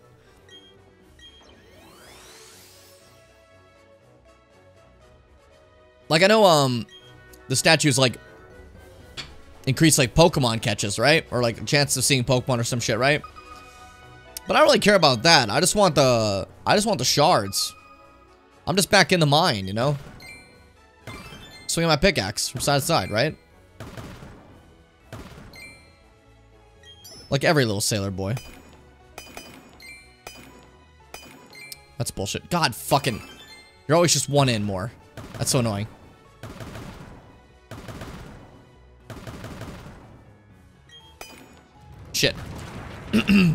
Like, I know, the statues, like, increase, like, Pokemon catches, right? Or, like, a chance of seeing Pokemon or some shit, right? But I don't really care about that. I just want the shards. I'm just back in the mine, you know? swinging my pickaxe from side to side, right? Like every little sailor boy. That's bullshit. God fucking... You're always just one in more. That's so annoying. Shit. I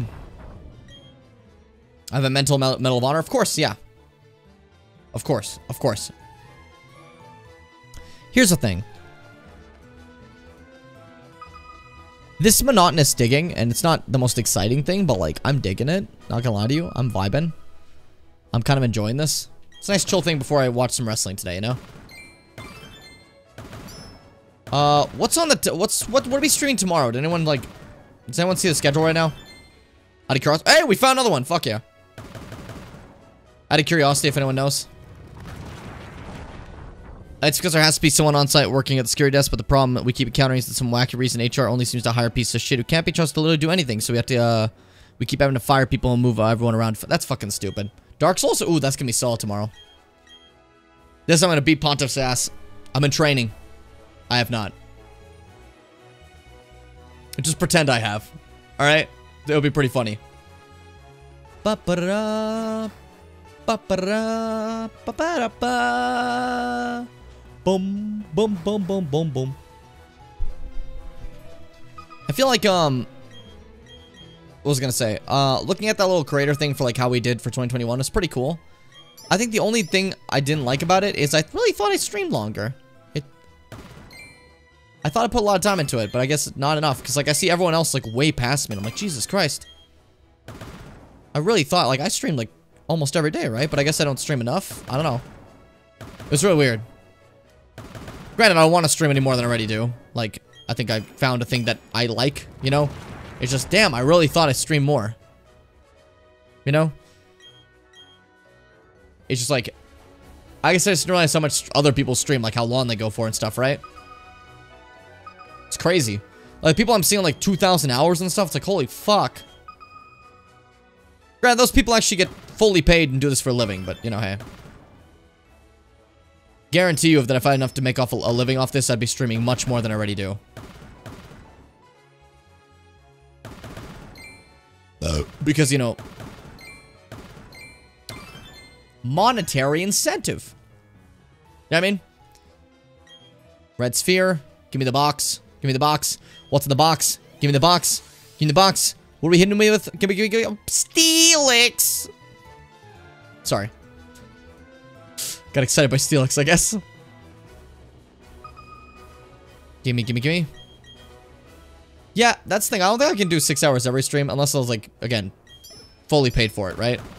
have a mental Medal of Honor? Of course, yeah. Of course, of course. Here's the thing. This monotonous digging, and it's not the most exciting thing, but like, I'm digging it. Not gonna lie to you, I'm vibing. I'm kind of enjoying this. It's a nice chill thing before I watch some wrestling today, you know? What's on the, what are we streaming tomorrow? Did anyone, like, does anyone see the schedule right now? Out of curiosity, hey, we found another one, fuck yeah. Out of curiosity, if anyone knows. It's because there has to be someone on site working at the security desk, but the problem that we keep encountering is that some wacky reason HR only seems to hire pieces of shit who can't be trusted to literally do anything, so we have to, we keep having to fire people and move everyone around. That's fucking stupid. Dark Souls? Ooh, that's gonna be solid tomorrow. This I'm gonna beat Pontiff's ass. I'm in training. I have not. Just pretend I have. Alright? It'll be pretty funny. Ba-ba-da-da. Ba-ba-da-da. Ba-ba-da-ba. Boom. Boom, boom, boom, boom, boom. I feel like, what was I gonna say? Looking at that little creator thing for like how we did for 2021 is pretty cool. I think the only thing I didn't like about it is I really thought I streamed longer. I thought I put a lot of time into it, but I guess not enough. Because, like, I see everyone else, like, way past me. And I'm like, Jesus Christ. I really thought, like, I streamed, like, almost every day, right? But I guess I don't stream enough. I don't know. It was really weird. Granted, I don't want to stream any more than I already do. Like, I think I found a thing that I like, you know? It's just, damn, I really thought I streamed more. You know? It's just like, I guess I just didn't realize how much other people stream, like how long they go for and stuff, right? It's crazy. Like, people I'm seeing like 2,000 hours and stuff, it's like, holy fuck. Granted, those people actually get fully paid and do this for a living, but, you know, hey. Guarantee you that if I had enough to make off a living off this, I'd be streaming much more than I already do. Because, you know, monetary incentive. You know what I mean? Red sphere. Give me the box. Give me the box. What's in the box? Give me the box. Give me the box. What are we hitting me with? Give me Steelix. Sorry. Got excited by Steelix, I guess. Gimme. Yeah, that's the thing. I don't think I can do 6 hours every stream unless I was, like, again, fully paid for it, right?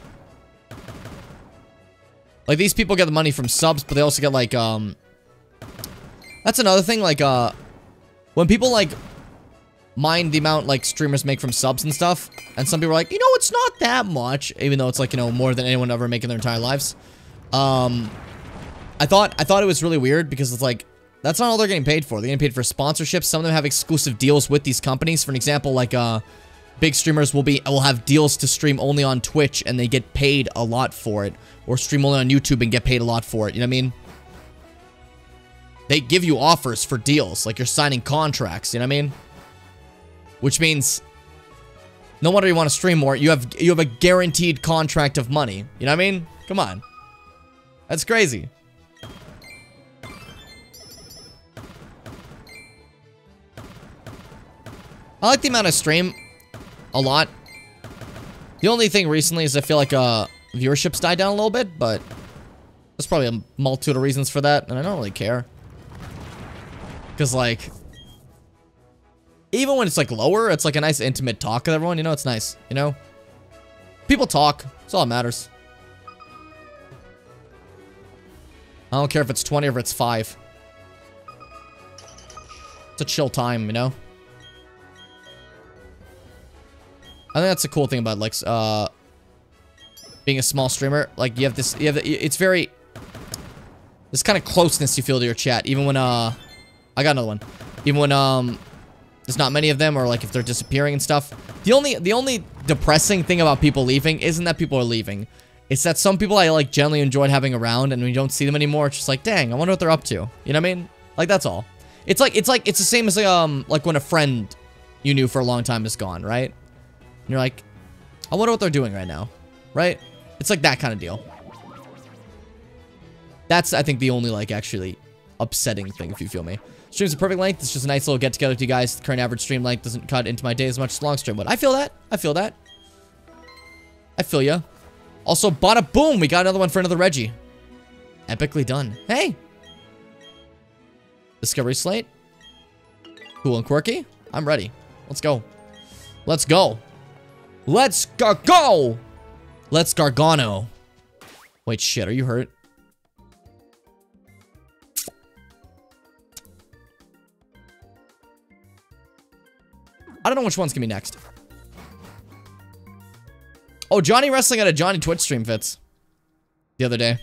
Like, these people get the money from subs, but they also get, like, that's another thing, like, when people, like, mind the amount, like, streamers make from subs and stuff, and some people are like, you know, it's not that much, even though it's, like, you know, more than anyone ever make in their entire lives. I thought it was really weird, because it's like, that's not all they're getting paid for. They're getting paid for sponsorships. Some of them have exclusive deals with these companies. For an example, like, big streamers will have deals to stream only on Twitch, and they get paid a lot for it. Or stream only on YouTube and get paid a lot for it. You know what I mean? They give you offers for deals. Like, you're signing contracts. You know what I mean? Which means, no wonder you want to stream more. You have a guaranteed contract of money. You know what I mean? Come on. That's crazy. I like the amount I stream a lot. The only thing recently is I feel like viewership's died down a little bit, but there's probably a multitude of reasons for that, and I don't really care. Because, like, even when it's, like, lower, it's, like, a nice intimate talk with everyone, you know? It's nice, you know? People talk. That's all that matters. I don't care if it's 20 or if it's 5. It's a chill time, you know? I think that's the cool thing about, like, being a small streamer. Like, this kind of closeness you feel to your chat, even when, I got another one. Even when, there's not many of them, or, like, if they're disappearing and stuff. The only depressing thing about people leaving isn't that people are leaving. It's that some people I like generally enjoyed having around, and when you don't see them anymore, it's just like, dang, I wonder what they're up to. You know what I mean? Like, that's all. It's the same as like when a friend you knew for a long time is gone, right? And you're like, I wonder what they're doing right now, right? It's like that kind of deal. That's, I think, the only, like, actually upsetting thing, if you feel me. Stream's a perfect length. It's just a nice little get-together with you guys. The current average stream length doesn't cut into my day as much as long stream would. I feel that. I feel that. I feel ya. Also, bada boom! We got another one for another Reggie. Epically done. Hey! Discovery Slate. Cool and quirky. I'm ready. Let's go. Let's go. Let's go! Let's Gargano. Wait, shit. Are you hurt? I don't know which one's gonna be next. Oh, Johnny wrestling at a Johnny Twitch stream fits. The other day.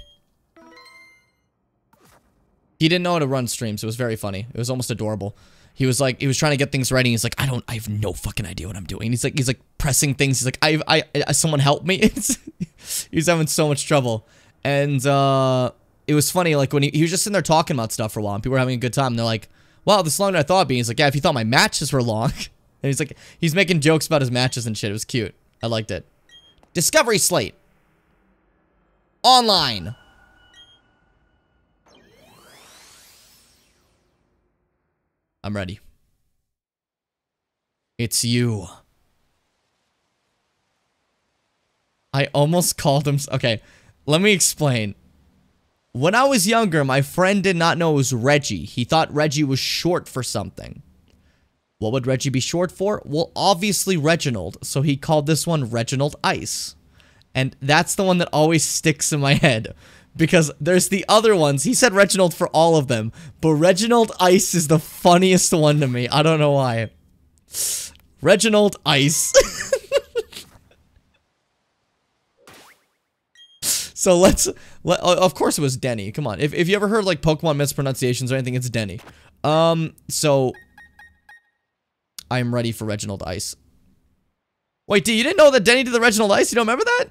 He didn't know how to run streams. It was very funny. It was almost adorable. He was like, he was trying to get things ready. He's like, I have no fucking idea what I'm doing. He's like pressing things. He's like, someone help me. He's having so much trouble. And, it was funny. Like when he was just sitting there talking about stuff for a while and people were having a good time. And they're like, wow, this is longer than I thought it'd be. He's like, yeah, if you thought my matches were long. And he's like, he's making jokes about his matches and shit. It was cute. I liked it. Discovery Slate. Online. I'm ready. It's you. I almost called him. Okay, let me explain. When I was younger, my friend did not know it was Reggie. He thought Reggie was short for something. What would Reggie be short for? Well, obviously Reginald. So he called this one Reginald Ice. And that's the one that always sticks in my head. Because there's the other ones. He said Reginald for all of them. But Reginald Ice is the funniest one to me. I don't know why. Reginald Ice. So of course it was Denny. Come on. If you ever heard like Pokemon mispronunciations or anything, it's Denny. So I'm ready for Reginald Ice. Wait, you didn't know that Denny did the Reginald Ice? You don't remember that?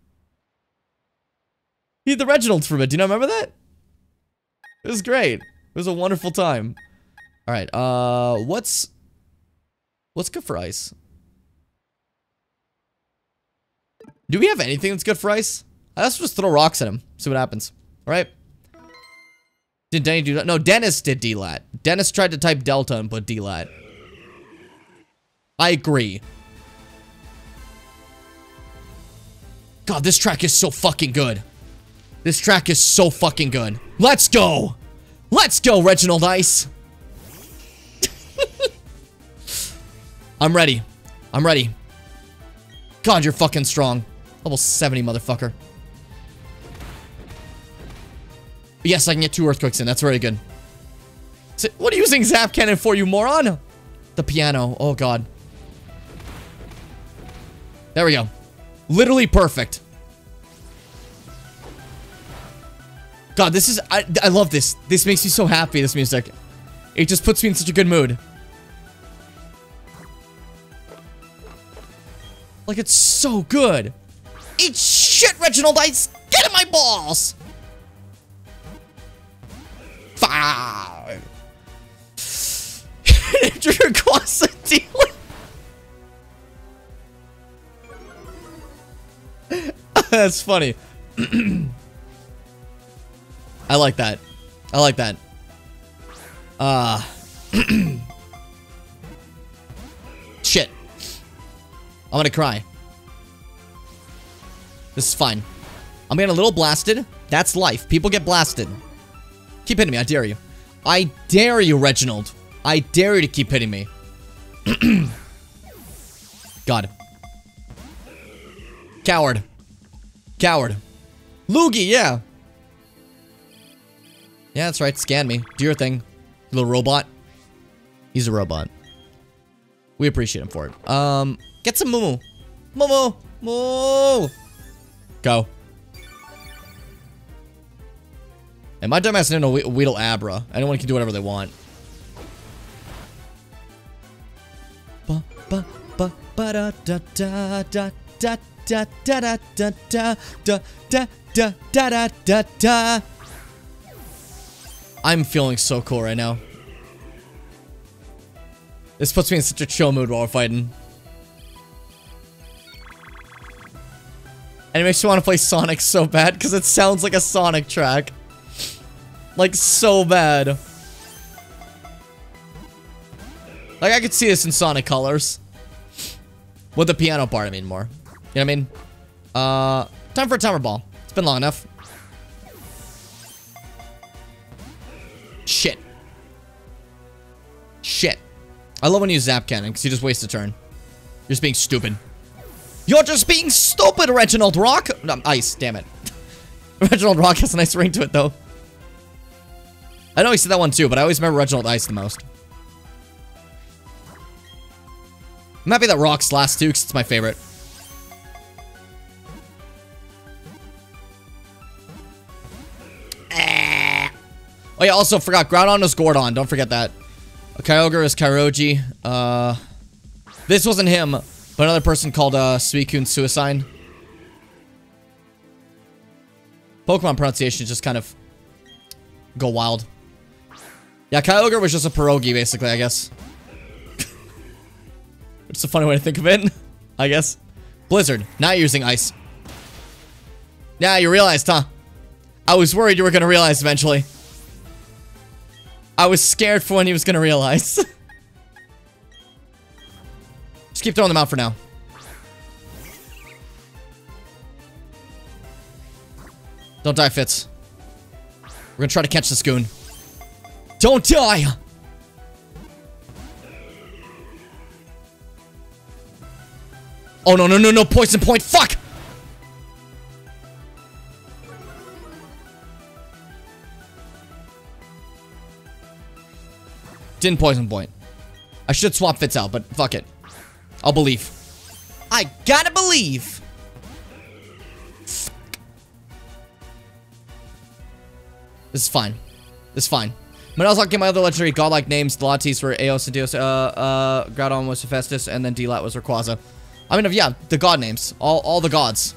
He did the Reginald for a bit. Do you not remember that? It was great. It was a wonderful time. Alright, what's good for ice? Do we have anything that's good for ice? Let's just throw rocks at him. See what happens. Alright. Did Denny do that? No, Dennis did D-Lat. Dennis tried to type Delta and put D-Lat. I agree. God, this track is so fucking good. This track is so fucking good. Let's go! Let's go, Reginald Ice! I'm ready. I'm ready. God, you're fucking strong. Level 70, motherfucker. Yes, I can get 2 earthquakes in. That's very good. What are you using Zap Cannon for, you moron? The piano. Oh, God. There we go. Literally perfect. God, this is... I love this. This makes me so happy, this music. It just puts me in such a good mood. Like, it's so good. Eat shit, Reginald Ice! Get in my balls! 5. That's funny. I like that. I like that. Shit. I'm gonna cry. This is fine. I'm getting a little blasted. That's life. People get blasted. Keep hitting me. I dare you. I dare you, Reginald. I dare you to keep hitting me. God. Coward. Coward. Loogie, yeah. Yeah, that's right. Scan me. Do your thing. Little robot. He's a robot. We appreciate him for it. Get some moo. Moo. Moo. Go. And my dumbass didn't know Weedle Abra. Anyone can do whatever they want. Ba ba ba ba da da da da da da da da da da da da da da da da da. I'm feeling so cool right now. This puts me in such a chill mood while we're fighting. And it makes me want to play Sonic so bad because it sounds like a Sonic track. Like, so bad. Like, I could see this in Sonic Colors. With the piano part, I mean, more. You know what I mean? Time for a timer ball. It's been long enough. Shit. Shit. I love when you use Zap Cannon, because you just waste a turn. You're just being stupid. You're just being stupid, Reginald Rock! No, Ice, damn it. Reginald Rock has a nice ring to it, though. I know he said that one too, but I always remember Reginald Ice the most. I'm happy that Rock's last two, because it's my favorite. Oh yeah, also forgot, Groudon is Gordon, don't forget that. Kyogre is Kairoji. This wasn't him, but another person called Suicune Suicide. Pokemon pronunciations just kind of go wild. Yeah, Kyogre was just a pierogi, basically, I guess. Which is a funny way to think of it, I guess. Blizzard, not using ice. Yeah, you realized, huh? I was worried you were gonna realize eventually. I was scared for when he was gonna realize. Just keep throwing them out for now. Don't die, Fitz. We're gonna try to catch this goon. Don't die! Oh, no, no, no, no, poison point, fuck! Didn't poison point. I should swap Fitz out, but fuck it. I'll believe. I gotta believe! This is fine. This is fine. When I was looking at my other legendary godlike names, the Latis were Eos and Dios, Groudon was Hephaestus, and then D-Lat was Rayquaza. I mean, yeah, the god names. All the gods.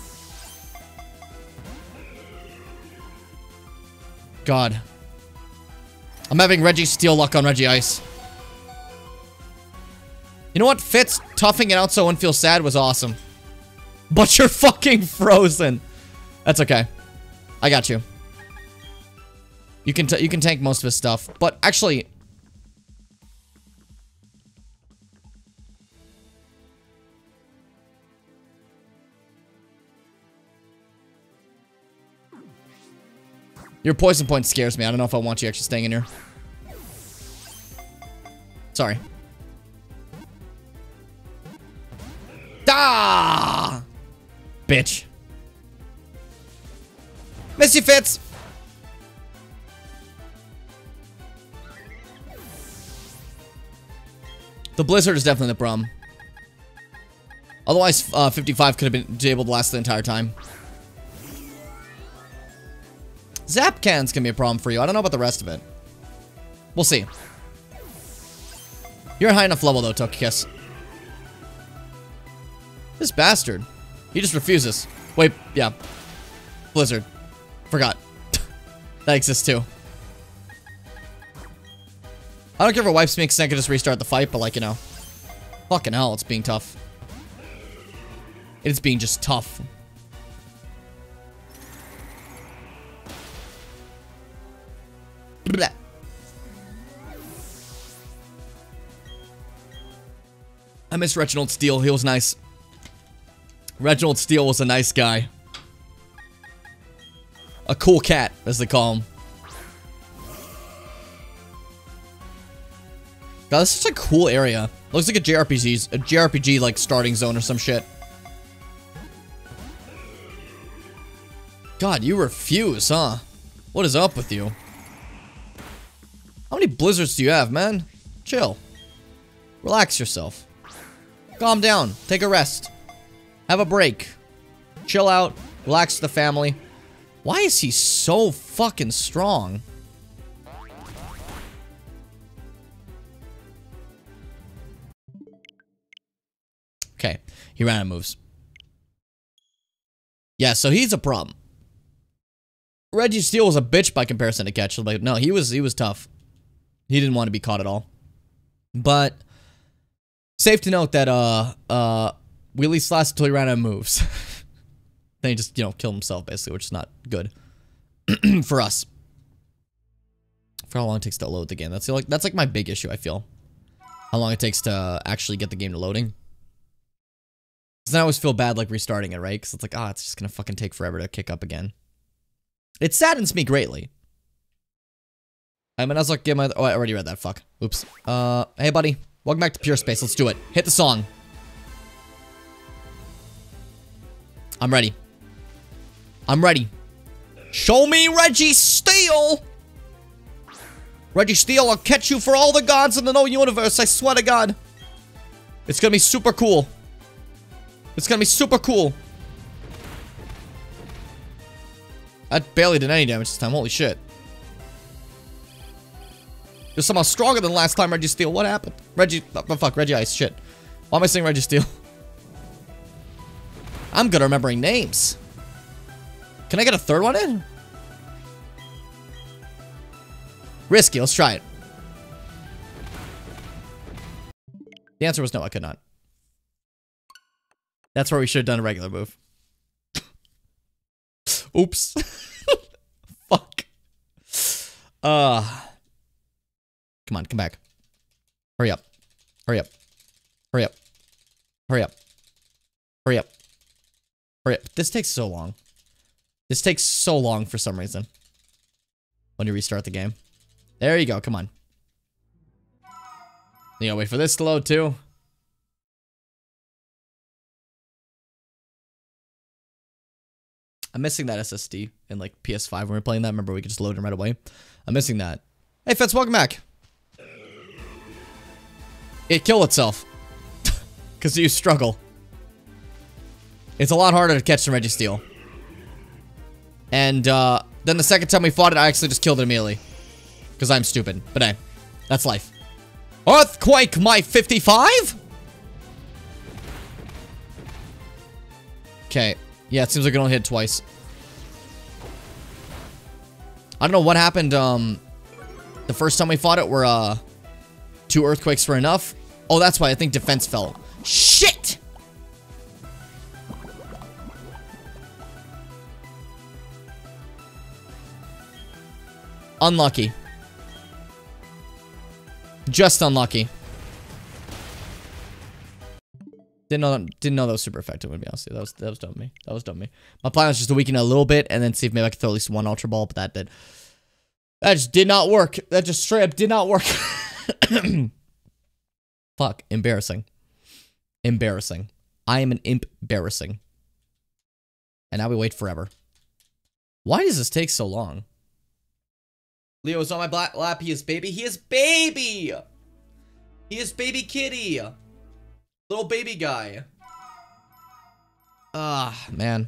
God. I'm having Reggie Steel luck on Reggie Ice. You know what? Fitz toughing it out so one feels sad was awesome. But you're fucking frozen. That's okay. I got you. You can tank most of his stuff, but actually, your poison point scares me. I don't know if I want you actually staying in here. Sorry. Ah! Bitch. Miss you, Fitz. The Blizzard is definitely the problem. Otherwise, 55 could have been able to last the entire time. Zap Cannon's gonna be a problem for you. I don't know about the rest of it. We'll see. You're a high enough level, though, Togekiss. This bastard. He just refuses. Wait, yeah. Blizzard. Forgot. That exists, too. I don't care if it wipes me because I can just restart the fight, but like, you know. Fucking hell, it's being tough. It's being just tough. Blah. I miss Reginald Steele. He was nice. Reginald Steele was a nice guy. A cool cat, as they call him. God, this is such a cool area. Looks like a JRPG like starting zone or some shit. God, you refuse, huh? What is up with you? How many blizzards do you have, man? Chill. Relax yourself. Calm down. Take a rest. Have a break. Chill out. Relax with the family. Why is he so fucking strong? Okay, he ran out of moves. Yeah, so he's a problem. Reggie Steele was a bitch by comparison to Ketchel, but no, he was tough. He didn't want to be caught at all. But safe to note that Wheelie lasted until he ran out of moves. Then he just, you know, killed himself basically, which is not good for us. For how long it takes to load the game. That's like my big issue, I feel. How long it takes to actually get the game to loading. Because then I always feel bad like restarting it, right? Because it's like, ah, it's just gonna fucking take forever to kick up again. It saddens me greatly. I mean, I was like, get my... Oh, I already read that. Fuck. Oops. Hey, buddy. Welcome back to Pure Space. Let's do it. Hit the song. I'm ready. I'm ready. Show me Reggie Steele! Reggie Steele, I'll catch you for all the gods in the known universe. I swear to God. It's gonna be super cool. It's gonna be super cool. I barely did any damage this time. Holy shit. You're somehow stronger than last time, Reggie Steele. What happened? Reggie... Oh, fuck. Reggie Ice. Shit. Why am I saying Reggie Steele? I'm good at remembering names. Can I get a third one in? Risky. Let's try it. The answer was no, I could not. That's where we should have done a regular move. Oops. Fuck. Come on, come back. Hurry up. Hurry up. Hurry up. Hurry up. Hurry up. Hurry up. This takes so long. This takes so long for some reason. When you restart the game. There you go, come on. You gotta wait for this to load too. I'm missing that SSD in like PS5 when we were playing that. Remember, we could just load them right away. I'm missing that. Hey, Fitz, welcome back. It killed itself. Because you struggle. It's a lot harder to catch than Reggie Steele. And then the second time we fought it, I actually just killed it immediately. Because I'm stupid. But hey, that's life. Earthquake my 55? Okay. Yeah, it seems like it only hit twice. I don't know what happened the first time we fought it where 2 earthquakes were enough. Oh, that's why I think defense fell. Shit! Unlucky. Just unlucky. Didn't know that was super effective, to be honest. That was dumb of me. That was dumb of me. My plan was just to weaken it a little bit and then see if maybe I could throw at least one Ultra Ball, but that just did not work. That just straight up did not work. Fuck. Embarrassing. Embarrassing. I am an embarrassing. And now we wait forever. Why does this take so long? Leo is on my black lap. He is baby. He is baby! He is baby kitty. Little baby guy. Ah, man.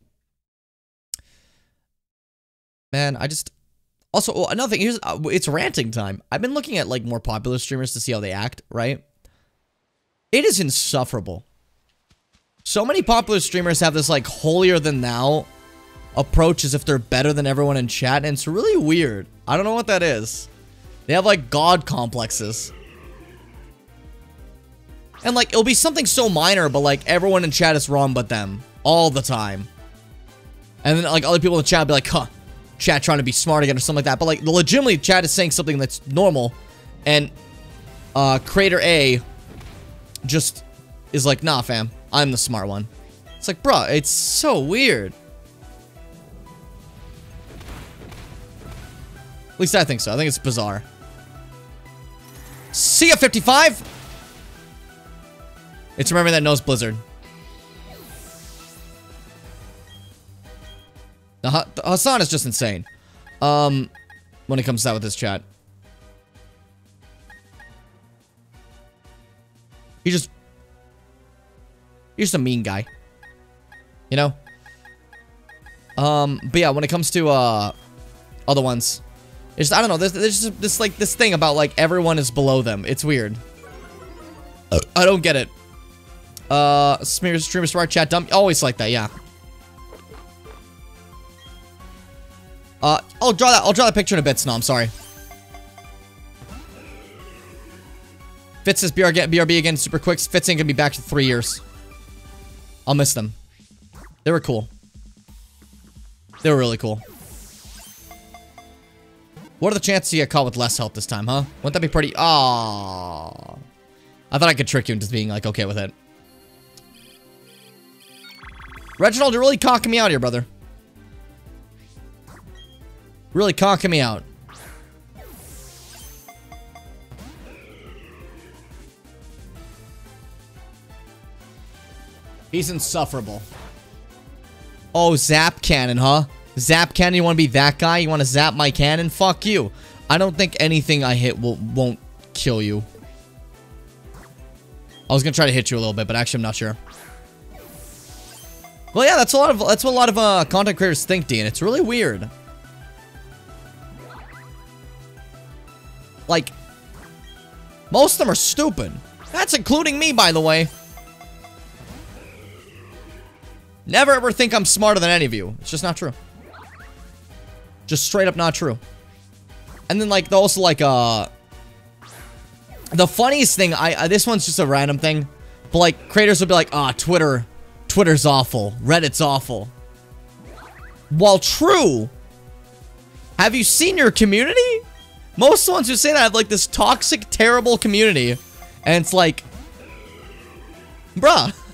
Man, I just... Also, oh, another thing, here's, it's ranting time. I've been looking at, like, more popular streamers to see how they act, right? It is insufferable. So many popular streamers have this, like, holier-than-thou approach as if they're better than everyone in chat, and it's really weird. I don't know what that is. They have, like, god complexes. And, like, it'll be something so minor, but, like, everyone in chat is wrong but them. All the time. And then, like, other people in the chat will be like, huh, chat trying to be smart again or something like that. But, like, legitimately, chat is saying something that's normal. And, Creator A just is like, nah, fam, I'm the smart one. It's like, bruh, it's so weird. At least I think so. I think it's bizarre. See ya, 55! It's remembering that knows Blizzard. The Hassan is just insane. When it comes to that with his chat. He's just a mean guy. You know? But yeah, when it comes to, other ones. It's, I don't know, there's just this thing about, like, everyone is below them. It's weird. I don't get it. Streamer smart chat dump. Always like that, yeah. I'll draw that picture in a bit, Snow. I'm sorry. Fitz says BRB again, super quick. Fitz ain't gonna be back for 3 years. I'll miss them. They were cool. They were really cool. What are the chances you get caught with less health this time, huh? Wouldn't that be pretty... Aww. I thought I could trick you into being, like, okay with it. Reginald, you're really conking me out here, brother. Really conking me out. He's insufferable. Oh, zap cannon, huh? Zap cannon, you want to be that guy? You want to zap my cannon? Fuck you. I don't think anything I hit won't kill you. I was gonna try to hit you a little bit, but actually I'm not sure. Well, yeah, that's what a lot of content creators think, Dean. It's really weird. Like, most of them are stupid. That's including me, by the way. Never ever think I'm smarter than any of you. It's just not true. Just straight up not true. And then, like, also, like, the funniest thing, this one's just a random thing, but, like, creators will be like, Twitter's awful. Reddit's awful. While true, have you seen your community? Most of the ones who say that have, like, this toxic, terrible community. And it's like, bruh.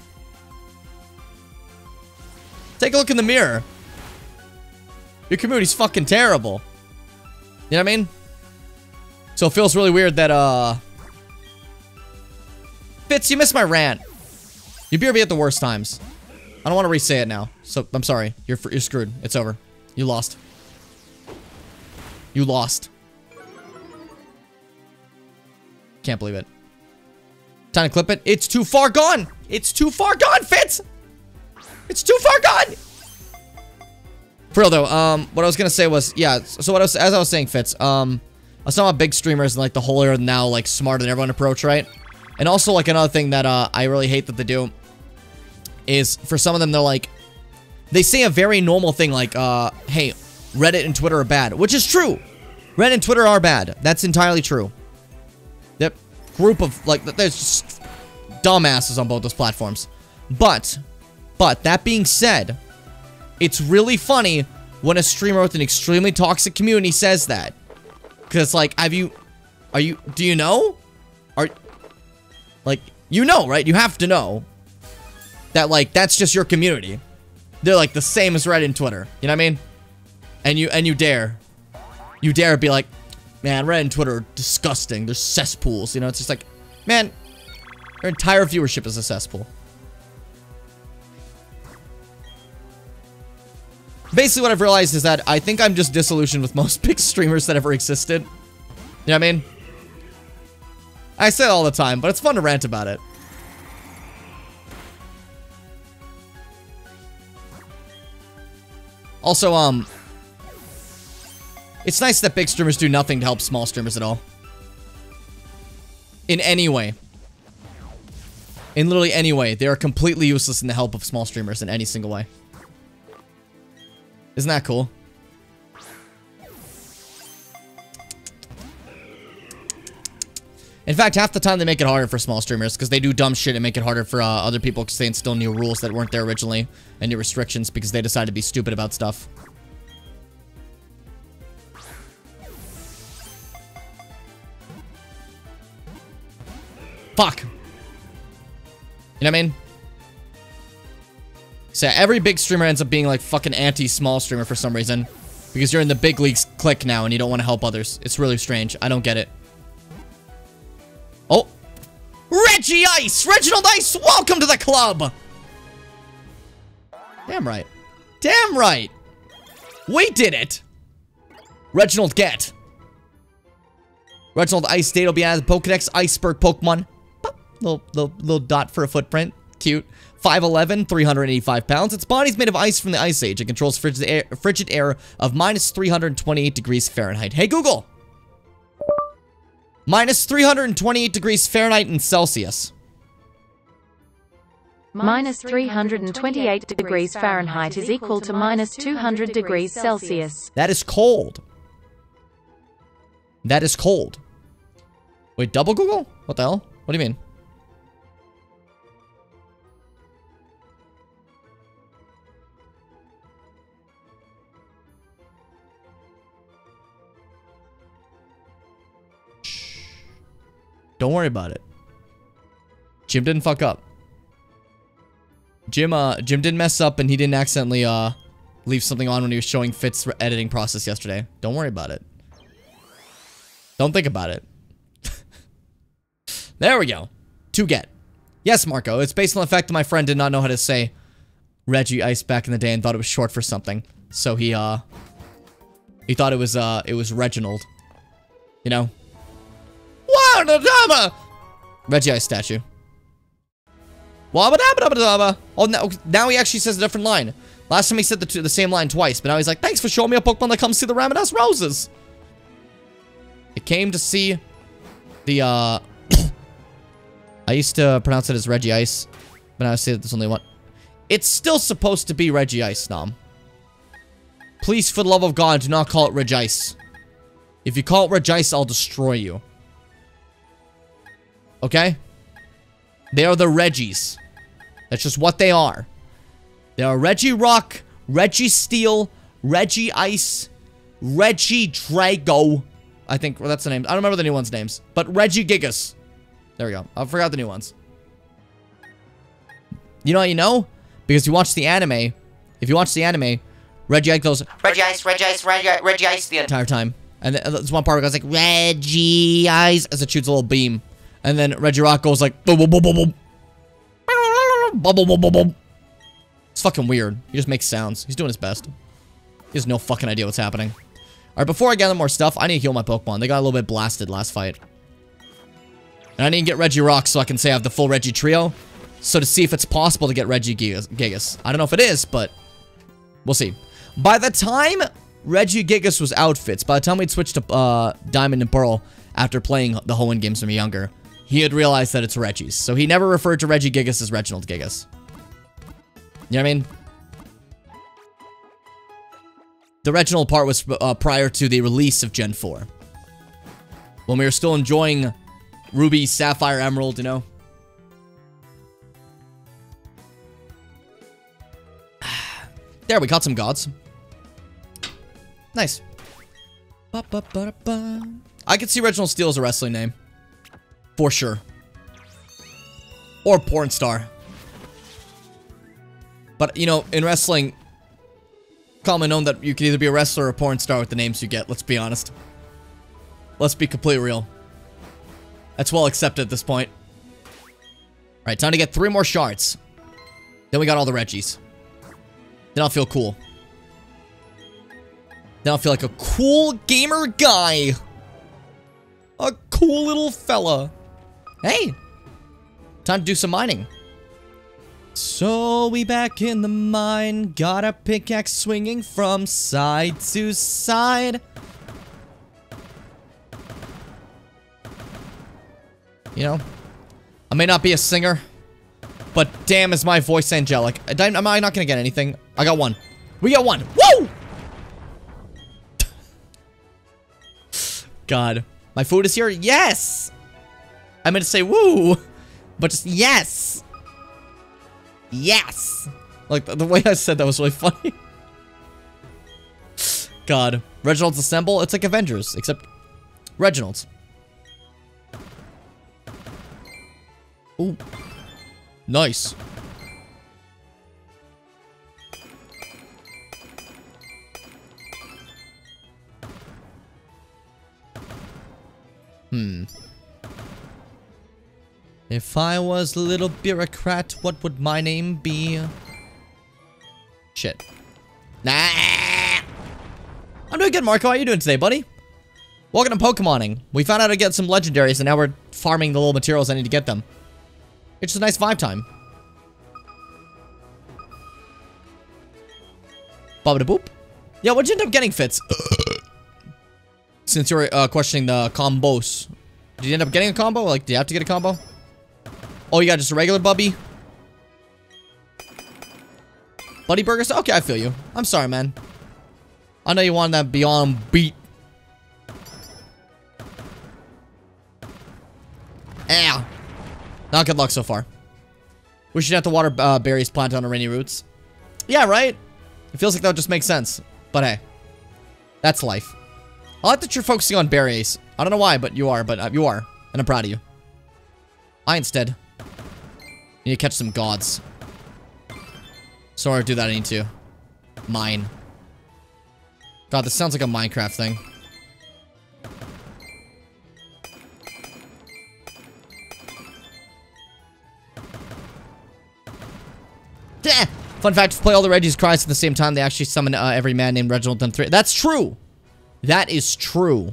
Take a look in the mirror. Your community's fucking terrible. You know what I mean? So it feels really weird that, Fitz, you missed my rant. You BRB at the worst times. I don't want to re-say it now. So, I'm sorry. You're screwed. It's over. You lost. You lost. Can't believe it. Time to clip it. It's too far gone. It's too far gone, Fitz. It's too far gone. For real though, what I was gonna say was, yeah, so as I was saying, Fitz, I was talking about big streamers and like the whole era now like smarter than everyone approach, right? And also like another thing that I really hate that they do is for some of them they're like, they say a very normal thing like, hey, Reddit and Twitter are bad, which is true. Reddit and Twitter are bad. That's entirely true. Yep, group of like, there's just dumbasses on both those platforms. But that being said, it's really funny when a streamer with an extremely toxic community says that. Because, like, do you know? Like, you know, right? You have to know that, like, that's just your community. They're, like, the same as Reddit and Twitter. You know what I mean? And you dare be like, man, Reddit and Twitter are disgusting. They're cesspools. You know, it's just like, man, your entire viewership is a cesspool. Basically, what I've realized is that I think I'm just disillusioned with most big streamers that ever existed. You know what I mean? I say it all the time, but it's fun to rant about it. Also, it's nice that big streamers do nothing to help small streamers at all. In any way. In literally any way. They are completely useless in the help of small streamers in any single way. Isn't that cool? In fact, half the time they make it harder for small streamers because they do dumb shit and make it harder for other people because they instill new rules that weren't there originally and new restrictions because they decided to be stupid about stuff. Fuck. You know what I mean? So every big streamer ends up being like fucking anti-small streamer for some reason. Because you're in the big leagues clique now and you don't want to help others. It's really strange. I don't get it. Oh. Reggie Ice! Reginald Ice, welcome to the club! Damn right. Damn right! We did it! Reginald get. Reginald Ice Date will be added. Pokedex Iceberg Pokemon. Little dot for a footprint. Cute. 5'11", 385 pounds. Its body's made of ice from the Ice Age. It controls frigid air of minus 328 degrees Fahrenheit. Hey, Google! Minus 328 degrees Fahrenheit and Celsius. Minus 328 degrees Fahrenheit is equal to minus 200 degrees Celsius. That is cold. That is cold. Wait, double Google? What the hell? What do you mean? Shh. Don't worry about it. Jim didn't fuck up. Jim didn't mess up and he didn't accidentally leave something on when he was showing Fit's editing process yesterday. Don't worry about it. Don't think about it. There we go. To get. Yes, Marco. It's based on the fact that my friend did not know how to say Reggie Ice back in the day and thought it was short for something. So he thought it was Reginald. You know? Reggie Ice statue. Oh, now he actually says a different line. Last time he said the same line twice, but now he's like, thanks for showing me a Pokemon that comes see the Rapidash Roses. It came to see the, I used to pronounce it as Reggie Ice, but now I say that there's only one. It's still supposed to be Reggie Ice, Nom. Please, for the love of God, do not call it Reg Ice. If you call it Reg Ice, I'll destroy you. Okay? They are the Reggies. That's just what they are. They are Reggie Rock, Reggie Steel, Reggie Ice, Reggie Drago. I think that's the name. I don't remember the new ones' names. But Reggie Gigas. There we go. I forgot the new ones. You know how you know? Because you watch the anime. If you watch the anime, Reggie Ice goes, Reggie Ice, Reggie Ice, Reggie Ice the entire time. And there's one part where it goes like, Reggie Ice, as it shoots a little beam. And then Reggie Rock goes like, boom, boom, boom, boom, boom. Bubble, bubble, bubble. It's fucking weird. He just makes sounds. He's doing his best. He has no fucking idea what's happening. Alright, before I gather more stuff, I need to heal my Pokemon. They got a little bit blasted last fight. And I need to get Reggie Rock so I can say I have the full Reggie trio. So to see if it's possible to get Reggie Gigas. I don't know if it is, but we'll see. By the time Reggie Gigas was outfits, by the time we'd switched to Diamond and Pearl after playing the Hoenn games when we were younger, he had realized that it's Reggie's. So he never referred to Reggie Gigas as Reginald Gigas. You know what I mean? The Reginald part was prior to the release of Gen 4. When we were still enjoying Ruby, Sapphire, Emerald, you know? There, we caught some gods. Nice. I could see Reginald Steel as a wrestling name. For sure. Or porn star. But, you know, in wrestling, common known that you can either be a wrestler or a porn star with the names you get, let's be honest. Let's be completely real. That's well accepted at this point. Alright, time to get 3 more shards. Then we got all the Reggies. Then I'll feel cool. Then I'll feel like a cool gamer guy. A cool little fella. Hey! Time to do some mining. So we back in the mine. Got a pickaxe swinging from side to side. You know, I may not be a singer, but damn is my voice angelic. Am I not gonna get anything? I got 1. We got 1. Woo! God. My food is here? Yes! I meant to say woo! But just yes! Yes! Like, the way I said that was really funny. God. Reginald's Assemble? It's like Avengers, except Reginald's. Ooh. Nice. If I was a little bureaucrat, what would my name be? Shit. Nah! I'm doing good, Marco. How you doing today, buddy? Welcome to Pokemoning. We found out how to get some legendaries, and now we're farming the little materials I need to get them. It's just a nice vibe time. Baba da boop. Yeah, what'd you end up getting, Fitz? Since you were questioning the combos. Did you end up getting a combo? Like, did you have to get a combo? Oh, you got just a regular Bubby? Buddy Burgers? Okay, I feel you. I'm sorry, man. I know you wanted that Beyond Beat. Ow. Not good luck so far. We should have to water berries planted on the rainy roots. Yeah, right? It feels like that would just make sense. But hey. That's life. I like that you're focusing on berries. I don't know why, but you are. You are. And I'm proud of you. I instead need to catch some gods. So in order to do that, I need to mine. God, this sounds like a Minecraft thing. Fun fact, if you play all the Reggie's Cries at the same time, they actually summon every man named Reginald in 3. That's true. That is true.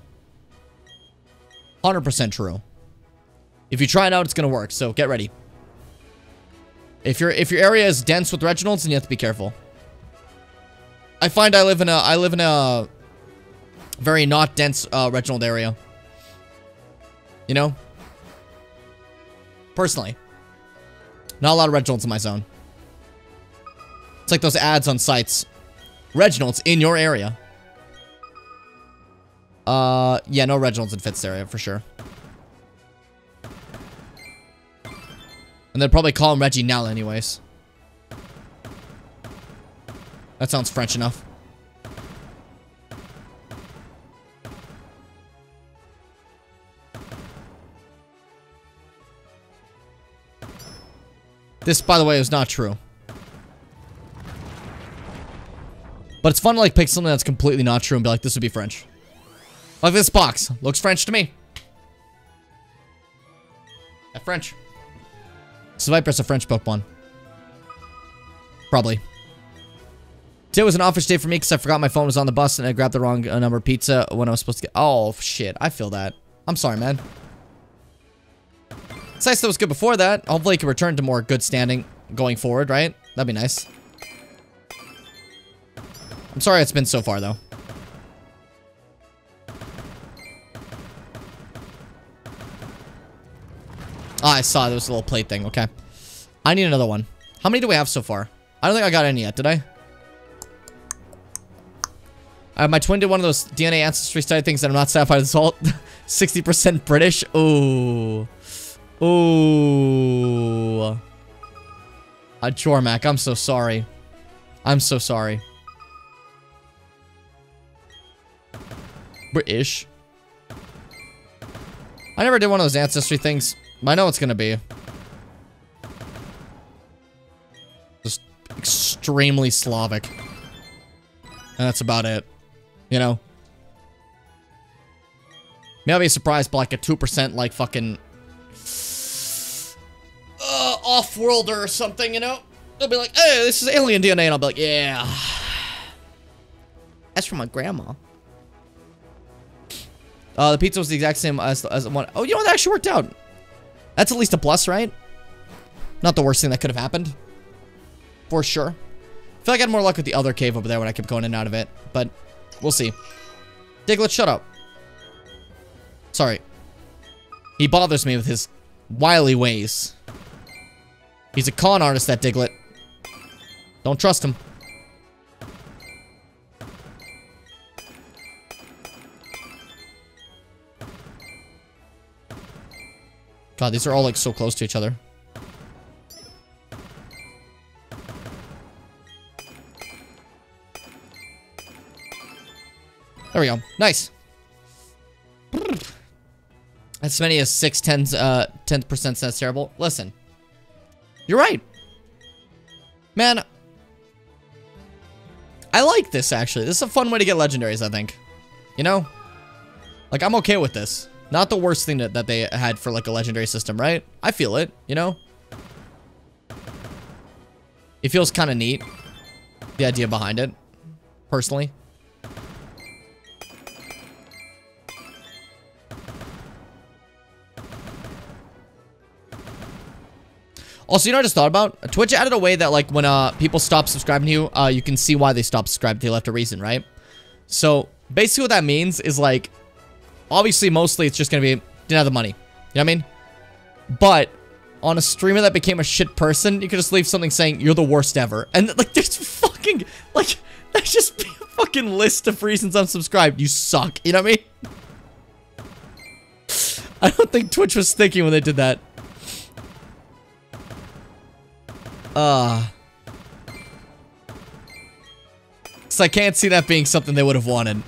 100% true. If you try it out, it's gonna work, so get ready. If your area is dense with Reginalds, then you have to be careful. I find I live in a very not dense Reginald area. You know? Personally. Not a lot of Reginalds in my zone. It's like those ads on sites. Reginald's in your area. Yeah, no Reginald's in Fitz area for sure. And they'd probably call him Reggie Nell anyways. That sounds French enough. This, by the way, is not true. But it's fun to like pick something that's completely not true and be like, this would be French. Like this box. Looks French to me. Yeah, French. Seviper's a French Pokemon. Probably. Today was an office day for me because I forgot my phone was on the bus and I grabbed the wrong number of pizza when I was supposed to get... Oh, shit. I feel that. I'm sorry, man. It's nice that it was good before that. Hopefully it can return to more good standing going forward, right? That'd be nice. I'm sorry it's been so far, though. Oh, I saw there was a little plate thing. Okay. I need another one. How many do we have so far? I don't think I got any yet, did I? My twin did one of those DNA ancestry study things that I'm not satisfied with the result. 60% British. Ooh. Ooh. Jormac, I'm so sorry. I'm so sorry. British. I never did one of those ancestry things. I know it's gonna be. Just extremely Slavic. And that's about it. You know? Maybe I'll be surprised by like a 2% like fucking... off-worlder or something, you know? They'll be like, hey, this is alien DNA. And I'll be like, yeah. That's from my grandma. The pizza was the exact same as one. Oh, you know what? That actually worked out. That's at least a plus, right? Not the worst thing that could have happened. For sure. I feel like I had more luck with the other cave over there when I kept going in and out of it. But we'll see. Diglett, shut up. Sorry. He bothers me with his wily ways. He's a con artist, that Diglett. Don't trust him. God, these are all like so close to each other. There we go. Nice. As many as 10%, that's terrible. Listen. You're right. Man. I like this, actually. This is a fun way to get legendaries, I think. You know? Like, I'm okay with this. Not the worst thing that they had for, like, a legendary system, right? I feel it, you know? It feels kind of neat. The idea behind it. Personally. Also, you know what I just thought about? Twitch added a way that, like, when people stop subscribing to you, you can see why they stopped subscribing. They left a reason, right? So, basically what that means is, like, obviously, mostly it's just gonna be, didn't have the money. You know what I mean? But, on a streamer that became a shit person, you could just leave something saying, you're the worst ever. And, like, there's fucking, like, there's just a fucking list of reasons I'm subscribed. You suck. You know what I mean? I don't think Twitch was thinking when they did that. So I can't see that being something they would have wanted.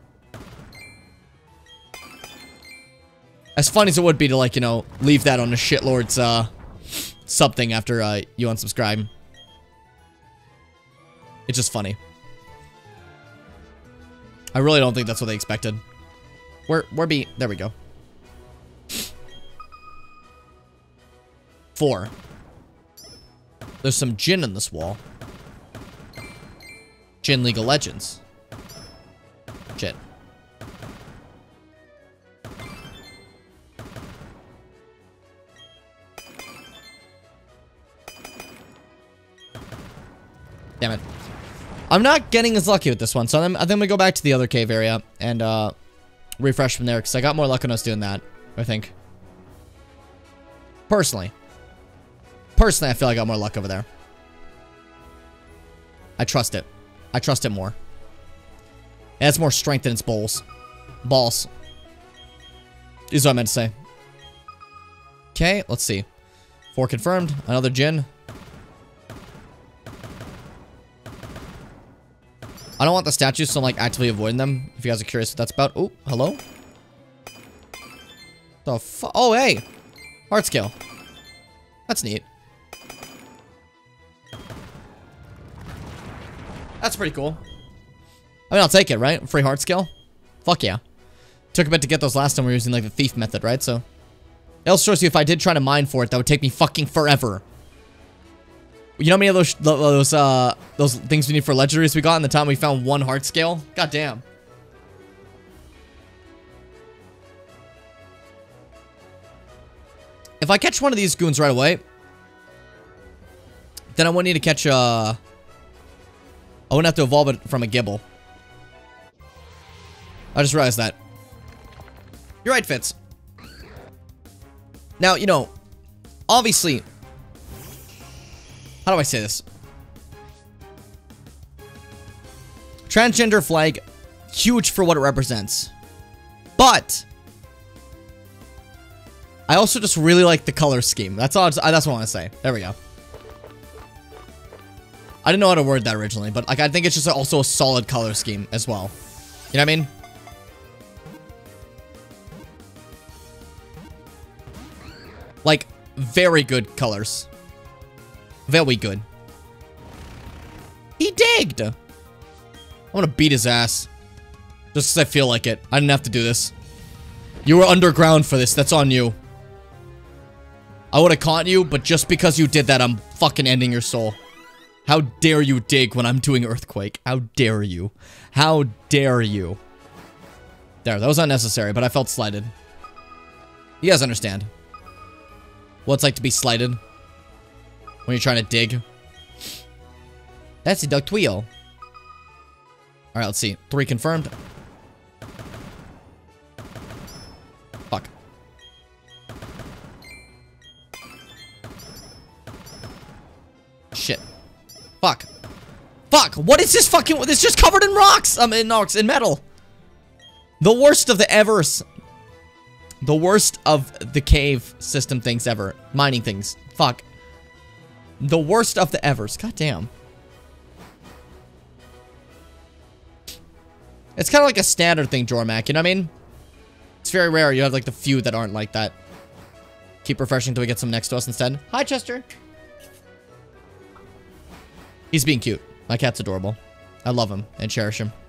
As funny as it would be to, like, you know, leave that on the shitlord's, something after, you unsubscribe. It's just funny. I really don't think that's what they expected. There we go. 4. There's some Jin in this wall. Jin League of Legends. Shit. Damn it. I'm not getting as lucky with this one, so I think we go back to the other cave area and refresh from there, because I got more luck when I was doing that, I think. Personally, I feel I got more luck over there. I trust it. I trust it more. It has more strength in its balls. Is what I meant to say. Okay, let's see. 4 confirmed. Another Jin. I don't want the statues, so I'm, like, actively avoiding them. If you guys are curious what that's about. Oh, hello? The fu- Oh, hey! Heart scale. That's neat. That's pretty cool. I mean, I'll take it, right? Free heart scale? Fuck yeah. Took a bit to get those last time we were using, like, the thief method, right? So, it also shows you if I did try to mine for it, that would take me fucking forever. You know how many of those things we need for legendaries we got in the time we found 1 heart scale? God damn. If I catch one of these goons right away, then I wouldn't need to catch I wouldn't have to evolve it from a Gibble. I just realized that. You're right, Fitz. Now, you know, obviously, how do I say this? Transgender flag, huge for what it represents. But I also just really like the color scheme. That's all. That's what I want to say. There we go. I didn't know how to word that originally, but, like, I think it's just also a solid color scheme as well. You know what I mean? Like, very good colors. Very good. He digged! I'm gonna beat his ass. Just because I feel like it. I didn't have to do this. You were underground for this. That's on you. I would have caught you, but just because you did that, I'm fucking ending your soul. How dare you dig when I'm doing Earthquake? How dare you? How dare you? There, that was unnecessary, but I felt slighted. You guys understand what it's like to be slighted when you're trying to dig. That's a Ductwheel. Alright, let's see. 3 confirmed. Fuck. Shit. Fuck. Fuck! What is this fucking- It's just covered in rocks! In metal. The worst of the evers. The worst of the cave system things ever. Mining things. Fuck. The worst of the evers. God damn. It's kind of like a standard thing, Jormac, you know what I mean? It's very rare. You have, like, the few that aren't like that. Keep refreshing until we get some next to us instead. Hi, Chester. He's being cute. My cat's adorable. I love him and cherish him.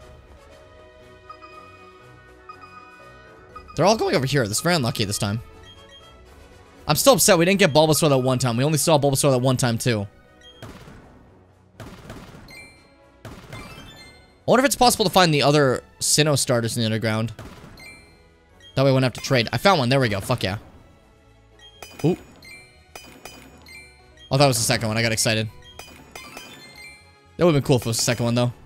They're all going over here. This is very unlucky this time. I'm still upset we didn't get Bulbasaur that one time. We only saw Bulbasaur that one time, too. I wonder if it's possible to find the other Sinnoh starters in the underground. That way we wouldn't have to trade. I found one. There we go. Fuck yeah. Ooh. Oh, that was the second one. I got excited. That would have been cool if it was the second one, though.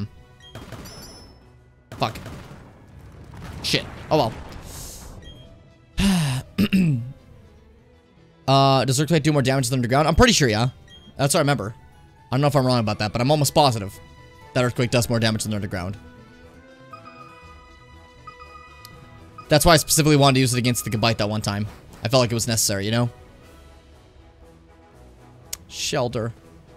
Fuck. Shit. Oh, well. Does Earthquake do more damage than Underground? I'm pretty sure, yeah. That's what I remember. I don't know if I'm wrong about that, but I'm almost positive that Earthquake does more damage than Underground. That's why I specifically wanted to use it against the Gabite that one time. I felt like it was necessary, you know? Shelter.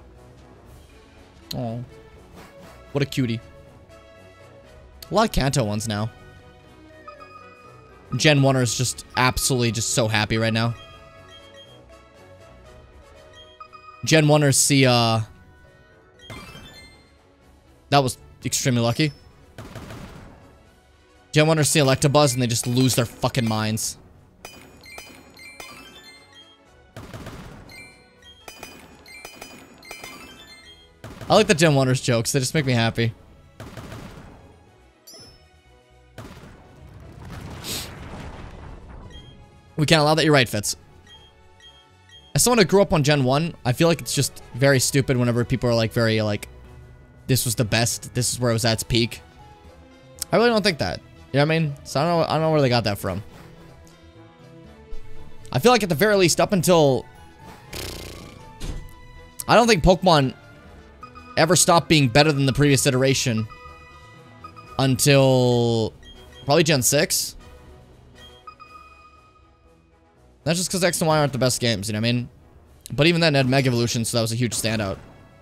Oh, what a cutie. A lot of Kanto ones now. Gen 1er is just absolutely just so happy right now. Gen 1ers see, that was extremely lucky. Gen 1ers see Electabuzz and they just lose their fucking minds. I like the Gen 1ers jokes, they just make me happy. We can't allow that, you're right, Fitz. As someone who grew up on Gen 1, I feel like it's just very stupid whenever people are like, very like, this was the best, this is where it was at its peak. I really don't think that. You know what I mean? So I don't know where they got that from. I feel like at the very least, up until... I don't think Pokemon ever stopped being better than the previous iteration until probably Gen 6. That's just because X and Y aren't the best games, you know what I mean? But even then, it had Mega Evolution, so that was a huge standout.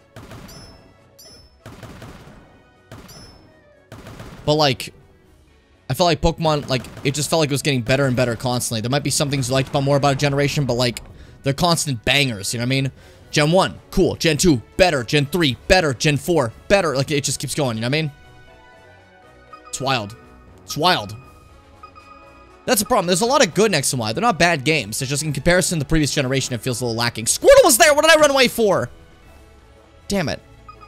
But like, I felt like Pokemon, like, it just felt like it was getting better and better constantly. There might be some things you liked about more about a generation, but like, they're constant bangers, you know what I mean? Gen 1, cool. Gen 2, better. Gen 3, better. Gen 4, better. Like, it just keeps going, you know what I mean? It's wild. It's wild. That's the problem. There's a lot of good in X and Y. They're not bad games. It's just in comparison to the previous generation, it feels a little lacking. Squirtle was there! What did I run away for? Damn it.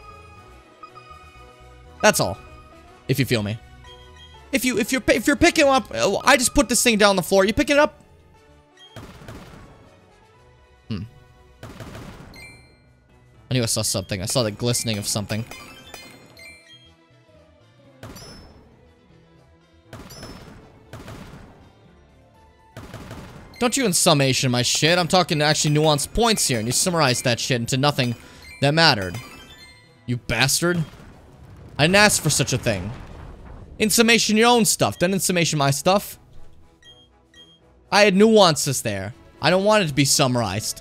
That's all. If you feel me. If you're picking up... I just put this thing down on the floor. You picking it up? I knew I saw something. I saw the glistening of something. Don't you in summation my shit. I'm talking actually nuanced points here, and you summarized that shit into nothing that mattered. You bastard. I didn't ask for such a thing. In summation your own stuff, then in summation my stuff. I had nuances there. I don't want it to be summarized.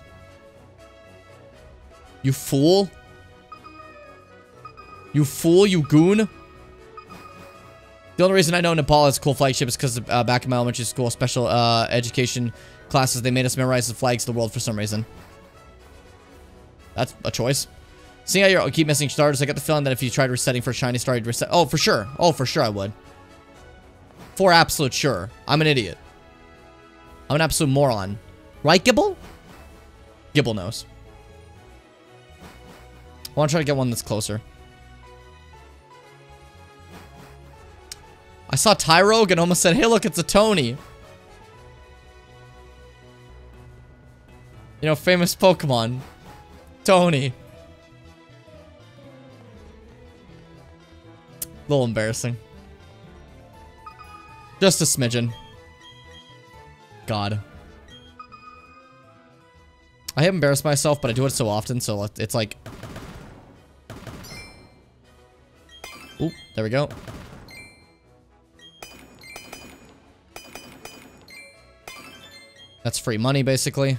You fool. You fool, you goon. The only reason I know Nepal is a cool flagship is because back in my elementary school special education classes, they made us memorize the flags of the world for some reason. That's a choice. Seeing how you keep missing stars, I get the feeling that if you tried resetting for a shiny star, you'd reset. Oh, for sure. Oh, for sure I would. For absolute sure. I'm an idiot. I'm an absolute moron. Right, Gibble? Gibble knows. I want to try to get one that's closer. I saw Tyrogue and almost said, hey, look, it's a Tony. You know, famous Pokemon. Tony. A little embarrassing. Just a smidgen. God. I have embarrassed myself, but I do it so often, so it's like... Oop, there we go. That's free money, basically.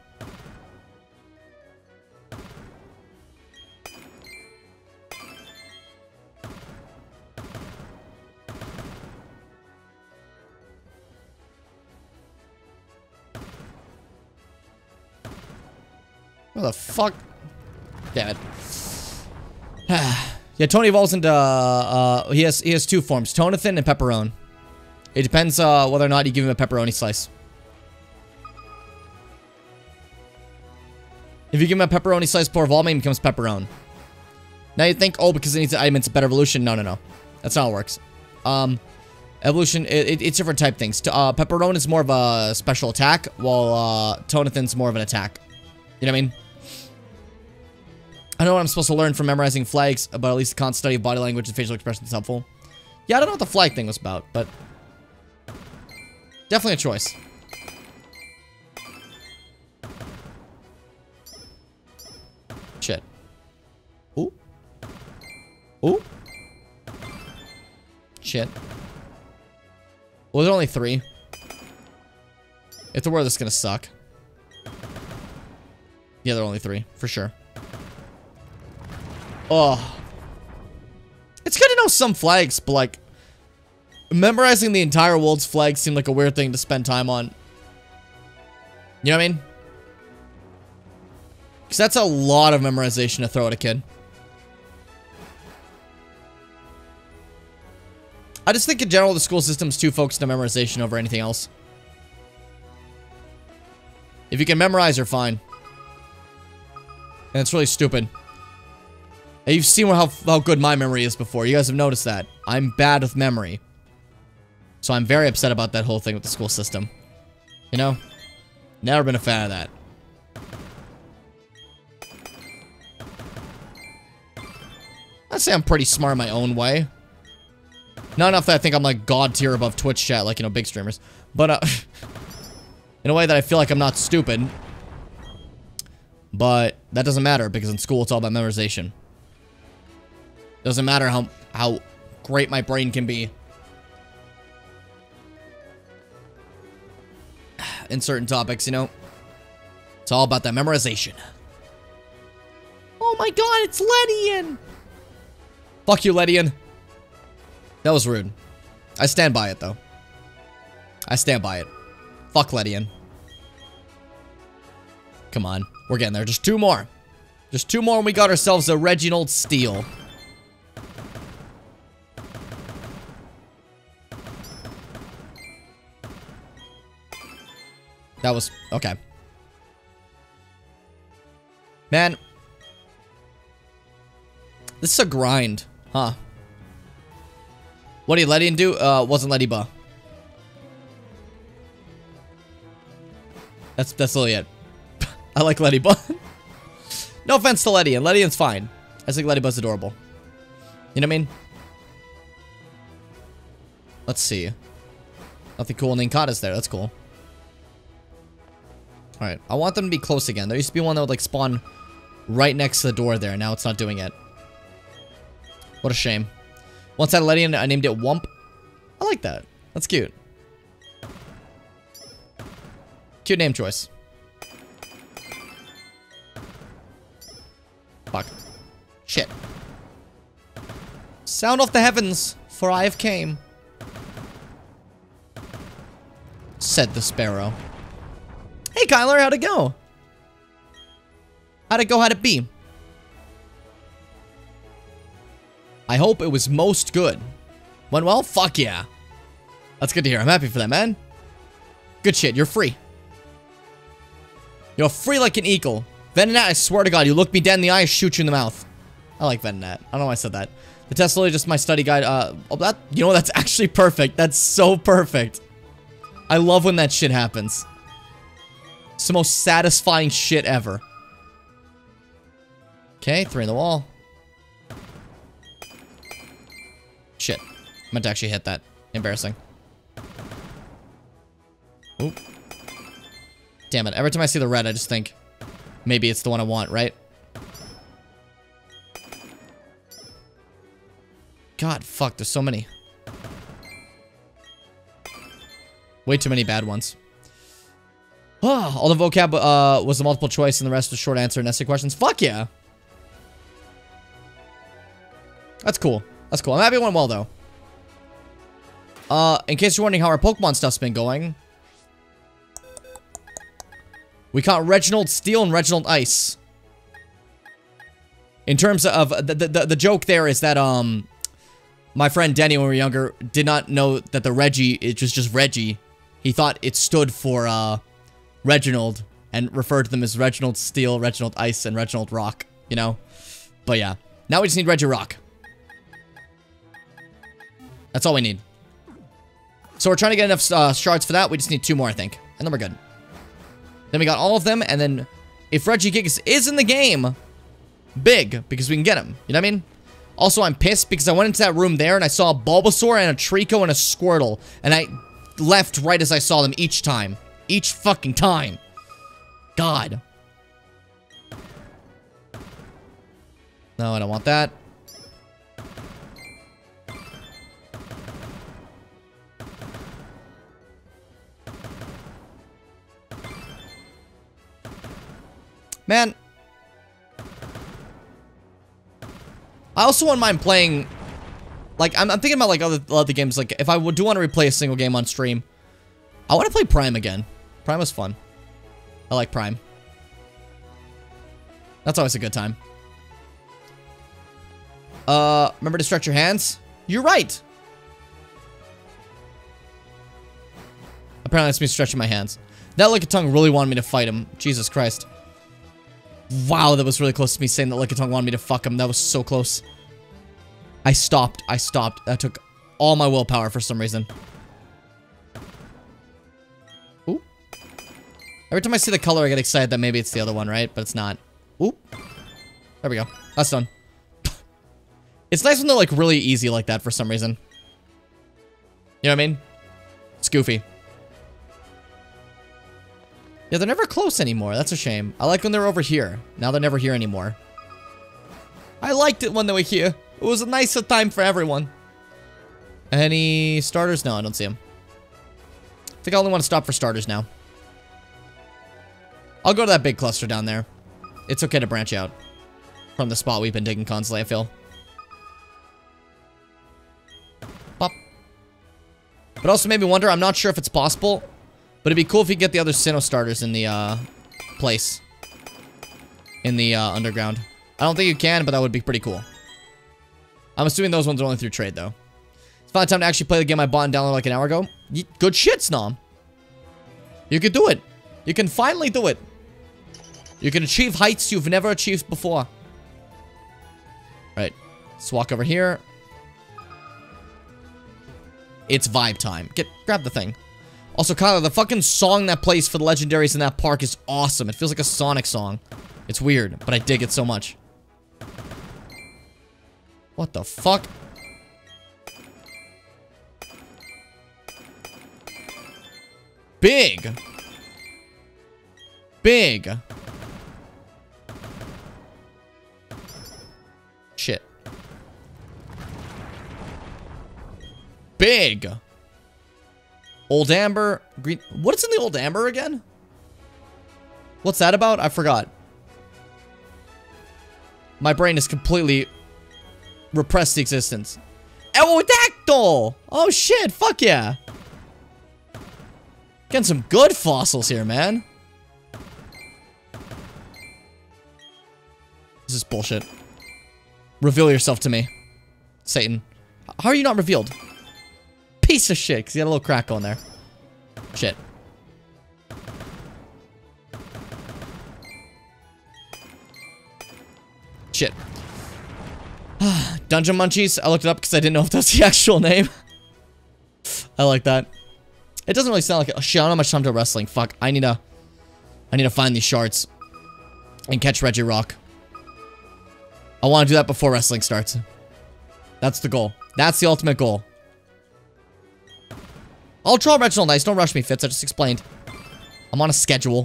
What the fuck? Damn it. Yeah, Tony evolves into, he has two forms, Tonathin and Pepperone. It depends, whether or not you give him a pepperoni slice. If you give him a pepperoni slice before evolving, he becomes Pepperone. Now you think, oh, because it needs an item, it's a better evolution. No, no, no. That's not how it works. Evolution, it's different type things. Pepperone is more of a special attack, while, Tonathin's more of an attack. You know what I mean? I know what I'm supposed to learn from memorizing flags, but at least the constant study of body language and facial expression is helpful. Yeah, I don't know what the flag thing was about, but... definitely a choice. Ooh. Shit. Well, there's only 3. If there were, this is gonna suck. Yeah, there are only 3, for sure. Oh. It's good to know some flags, but like, memorizing the entire world's flag seemed like a weird thing to spend time on. You know what I mean? Because that's a lot of memorization to throw at a kid. I just think in general the school system's too focused on memorization over anything else. If you can memorize, you're fine. And it's really stupid. And you've seen how good my memory is before. You guys have noticed that. I'm bad with memory. So I'm very upset about that whole thing with the school system. You know? Never been a fan of that. I'd say I'm pretty smart in my own way. Not enough that I think I'm like god tier above Twitch chat, like, you know, big streamers. But, in a way that I feel like I'm not stupid. But that doesn't matter because in school it's all about memorization. Doesn't matter how great my brain can be. In certain topics, you know. It's all about that memorization. Oh my god, it's Ledian! Fuck you, Ledian. That was rude. I stand by it, though. I stand by it. Fuck Ledian. Come on. We're getting there. Just 2 more. Just 2 more and we got ourselves a Reginald Steele. That was... okay. Man. This is a grind. Huh. What did Ledian do? Wasn't Lediba. That's literally it. I like Lediba. No offense to Ledian. Ledian's fine. I think Lediba's adorable. You know what I mean? Let's see. Nothing cool. Ninkata's there. That's cool. Alright. I want them to be close again. There used to be one that would like spawn right next to the door there. Now it's not doing it. What a shame. Once I had Ledian, I named it Wump. I like that. That's cute. Cute name choice. Fuck. Shit. Sound off the heavens, for I have came. Said the sparrow. Hey, Kyler, how'd it go? How'd it go? How'd it be? I hope it was most good. Went well? Fuck yeah. That's good to hear. I'm happy for that, man. Good shit. You're free. You're free like an eagle. Venonat, I swear to God, you look me dead in the eye, I shoot you in the mouth. I like Venonat. I don't know why I said that. The test is literally just my study guide. You know, that's actually perfect. That's so perfect. I love when that shit happens. It's the most satisfying shit ever. Okay, 3 in the wall. Shit. Meant to actually hit that. Embarrassing. Oop. Damn it. Every time I see the red, I just think maybe it's the one I want, right? God, fuck. There's so many. Way too many bad ones. Oh, all the vocab was the multiple choice and the rest was short answer and essay questions. Fuck yeah. That's cool. That's cool. I'm happy it went well, though. In case you're wondering how our Pokemon stuff's been going, we caught Reginald Steele and Reginald Ice. In terms of, the joke there is that, my friend Denny, when we were younger, did not know that the Reggie, it was just Reggie. He thought it stood for, Reginald, and referred to them as Reginald Steele, Reginald Ice, and Reginald Rock, you know? But yeah. Now we just need Regirock. That's all we need. So we're trying to get enough shards for that. We just need 2 more, I think. And then we're good. Then we got all of them. And then if Regigigas is in the game, big. Because we can get him. You know what I mean? Also, I'm pissed because I went into that room there and I saw a Bulbasaur and a Trico and a Squirtle. And I left right as I saw them each time. Each fucking time. God. No, I don't want that. Man. I also wouldn't mind playing... Like, I'm thinking about, like, other games. Like, if I do want to replay a single game on stream, I want to play Prime again. Prime was fun. I like Prime. That's always a good time. Remember to stretch your hands? You're right. Apparently that's me stretching my hands. That Lickitung really wanted me to fight him. Jesus Christ. Wow, that was really close to me saying that Lickitung wanted me to fuck him. That was so close. I stopped. That took all my willpower for some reason. Ooh. Every time I see the color, I get excited that maybe it's the other one, right? But it's not. Ooh. There we go. That's done. It's nice when they're, like, really easy like that for some reason. You know what I mean? It's goofy. Yeah, they're never close anymore. That's a shame. I like when they're over here. Now they're never here anymore. I liked it when they were here. It was a nicer time for everyone. Any starters? No, I don't see them. I think I only want to stop for starters now. I'll go to that big cluster down there. It's okay to branch out from the spot we've been digging constantly, I feel. Pop. But also made me wonder, I'm not sure if it's possible, but it'd be cool if you get the other Sinnoh starters in the place. In the underground. I don't think you can, but that would be pretty cool. I'm assuming those ones are only through trade, though. It's finally time to actually play the game I bought and downloaded like an hour ago. Good shit, Snom. You can do it. You can finally do it. You can achieve heights you've never achieved before. Right. Let's walk over here. It's vibe time. Grab the thing. Also, Kyler, the fucking song that plays for the legendaries in that park is awesome. It feels like a Sonic song. It's weird, but I dig it so much. What the fuck? Big. Big. Shit. Big. Old Amber. Green. What's in the Old Amber again? What's that about? I forgot. My brain is completely repressed the existence. Aerodactyl! Oh shit, fuck yeah. Getting some good fossils here, man. This is bullshit. Reveal yourself to me, Satan. How are you not revealed? Piece of shit, because you had a little crack going there. Shit. Shit. Dungeon Munchies. I looked it up because I didn't know if that's the actual name. I like that. It doesn't really sound like it. Oh, shit, I don't have much time to wrestling. Fuck. I need to find these shards and catch Regirock. I want to do that before wrestling starts. That's the goal. That's the ultimate goal. I'll draw Reginald Nice. Don't rush me, Fitz. I just explained. I'm on a schedule.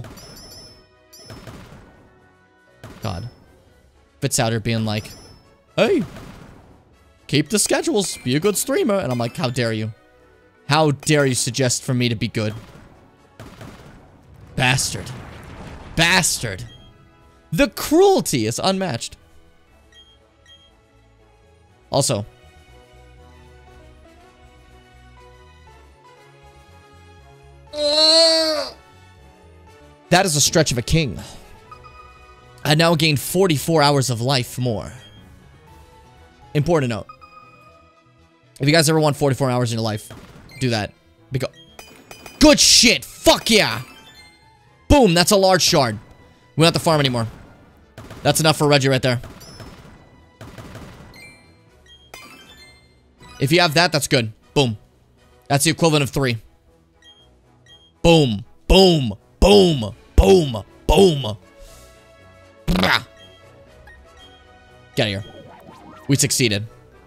God. Fitz out here being like, hey, keep the schedules. Be a good streamer. And I'm like, how dare you? How dare you suggest for me to be good? Bastard. Bastard. The cruelty is unmatched. Also. That is a stretch of a king. I now gain 44 hours of life more. Important note. If you guys ever want 44 hours in your life, do that. Because good shit! Fuck yeah! Boom! That's a large shard. We don't have to farm anymore. That's enough for Reggie right there. If you have that, that's good. Boom. That's the equivalent of 3. Boom. Boom. Boom. Boom. Boom. Get out of here. We succeeded.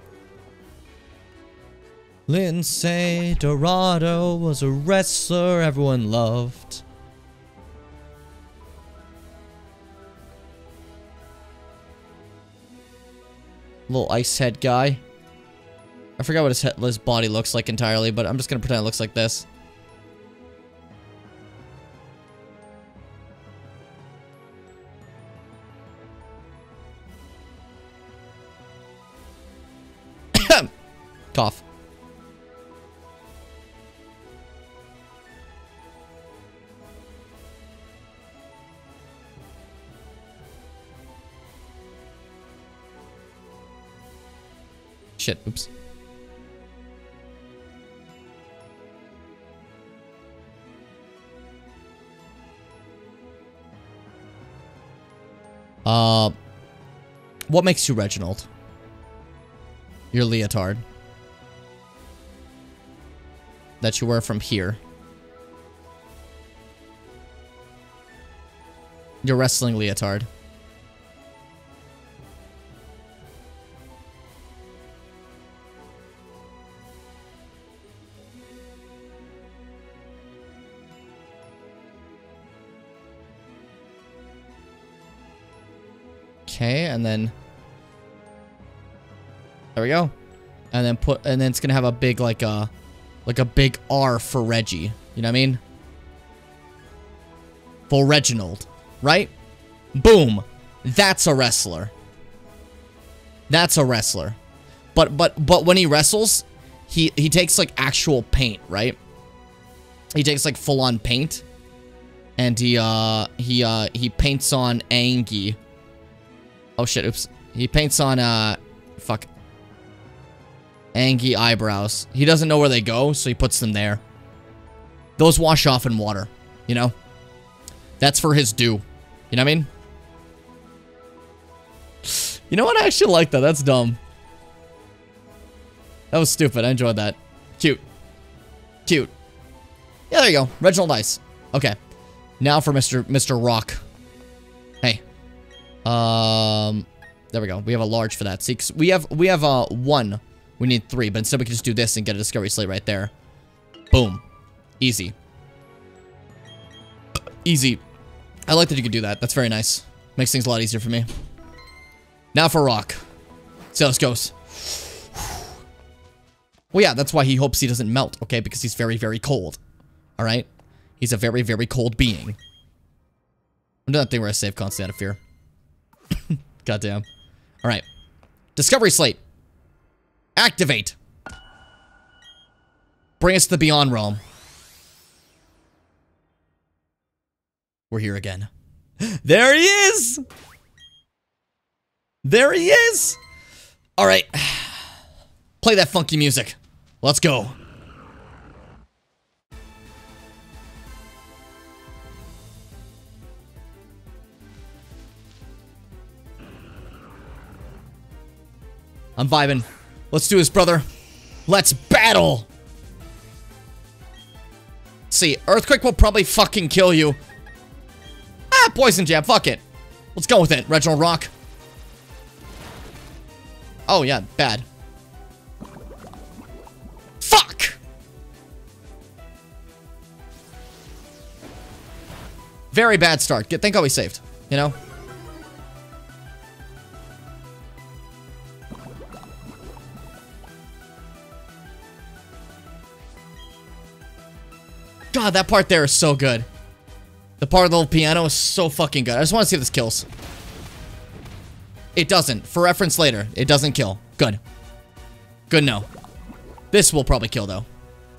Lince Dorado was a wrestler everyone loved. Little ice head guy. I forgot what his body looks like entirely, but I'm just gonna pretend it looks like this. Cough. Shit, oops. What makes you Reginald? Your leotard. That you wear from here. Your wrestling leotard. Okay, and then there we go. And then it's gonna have a big like a big R for Reggie. You know what I mean? For Reginald, right? Boom. That's a wrestler. That's a wrestler. But when he wrestles, he takes like actual paint, right? He takes like full on paint, and he paints on Angie. Oh shit, oops. He paints on, fuck. Angie eyebrows. He doesn't know where they go, so he puts them there. Those wash off in water, you know? That's for his due. You know what I mean? You know what? I actually like that. That's dumb. That was stupid. I enjoyed that. Cute. Cute. Yeah, there you go. Reginald Ice. Okay. Now for Mr. Rock. Hey. There we go. We have a large for that. See, 'cause we have one. We need 3, but instead we can just do this and get a discovery slate right there. Boom. Easy. Easy. I like that you could do that. That's very nice. Makes things a lot easier for me. Now for Rock. See how this goes. Well, yeah, that's why he hopes he doesn't melt, okay? Because he's very, very cold. Alright? He's a very, very cold being. I'm doing that thing where I save constantly out of fear. Goddamn. Alright. Discovery slate. Activate. Bring us to the Beyond Realm. We're here again. There he is! There he is! Alright. Play that funky music. Let's go. I'm vibing. Let's do this, brother. Let's battle! See, Earthquake will probably fucking kill you. Ah, Poison Jab, fuck it. Let's go with it, Reginald Rock. Oh, yeah, bad. Fuck! Very bad start. Thank God we saved, you know? God, that part there is so good. The part of the little piano is so fucking good. I just want to see if this kills. It doesn't. For reference later, it doesn't kill. Good. Good, no. This will probably kill, though.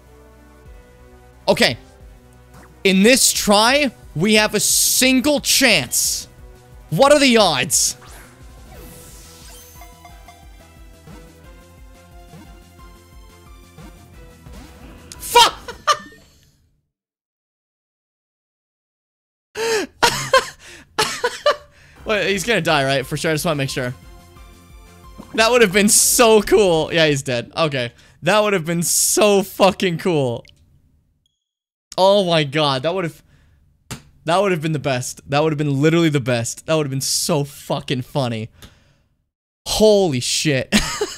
Okay. In this try, we have a single chance. What are the odds? Fuck! Wait, he's gonna die, right? For sure, I just want to make sure. That would have been so cool. Yeah, he's dead. Okay. That would have been so fucking cool. Oh my god, that would have been the best. That would have been literally the best. That would have been so fucking funny. Holy shit.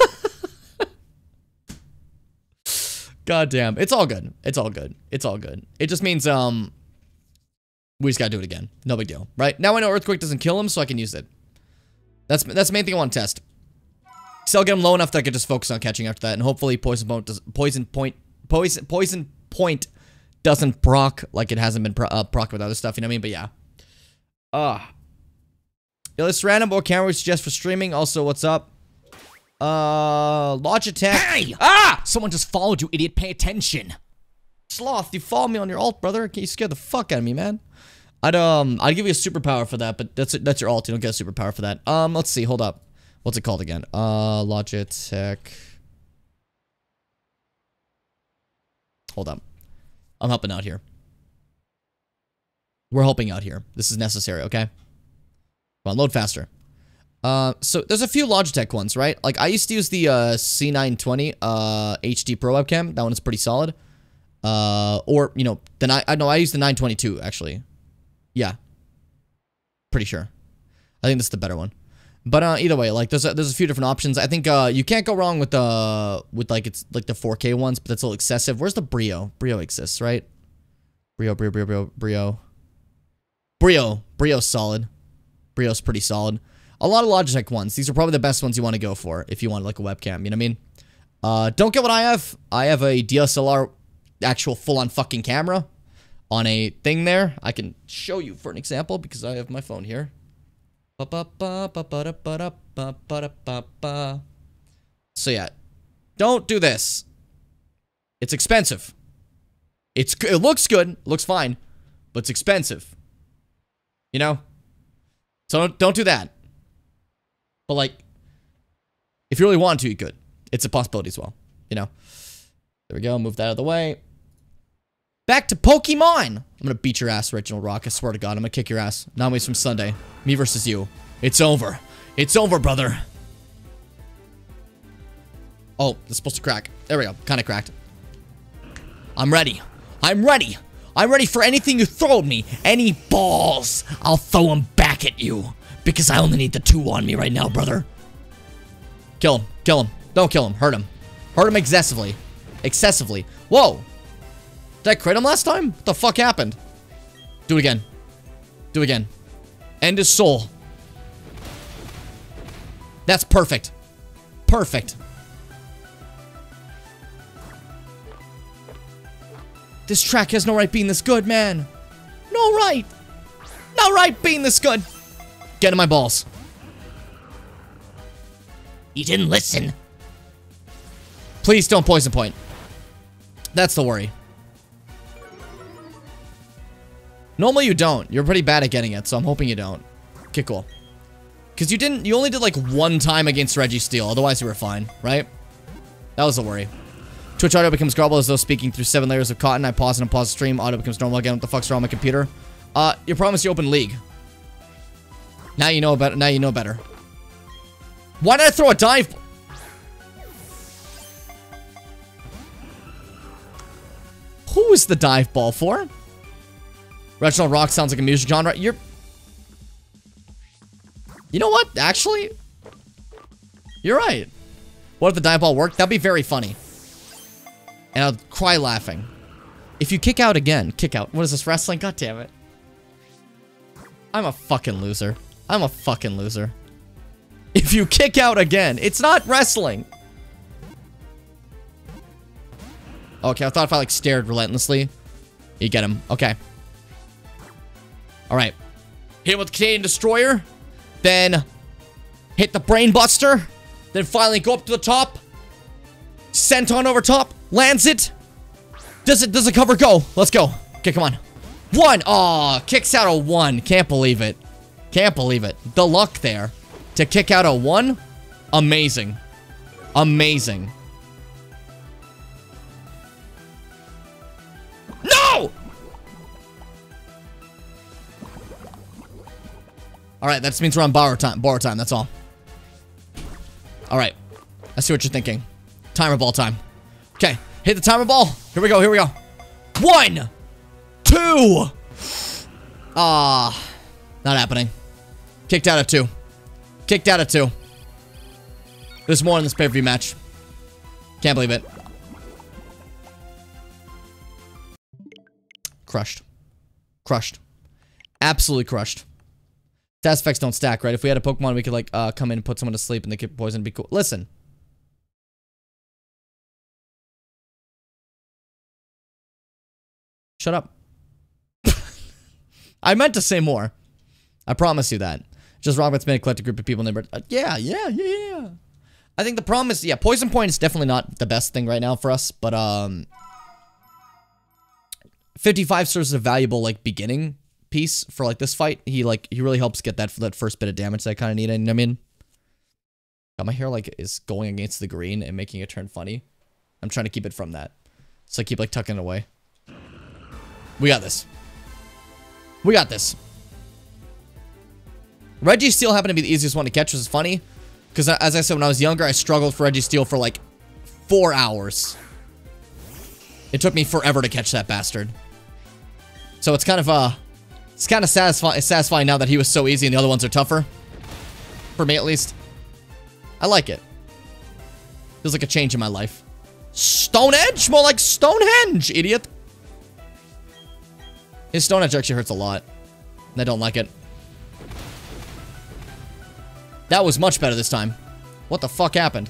God damn. It's all good. It's all good. It's all good. It just means, we just gotta do it again. No big deal, right? Now I know Earthquake doesn't kill him, so I can use it. That's the main thing I want to test. So I'll get him low enough that I can just focus on catching after that, and hopefully Poison Point doesn't proc like it hasn't been proc with other stuff. You know what I mean? But yeah. This random or camera we suggest for streaming. Also, what's up? Logitech. Hey! Ah! Someone just followed you, idiot. Pay attention. Sloth, you follow me on your alt, brother. You scared the fuck out of me, man. I'd give you a superpower for that, but that's your alt. You don't get a superpower for that. Let's see. Hold up. What's it called again? Logitech. Hold up. I'm helping out here. We're helping out here. This is necessary, okay? Come on, load faster. So there's a few Logitech ones, right? Like I used to use the C920 HD Pro webcam. That one is pretty solid. Or you know, I use the 922 actually. Yeah, pretty sure. I think this is the better one. But either way, like there's a few different options. I think you can't go wrong with like it's like the 4K ones, but that's a little excessive. Where's the Brio? Brio exists, right? Brio's solid. Brio's pretty solid. A lot of Logitech ones. These are probably the best ones you want to go for if you want like a webcam. You know what I mean? Don't get what I have. I have a DSLR, actual full-on fucking camera on a thing there. I can show you for an example because I have my phone here. So yeah, don't do this. It's expensive. It looks good, looks fine, but it's expensive. You know? So don't do that. But like, if you really want to, you could. It's a possibility as well. You know? There we go, move that out of the way. Back to Pokemon! I'm gonna beat your ass, Reginald Rock. I swear to God, I'm gonna kick your ass. Nominees from Sunday. Me versus you. It's over. It's over, brother. Oh, it's supposed to crack. There we go. Kinda cracked. I'm ready. I'm ready. I'm ready for anything you throw at me. Any balls. I'll throw them back at you. Because I only need the 2 on me right now, brother. Kill him. Kill him. Don't kill him. Hurt him. Hurt him excessively. Excessively. Whoa. Did I crit him last time? What the fuck happened? Do it again. Do it again. End his soul. That's perfect. Perfect. This track has no right being this good, man. No right. No right being this good. Get in my balls. You didn't listen. Please don't poison point. That's the worry. Normally you don't. You're pretty bad at getting it, so I'm hoping you don't. Okay, cool. Because you only did like 1 time against Registeel, otherwise you were fine, right? That was the worry. Twitch audio becomes garbled as though speaking through 7 layers of cotton. I pause and unpause the stream. Audio becomes normal again. What the fuck's wrong with my computer? You promised you open League. Now you know better. Now you know better. Why did I throw a dive? Who is the dive ball for? Reginald Rock sounds like a music genre. You know what? Actually, you're right. What if the dive ball worked? That'd be very funny. And I'd cry laughing. If you kick out again, kick out. What is this, wrestling? God damn it. I'm a fucking loser. I'm a fucking loser. If you kick out again, it's not wrestling. Okay, I thought if I like stared relentlessly, you get him. Okay. Alright. Hit him with the Canadian Destroyer. Then hit the Brain Buster. Then finally go up to the top. Senton over top. Lands it. Does it cover? Go. Let's go. Okay, come on. 1. Aw, kicks out a 1. Can't believe it. Can't believe it. The luck there. To kick out a 1. Amazing. Amazing. No! Alright, that just means we're on borrow time, that's all. Alright. I see what you're thinking. Timer ball time. Okay, hit the timer ball. Here we go, here we go. 1, 2. Not happening. Kicked out of 2. Kicked out of 2. There's more in this pay-per-view match. Can't believe it. Crushed. Crushed. Absolutely crushed. Stats effects don't stack, right? If we had a Pokemon, we could, like, come in and put someone to sleep and they could poison and be cool. Listen. Shut up. I meant to say more. I promise you that. Just Rockman's made a collective group of people in the neighborhood. Yeah. I think the problem is, yeah, Poison Point is definitely not the best thing right now for us, but 55 serves as a valuable, like, beginning piece for, like, this fight. He really helps get that first bit of damage that I kind of need. You know what I mean? God, my hair, like, is going against the green and making it turn funny. I'm trying to keep it from that. So I keep, like, tucking it away. We got this. We got this. Registeel happened to be the easiest one to catch, which is funny. Because, as I said, when I was younger, I struggled for Registeel for, like, 4 hours. It took me forever to catch that bastard. So it's kind of, satisfying now that he was so easy and the other ones are tougher. For me, at least. I like it. Feels like a change in my life. Stone Edge? More like Stonehenge, idiot. His Stone Edge actually hurts a lot. And I don't like it. That was much better this time. What the fuck happened?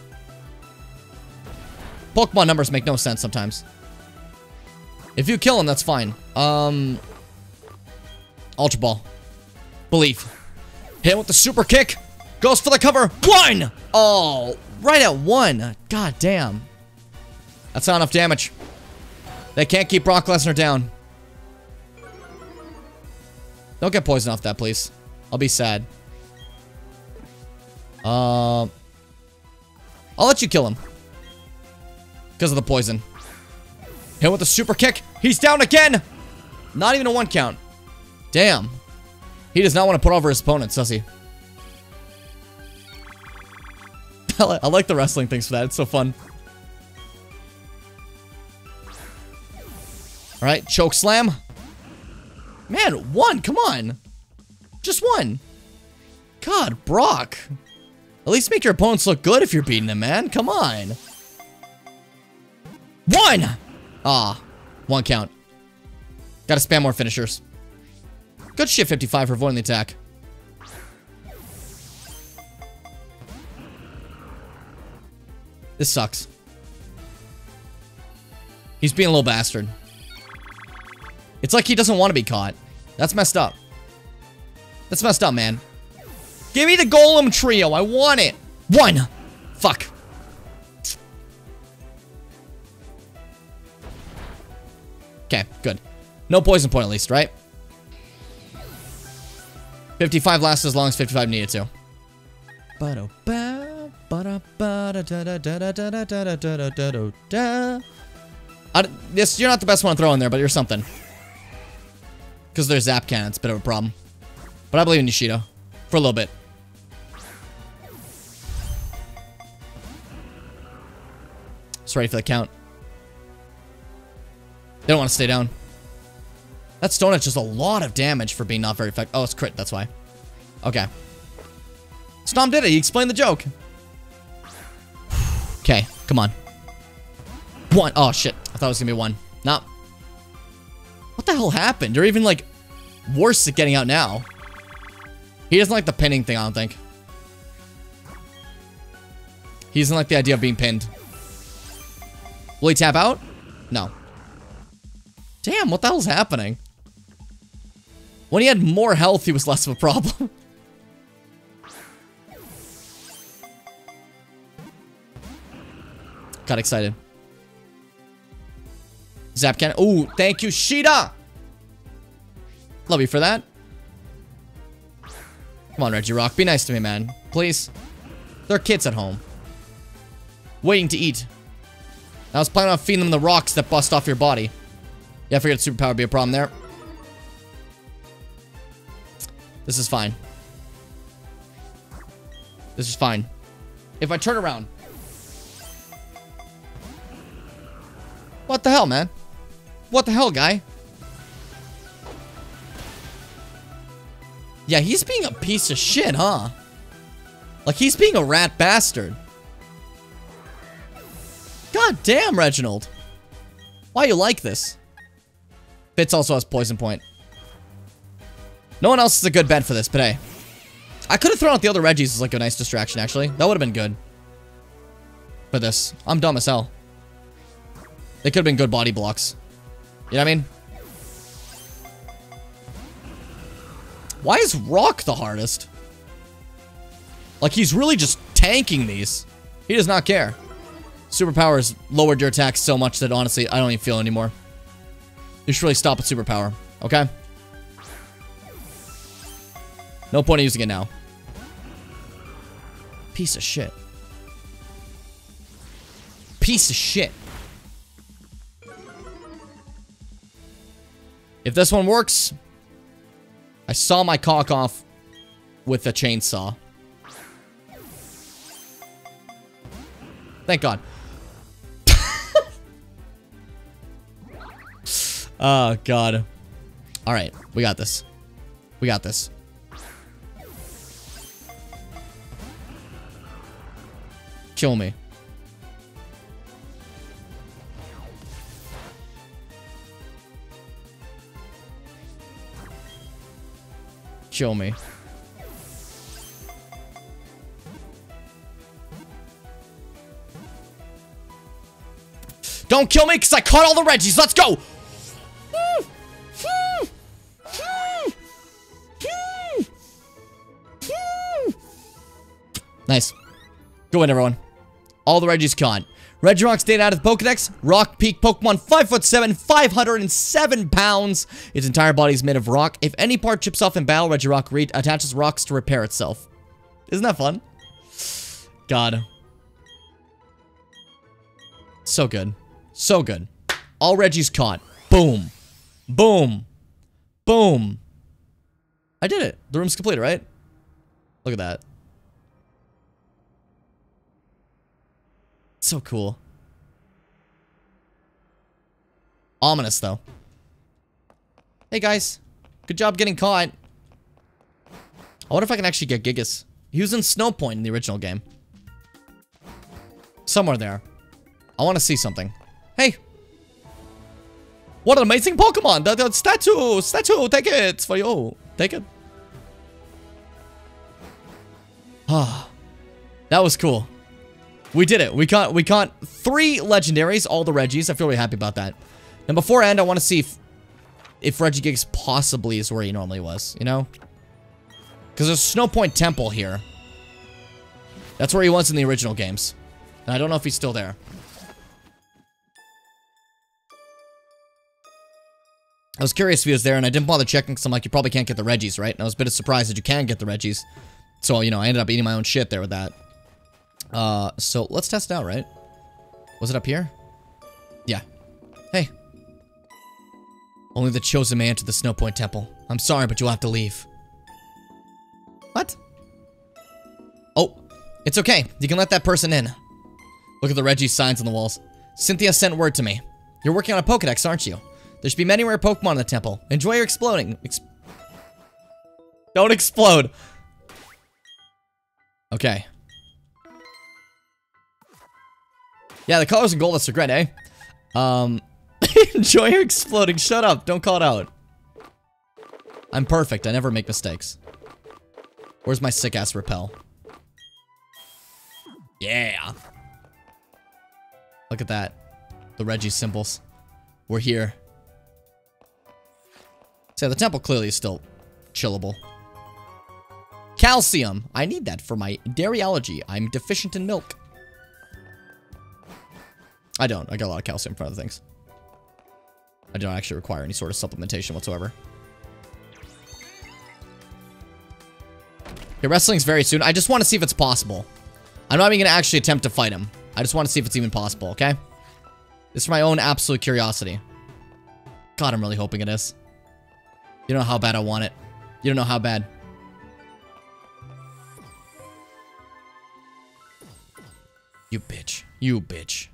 Pokemon numbers make no sense sometimes. If you kill him, that's fine. Ultra Ball. Belief. Hit him with the super kick. Goes for the cover. 1! Oh, right at 1. God damn. That's not enough damage. They can't keep Brock Lesnar down. Don't get poisoned off that, please. I'll be sad. I'll let you kill him. Because of the poison. Hit with the super kick. He's down again. Not even a 1 count. Damn. He does not want to put over his opponents, does he? I like the wrestling things for that. It's so fun. Alright, choke slam. Man, 1. Come on. Just 1. God, Brock. At least make your opponents look good if you're beating them, man. Come on. 1! Ah, 1 count. Gotta spam more finishers. Good shit, 55 for avoiding the attack. This sucks. He's being a little bastard. It's like he doesn't want to be caught. That's messed up. That's messed up, man. Give me the Golem Trio. I want it. 1. Fuck. Okay, good. No poison point at least, right? 55 lasted as long as 55 needed to. You're not the best one to throw in there, but you're something. Because there's Zap Cannon. It's a bit of a problem. But I believe in Yoshido. For a little bit. Just ready for the count. They don't want to stay down. That Stone Edge does a lot of damage for being not very effective. Oh, it's crit, that's why. Okay. Stomp did it, he explained the joke. Okay, come on. 1. Oh, shit. I thought it was gonna be 1. No. What the hell happened? You're even, like, worse at getting out now. He doesn't like the pinning thing, I don't think. He doesn't like the idea of being pinned. Will he tap out? No. Damn, what the hell's happening? When he had more health, he was less of a problem. Got excited. Zap Cannon. Ooh, thank you, Sheeta! Love you for that. Come on, Regirock. Be nice to me, man. Please. There are kids at home. Waiting to eat. I was planning on feeding them the rocks that bust off your body. Yeah, I figured superpower would be a problem there. This is fine. This is fine. If I turn around. What the hell, man? What the hell, guy? Yeah, he's being a piece of shit, huh? Like, he's being a rat bastard. God damn, Reginald. Why you like this? Fitz also has poison point. No one else is a good bet for this, but hey. I could have thrown out the other Reggies as like a nice distraction, actually. That would have been good. For this. I'm dumb as hell. They could have been good body blocks. You know what I mean? Why is Rock the hardest? Like, he's really just tanking these. He does not care. Superpowers lowered your attack so much that honestly, I don't even feel it anymore. You should really stop with superpower, okay? No point in using it now. Piece of shit. Piece of shit. If this one works, I saw my cock off with a chainsaw. Thank God. Oh, God. All right, we got this. We got this. Kill me. Kill me. Don't kill me because I caught all the Reggies. Let's go. Nice. Go in, everyone. All the Reggies caught. Regirock stayed out of the Pokedex. Rock Peak Pokemon, 5'7", 507 pounds. Its entire body is made of rock. If any part chips off in battle, Regirock attaches rocks to repair itself. Isn't that fun? God. So good. So good. All Reggies caught. Boom. Boom. Boom. I did it. The room's completed, right? Look at that. So cool. Ominous, though. Hey, guys. Good job getting caught. I wonder if I can actually get Gigas. He was in Snowpoint in the original game. Somewhere there. I want to see something. Hey. What an amazing Pokemon. The statue. Statue. Take it. It's for you. Take it. Ah. That was cool. We did it. We caught 3 legendaries, all the Reggies. I feel really happy about that. And before I end, I want to see if Regigigas possibly is where he normally was, you know? Because there's Snowpoint Temple here. That's where he was in the original games. And I don't know if he's still there. I was curious if he was there, and I didn't bother checking because I'm like, you probably can't get the Reggies, right? And I was a bit surprised that you can get the Reggies. So, you know, I ended up eating my own shit there with that. So let's test it out, right? Was it up here? Yeah. Hey. Only the chosen may enter the Snowpoint Temple. I'm sorry, but you'll have to leave. What? Oh, it's okay. You can let that person in. Look at the Reggie signs on the walls. Cynthia sent word to me. You're working on a Pokedex, aren't you? There should be many rare Pokemon in the temple. Enjoy your exploding. Don't explode. Okay. Yeah, the colors in Goldust are great, eh? Enjoy your exploding. Shut up. Don't call it out. I'm perfect. I never make mistakes. Where's my sick-ass repel? Yeah. Look at that. The Reggie symbols. We're here. So the temple clearly is still chillable. Calcium. I need that for my dairy allergy. I'm deficient in milk. I don't. I got a lot of calcium for other things. I don't actually require any sort of supplementation whatsoever. Okay, wrestling's very soon. I just want to see if it's possible. I'm not even going to actually attempt to fight him. I just want to see if it's even possible, okay? This is for my own absolute curiosity. God, I'm really hoping it is. You don't know how bad I want it. You don't know how bad. You bitch. You bitch.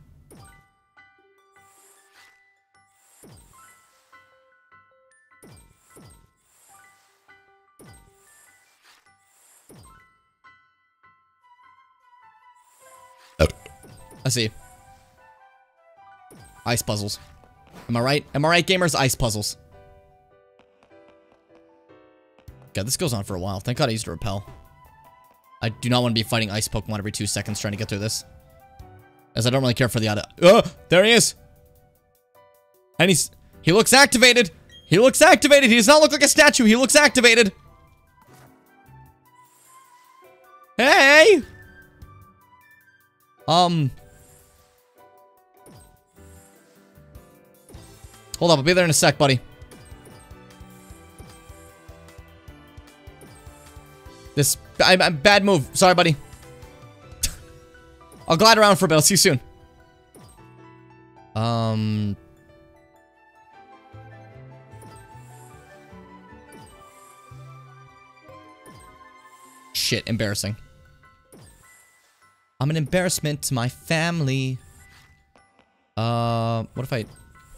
I see. Ice puzzles. Am I right? Am I right, gamers? Ice puzzles. God, this goes on for a while. Thank God I used a repel. I do not want to be fighting ice Pokemon every 2 seconds trying to get through this. As I don't really care for the other. There he is. And he looks activated. He looks activated. He does not look like a statue. He looks activated. Hey! Hold up, I'll be there in a sec, buddy. I'm bad move. Sorry, buddy. I'll glide around for a bit. I'll see you soon. Shit, embarrassing. I'm an embarrassment to my family. What if I...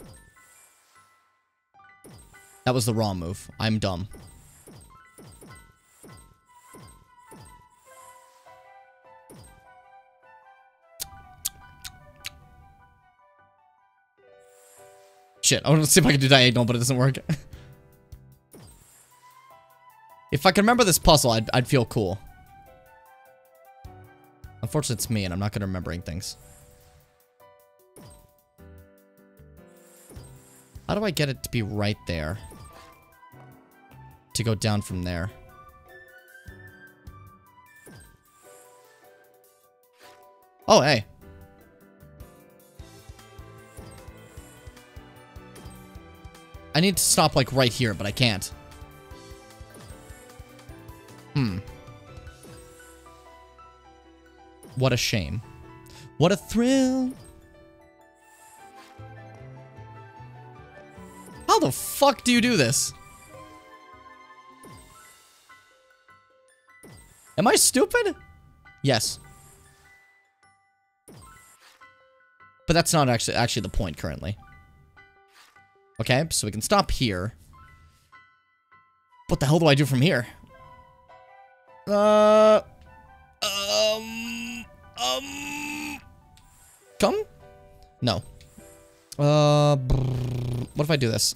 That was the wrong move. I'm dumb. Shit, I want to see if I can do diagonal, but it doesn't work. If I can remember this puzzle, I'd feel cool. Unfortunately, it's me, and I'm not good at remembering things. How do I get it to be right there? To go down from there. Oh, hey. I need to stop, like, right here, but I can't. What a shame. What a thrill. How the fuck do you do this? Am I stupid? Yes. But that's not actually the point currently. Okay, so we can stop here. What the hell do I do from here? Come? No. What if I do this?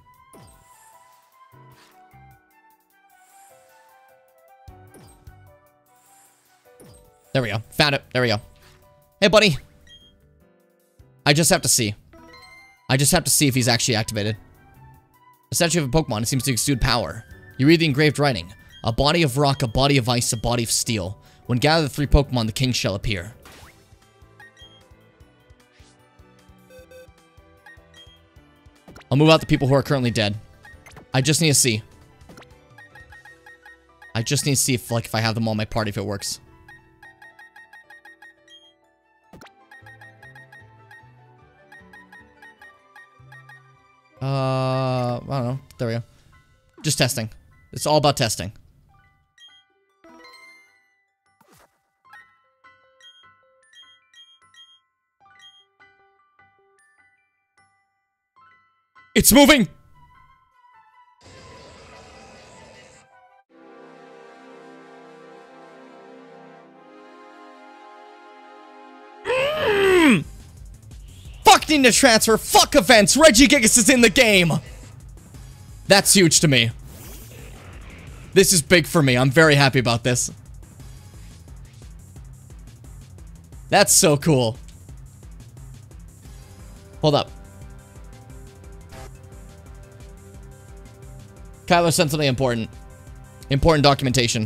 There we go. Found it. There we go. Hey, buddy. I just have to see. I just have to see if he's actually activated. A statue of a Pokemon. It seems to exude power. You read the engraved writing. A body of rock, a body of ice, a body of steel. When gather the 3 Pokemon, the king shall appear. I'll move out the people who are currently dead. I just need to see. I just need to see if, like, if I have them all in my party, if it works. I don't know. There we go. Just testing. It's all about testing. It's moving! Fuck need to transfer. Fuck events. Regigigas is in the game. That's huge to me. This is big for me. I'm very happy about this. That's so cool. Hold up. Kyler sent something important. Important documentation.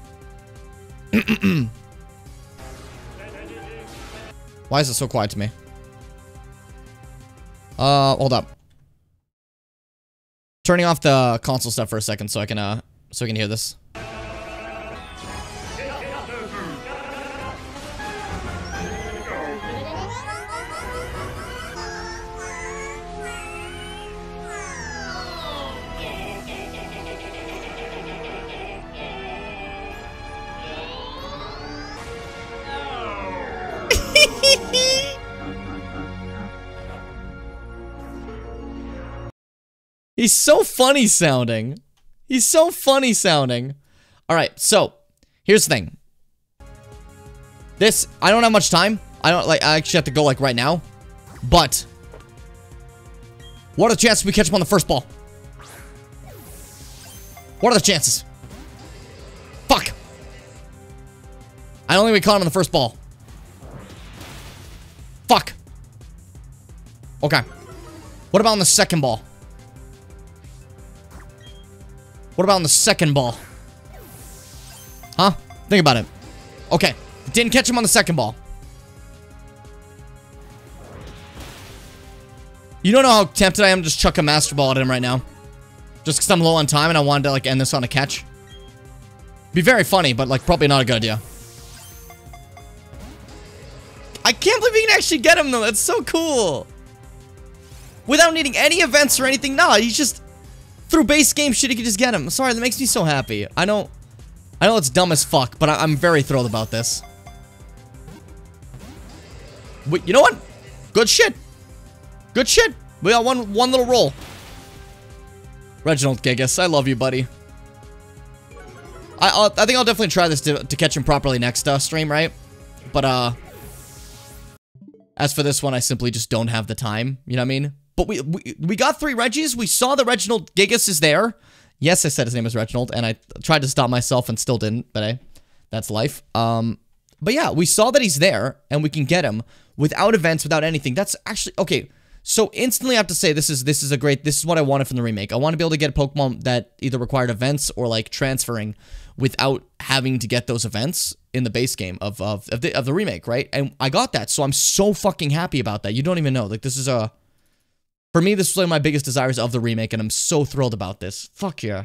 Why is it so quiet to me? Hold up. Turning off the console stuff for a second so I can hear this. He's so funny sounding. He's so funny sounding. Alright, so here's the thing. This, I don't have much time. I actually have to go like right now. But what are the chances we catch him on the first ball? What are the chances? Fuck. I don't think we caught him on the first ball. Fuck. Okay. What about on the second ball? What about on the second ball? Huh? Think about it. Okay. Didn't catch him on the second ball. You don't know how tempted I am to just chuck a Master Ball at him right now. Just because I'm low on time and I wanted to, like, end this on a catch. Be very funny, but, like, probably not a good idea. I can't believe we can actually get him, though. That's so cool. Without needing any events or anything. Nah, he's just... Through base game shit, he could just get him. Sorry, that makes me so happy. I know it's dumb as fuck, but I'm very thrilled about this. Wait, you know what? Good shit. Good shit. We got one little roll. Reginald Gigas, I love you, buddy. I think I'll definitely try this to catch him properly next stream, right? But as for this one, I simply just don't have the time. You know what I mean? But we got 3 Reggies. We saw that Reginald Gigas is there. Yes, I said his name was Reginald, and I tried to stop myself and still didn't, but hey, that's life. But yeah, we saw that he's there, and we can get him without events, without anything. That's actually, okay, so instantly I have to say this is what I wanted from the remake. I want to be able to get Pokemon that either required events or, like, transferring without having to get those events in the base game of the remake, right? And I got that, so I'm so fucking happy about that. You don't even know. Like, this is for me, this was one of my biggest desires of the remake, and I'm so thrilled about this. Fuck yeah.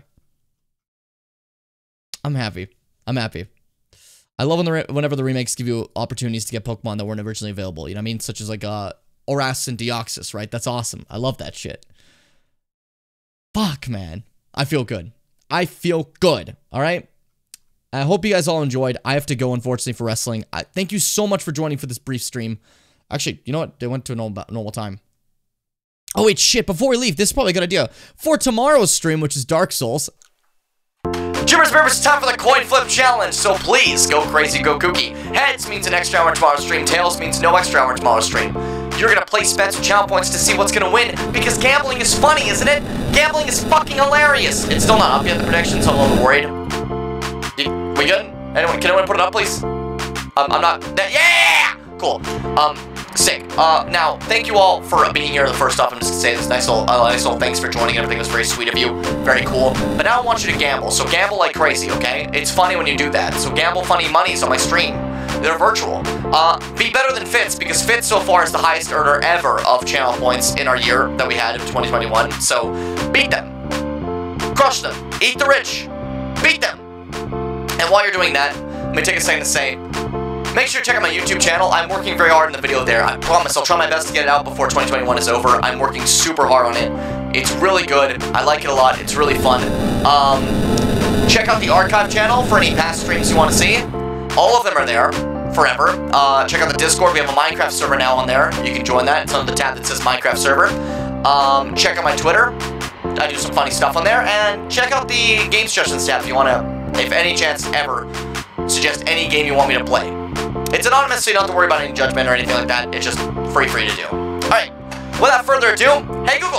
I'm happy. I'm happy. I love whenever the remakes give you opportunities to get Pokemon that weren't originally available. You know what I mean? Such as, like, Oras and Deoxys, right? That's awesome. I love that shit. Fuck, man. I feel good. I feel good. All right? I hope you guys all enjoyed. I have to go, unfortunately, for wrestling. Thank you so much for joining for this brief stream. Actually, you know what? They went to a normal time. Oh, wait, shit. Before we leave, this is probably a good idea. For tomorrow's stream, which is Dark Souls. Jimmers Berbers, it's time for the coin flip challenge, so please go crazy, go kooky. Heads means an extra hour tomorrow's stream. Tails means no extra hour tomorrow's stream. You're gonna place bets with channel points to see what's gonna win, because gambling is funny, isn't it? Gambling is fucking hilarious. It's still not up yet, the predictions, so I'm a little worried. We good? Can anyone put it up, please? I'm not. Yeah! Cool. Sick. Now, thank you all for being here. First off, I'm just gonna say this nice little thanks for joining. Everything was very sweet of you. Very cool. But now I want you to gamble. So gamble like crazy, okay? It's funny when you do that. So gamble funny monies on my stream. They're virtual. Be better than Fitz, because Fitz so far is the highest earner ever of channel points in our year that we had in 2021. So beat them. Crush them. Eat the rich. Beat them. And while you're doing that, let me take a second to say, make sure to check out my YouTube channel. I'm working very hard in the video there. I promise I'll try my best to get it out before 2021 is over. I'm working super hard on it. It's really good. I like it a lot. It's really fun. Check out the archive channel for any past streams you want to see. All of them are there forever. Check out the Discord. We have a Minecraft server now on there. You can join that. It's under the tab that says Minecraft server. Check out my Twitter. I do some funny stuff on there. And check out the game suggestions tab if you want to, if any chance ever, suggest any game you want me to play. It's anonymous, so you don't have to worry about any judgment or anything like that. It's just free to do. Alright, without further ado, hey Google!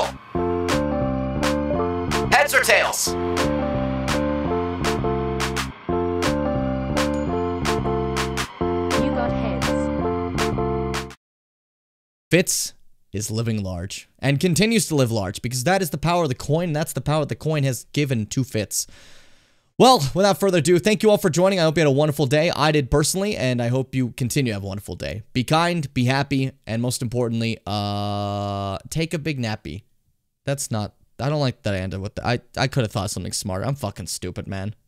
Heads or tails? You got heads. Fitz is living large and continues to live large because that is the power of the coin. That's the power the coin has given to Fitz. Well, without further ado, thank you all for joining. I hope you had a wonderful day. I did personally, and I hope you continue to have a wonderful day. Be kind, be happy, and most importantly, take a big nappy. That's not, I don't like that I ended with that. I could have thought something smarter. I'm fucking stupid, man.